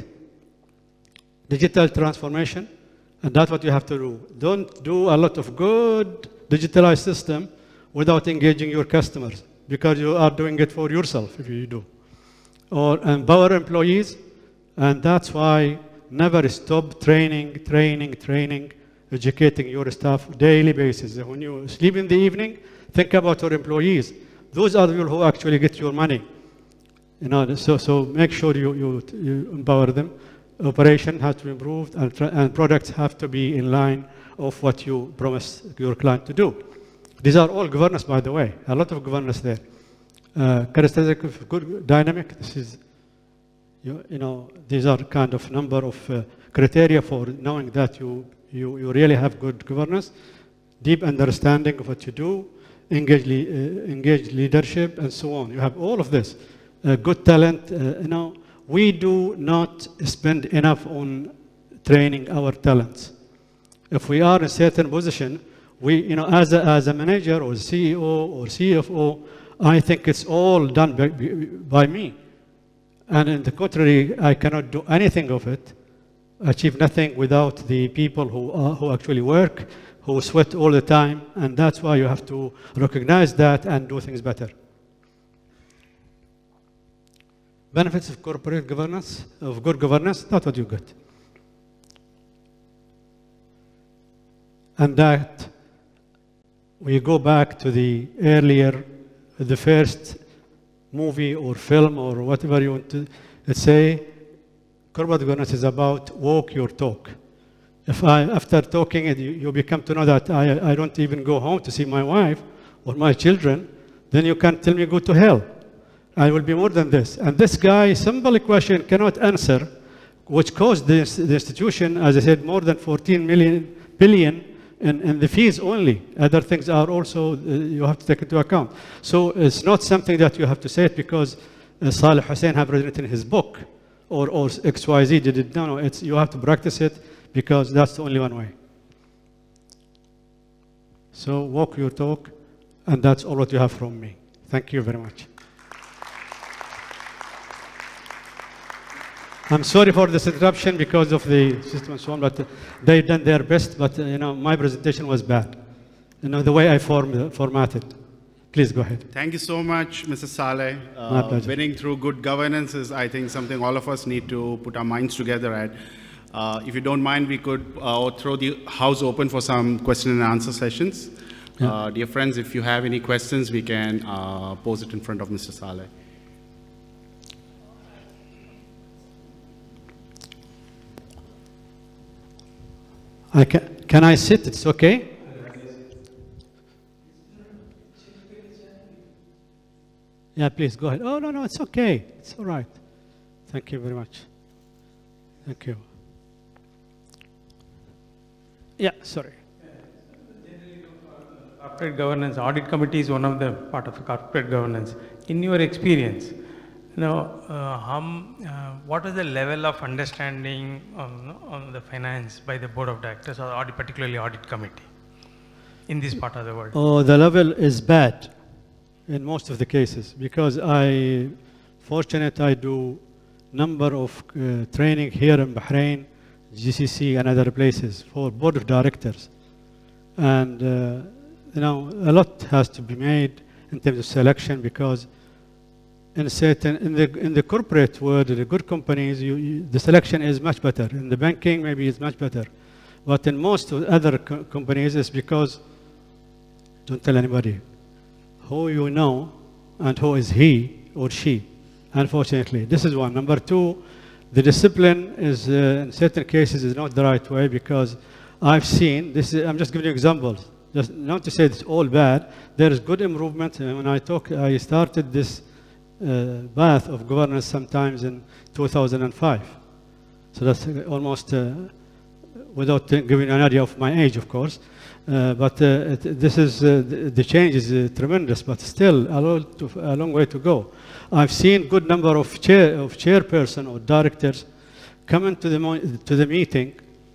Digital transformation, and that's what you have to do. Don't do a lot of good digitalized system without engaging your customers, because you are doing it for yourself if you do. Or empower employees, and that's why never stop training, educating your staff daily basis. When you sleep in the evening, think about your employees. Those are the people who actually get your money. So make sure you empower them. Operation has to be improved, and products have to be in line of what you promise your client to do. These are all governance, by the way. A lot of governance there. Characteristic of good dynamic. This is, these are kind of number of criteria for knowing that you really have good governance, deep understanding of what you do, engaged leadership, and so on. You have all of this. Good talent. We do not spend enough on training our talents. If we are in a certain position, as a manager or CEO or CFO, I think it's all done by me. And in the contrary, I cannot do anything of it, achieve nothing without the people who actually work, who sweat all the time, and that's why you have to recognize that and do things better. Benefits of corporate governance, of good governance, that's what you get. And that, we go back to the first movie or film or whatever you want to say. Corporate governance is about walk your talk. If after talking, you become to know that I don't even go home to see my wife or my children, then you can't tell me go to hell. I will be more than this. And this guy, simple question cannot answer, which caused the institution, as I said, more than 14 billion in the fees only. Other things are also, you have to take into account. So it's not something that you have to say it because Saleh Hussein have written his book or XYZ did it. No, it's, you have to practice it because that's the only one way. So walk your talk, and that's all what you have from me. Thank you very much. I'm sorry for this interruption because of the system and so on, but they've done their best, but you know, my presentation was bad. You know, the way I formatted. Please go ahead. Thank you so much, Mr. Saleh. My pleasure. Winning through good governance is, I think, something all of us need to put our minds together at. If you don't mind, we could throw the house open for some question and answer sessions. Yeah. Dear friends, if you have any questions, we can pose it in front of Mr. Saleh. Can I sit? It's okay? Yeah, please go ahead. Oh, no, it's okay. It's all right. Thank you very much. Thank you. Yeah, sorry. Corporate governance, audit committee is one of the part of the corporate governance. In your experience, you know, what is the level of understanding on the finance by the board of directors or audit, particularly audit committee in this part of the world? Oh, the level is bad in most of the cases because I do number of training here in Bahrain, GCC and other places for board of directors. And, you know, a lot has to be made in terms of selection because in the corporate world, the good companies, the selection is much better. In the banking, maybe it's much better. But in most other companies, it's because, don't tell anybody, who you know and who is he or she, unfortunately. This is one. Number two, the discipline is, in certain cases, is not the right way because I've seen, I'm just giving you examples, just not to say it's all bad. There is good improvement. When I started this path of governance sometimes in 2005. So that's almost, without giving an idea of my age, of course. But this is, the change is tremendous, but still a long way to go. I've seen good number of chairperson or directors come into the meeting.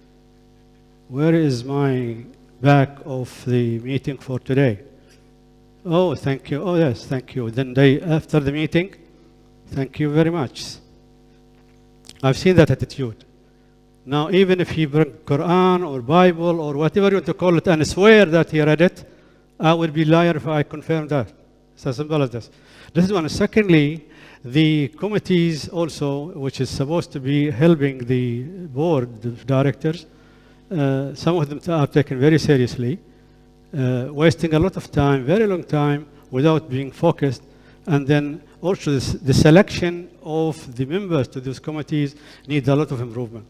Where is my back of the meeting for today? Oh, thank you. Oh, yes, thank you. Then after the meeting, thank you very much. I've seen that attitude. Now, even if he bring Quran or Bible or whatever you want to call it and swear that he read it, I would be a liar if I confirm that. It's as simple as this. This is one. Secondly, the committees also, which is supposed to be helping the board of directors, some of them are taken very seriously. Wasting a lot of time, very long time, without being focused. And then also the selection of the members to those committees needs a lot of improvement.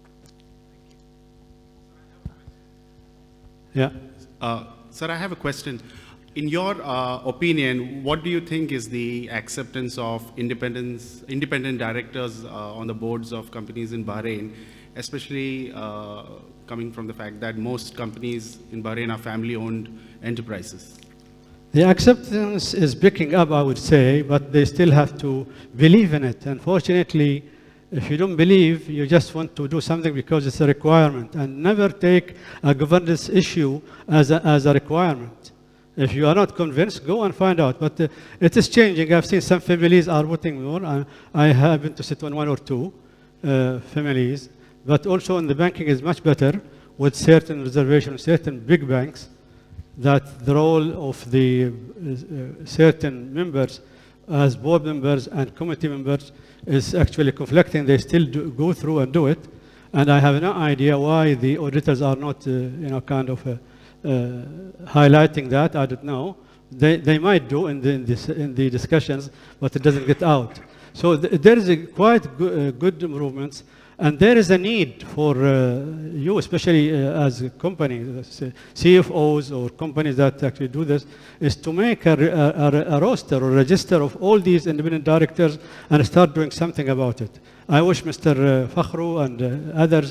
Yeah. Sir, I have a question. In your opinion, what do you think is the acceptance of independent directors on the boards of companies in Bahrain, especially coming from the fact that most companies in Bahrain are family-owned enterprises? The acceptance is picking up, I would say, but they still have to believe in it. Unfortunately, if you don't believe, you just want to do something because it's a requirement, and never take a governance issue as a requirement. If you are not convinced, go and find out. But it is changing. I've seen some families are putting more. I happen to sit on one or two families. But also in the banking is much better with certain reservations, certain big banks, that the role of the certain members as board members and committee members is actually conflicting. They still go through and do it. And I have no idea why the auditors are not, kind of highlighting that. I don't know. They might do in the discussions, but it doesn't get out. So there is quite good improvements. And there is a need for you, especially as a company, CFOs or companies that actually do this, is to make a roster or register of all these independent directors and start doing something about it. I wish Mr. Fakhru and others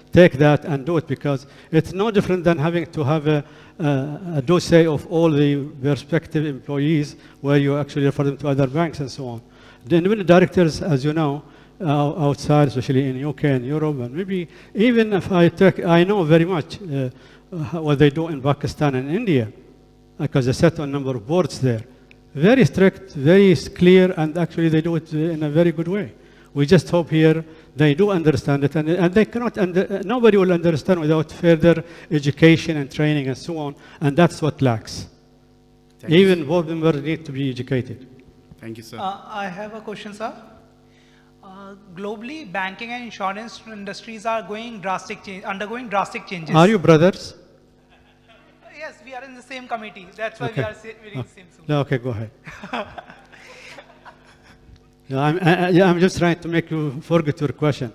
take that and do it, because it's no different than having to have a dossier of all the prospective employees where you actually refer them to other banks and so on. The independent directors, as you know, outside, especially in UK and Europe, and maybe even if I know very much what they do in Pakistan and India, because I sat on a number of boards there. Very strict, very clear, and actually they do it in a very good way. We just hope here they do understand it, and they cannot, nobody will understand without further education and training and so on, and that's what lacks. Even board members need to be educated. Thank you, sir. I have a question, sir. Globally, banking and insurance industries are undergoing drastic changes. Are you brothers? Yes, we are in the same committee. That's why we are reading the same soon. No, okay, go ahead. I'm just trying to make you forget your question.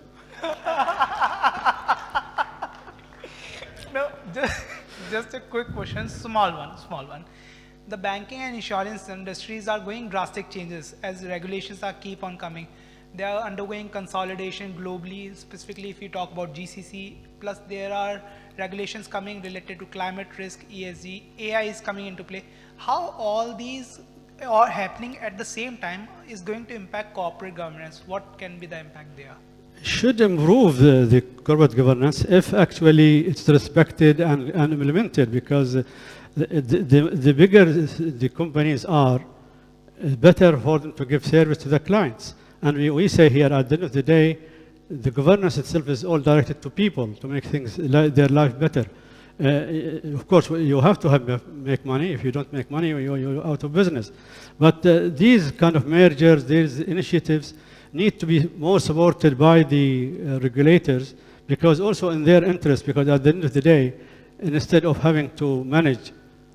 No, just a quick question, small one. The banking and insurance industries are going drastic changes as regulations keep on coming. They are undergoing consolidation globally, specifically if you talk about GCC, plus there are regulations coming related to climate risk, ESG, AI is coming into play. How all these are happening at the same time is going to impact corporate governance? What can be the impact there? Should improve the corporate governance if actually it's respected and implemented, because the bigger the companies are, it's better for them to give service to the clients. And we say here, at the end of the day, the governance itself is all directed to people to make things, their life better. Of course, you have to make money. If you don't make money, you're out of business. But these kind of mergers, these initiatives need to be more supported by the regulators, because also in their interest, because at the end of the day, instead of having to manage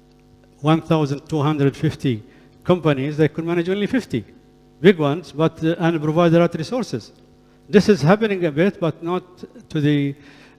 1,250 companies, they could manage only 50 big ones, but and provide the right resources. This is happening a bit, but not to the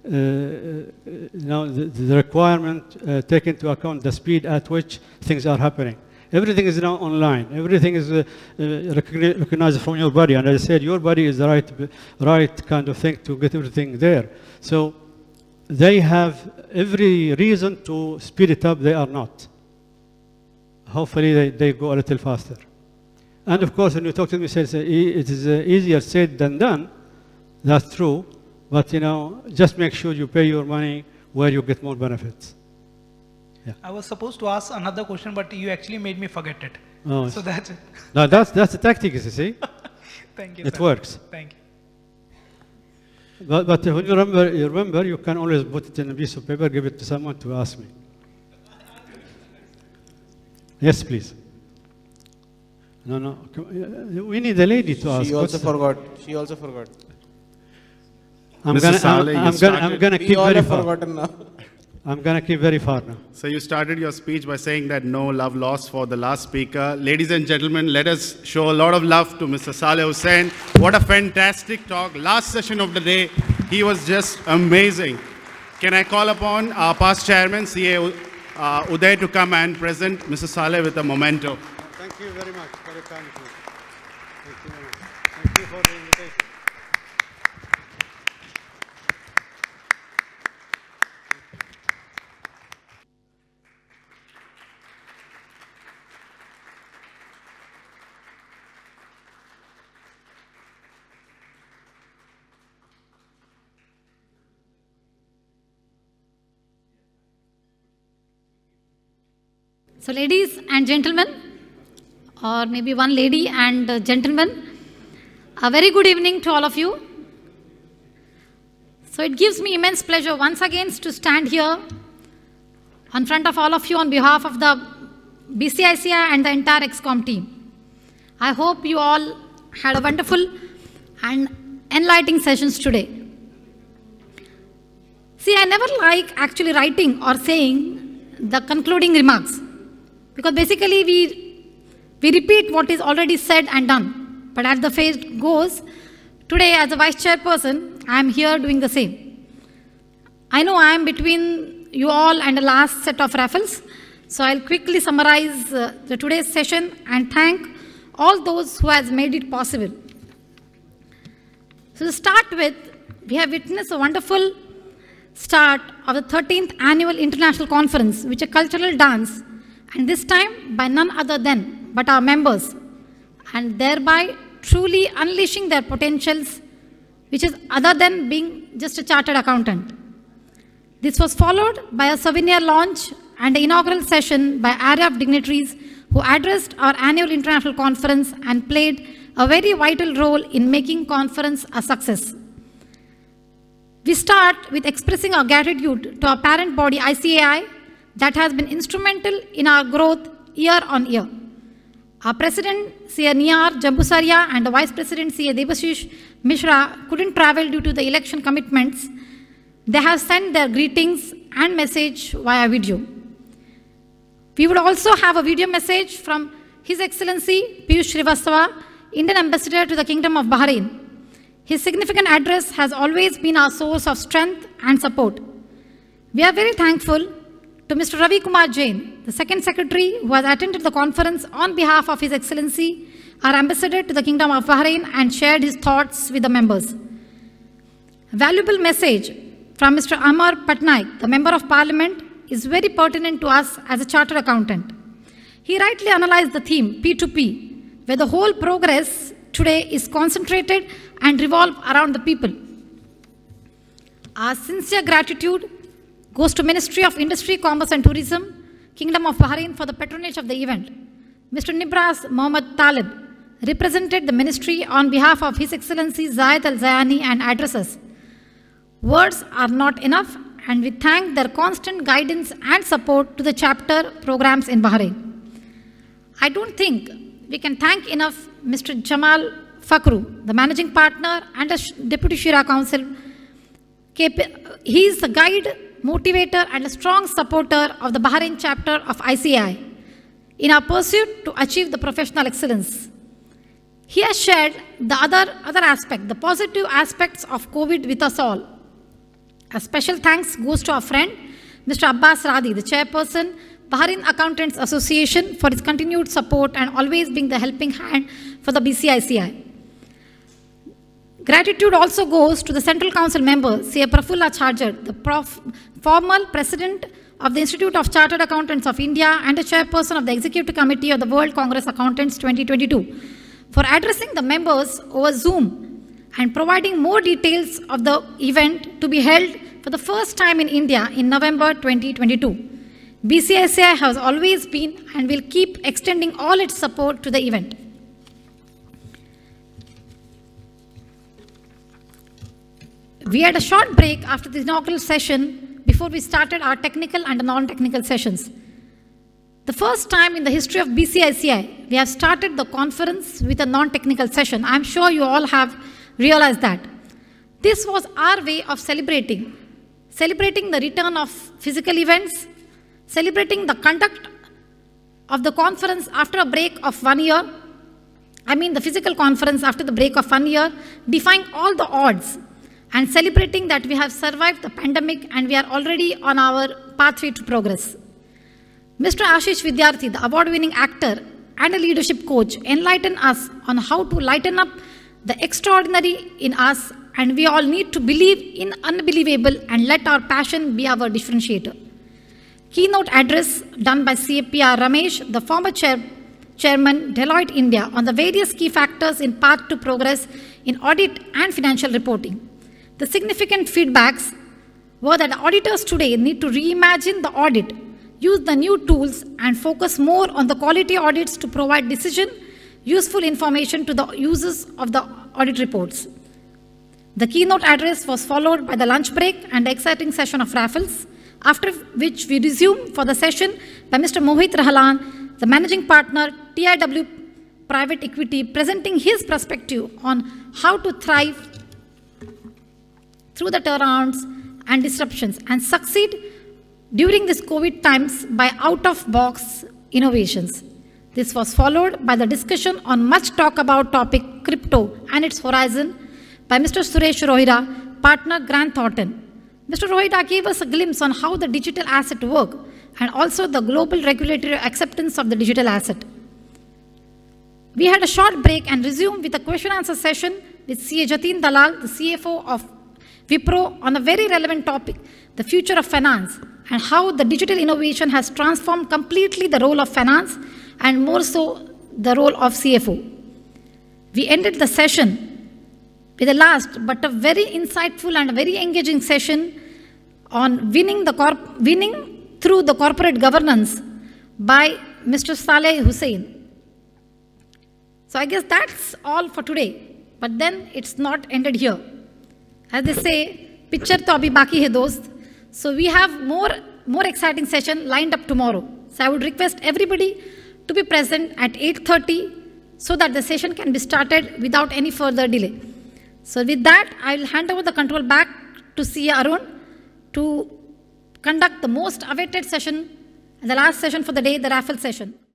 the requirement take into account the speed at which things are happening. Everything is now online. Everything is recognized from your body, and as I said, your body is the right kind of thing to get everything there. So they have every reason to speed it up. They are not. Hopefully, they go a little faster. And of course, when you talk to me, say it is easier said than done. That's true. But just make sure you pay your money where you get more benefits. Yeah. I was supposed to ask another question, but you actually made me forget it. Oh, so that's it. No, that's the tactic, you see. Thank you. It sir. works. Thank you. But when you remember, you can always put it in a piece of paper, give it to someone to ask me. Yes, please. No. We need a lady to ask. She also forgot. I'm gonna keep very far. I'm gonna keep very far now. So you started your speech by saying that no love lost for the last speaker. Ladies and gentlemen, let us show a lot of love to Mr. Saleh Hussain. What a fantastic talk. Last session of the day, he was just amazing. Can I call upon our past chairman, CA Uday, to come and present Mr. Saleh with a memento. Thank you very much. Very kind of you. Thank you very much. Thank you for the invitation. So ladies and gentlemen, or maybe one lady and gentleman, a very good evening to all of you. So it gives me immense pleasure once again to stand here in front of all of you on behalf of the BCICI and the entire ExCom team. I hope you all had a wonderful and enlightening sessions today. See, I never like actually writing or saying the concluding remarks, because basically we repeat what is already said and done. But as the phrase goes, today as a vice chairperson, I am here doing the same. I know I am between you all and the last set of raffles, so I'll quickly summarize the today's session and thank all those who has made it possible. So to start with, we have witnessed a wonderful start of the 13th Annual International Conference, which is a cultural dance, and this time by none other than but our members, and thereby truly unleashing their potentials, which is other than being just a chartered accountant. This was followed by a souvenir launch and an inaugural session by area of dignitaries who addressed our annual international conference and played a very vital role in making conference a success. We start with expressing our gratitude to our parent body ICAI that has been instrumental in our growth year on year. Our President C.A. Niyar Jambusaria and the Vice President C.A. Debashish Mishra couldn't travel due to the election commitments. They have sent their greetings and message via video. We would also have a video message from His Excellency Piyush Srivastava, Indian Ambassador to the Kingdom of Bahrain. His significant address has always been our source of strength and support. We are very thankful to Mr. Ravi Kumar Jain, the Second Secretary, who has attended the conference on behalf of His Excellency, our Ambassador to the Kingdom of Bahrain, and shared his thoughts with the members. A valuable message from Mr. Amar Patnaik, the Member of Parliament, is very pertinent to us as a chartered accountant. He rightly analyzed the theme P2P, where the whole progress today is concentrated and revolve around the people. Our sincere gratitude goes to Ministry of Industry, Commerce and Tourism, Kingdom of Bahrain for the patronage of the event. Mr. Nibras Mohammad Talib represented the ministry on behalf of His Excellency Zayed Al Zayani and addresses. Words are not enough, and we thank their constant guidance and support to the chapter programs in Bahrain. I don't think we can thank enough Mr. Jamal Fakhru, the Managing Partner and a Deputy Shura Council. He is the guide, motivator and a strong supporter of the Bahrain chapter of ICAI in our pursuit to achieve the professional excellence. He has shared the other aspect, the positive aspects of COVID with us all. A special thanks goes to our friend, Mr. Abbas Radi, the chairperson, Bahrain Accountants Association, for his continued support and always being the helping hand for the BCICI. Gratitude also goes to the Central Council member, C.A. Prafulla Charger, the former president of the Institute of Chartered Accountants of India and a chairperson of the Executive Committee of the World Congress Accountants 2022, for addressing the members over Zoom and providing more details of the event to be held for the first time in India in November 2022. BCICI has always been and will keep extending all its support to the event. We had a short break after the inaugural session before we started our technical and non-technical sessions. The first time in the history of BCICI, we have started the conference with a non-technical session. I'm sure you all have realized that. This was our way of celebrating the return of physical events, celebrating the conduct of the conference after a break of 1 year. I mean the physical conference after the break of 1 year, defying all the odds and celebrating that we have survived the pandemic and we are already on our pathway to progress. Mr. Ashish Vidyarthi, the award-winning actor and a leadership coach, enlightened us on how to lighten up the extraordinary in us, and we all need to believe in unbelievable and let our passion be our differentiator. Keynote address done by CAPR Ramesh, the former chairman Deloitte India, on the various key factors in path to progress in audit and financial reporting. The significant feedbacks were that auditors today need to reimagine the audit, use the new tools and focus more on the quality audits to provide useful information to the users of the audit reports. The keynote address was followed by the lunch break and the exciting session of raffles, after which we resumed for the session by Mr. Mohit Rahlan, the Managing Partner, TIW Private Equity, presenting his perspective on how to thrive through the turnarounds and disruptions and succeed during these COVID times by out-of-box innovations. This was followed by the discussion on much talk about topic crypto and its horizon by Mr. Suresh Rohira, partner Grant Thornton. Mr. Rohira gave us a glimpse on how the digital asset work and also the global regulatory acceptance of the digital asset. We had a short break and resumed with a question answer session with CA Jatin Dalal, the CFO of Wipro on a very relevant topic, the future of finance and how the digital innovation has transformed completely the role of finance and more so the role of CFO. We ended the session with the last but a very insightful and a very engaging session on winning through the corporate governance by Mr. Saleh Hussain. So I guess that's all for today, but then it's not ended here. As they say, picture to abhi baki hai dost. So we have more exciting session lined up tomorrow. So I would request everybody to be present at 8:30 so that the session can be started without any further delay. So with that, I will hand over the control back to CA Arun to conduct the most awaited session, the last session for the day, the raffle session.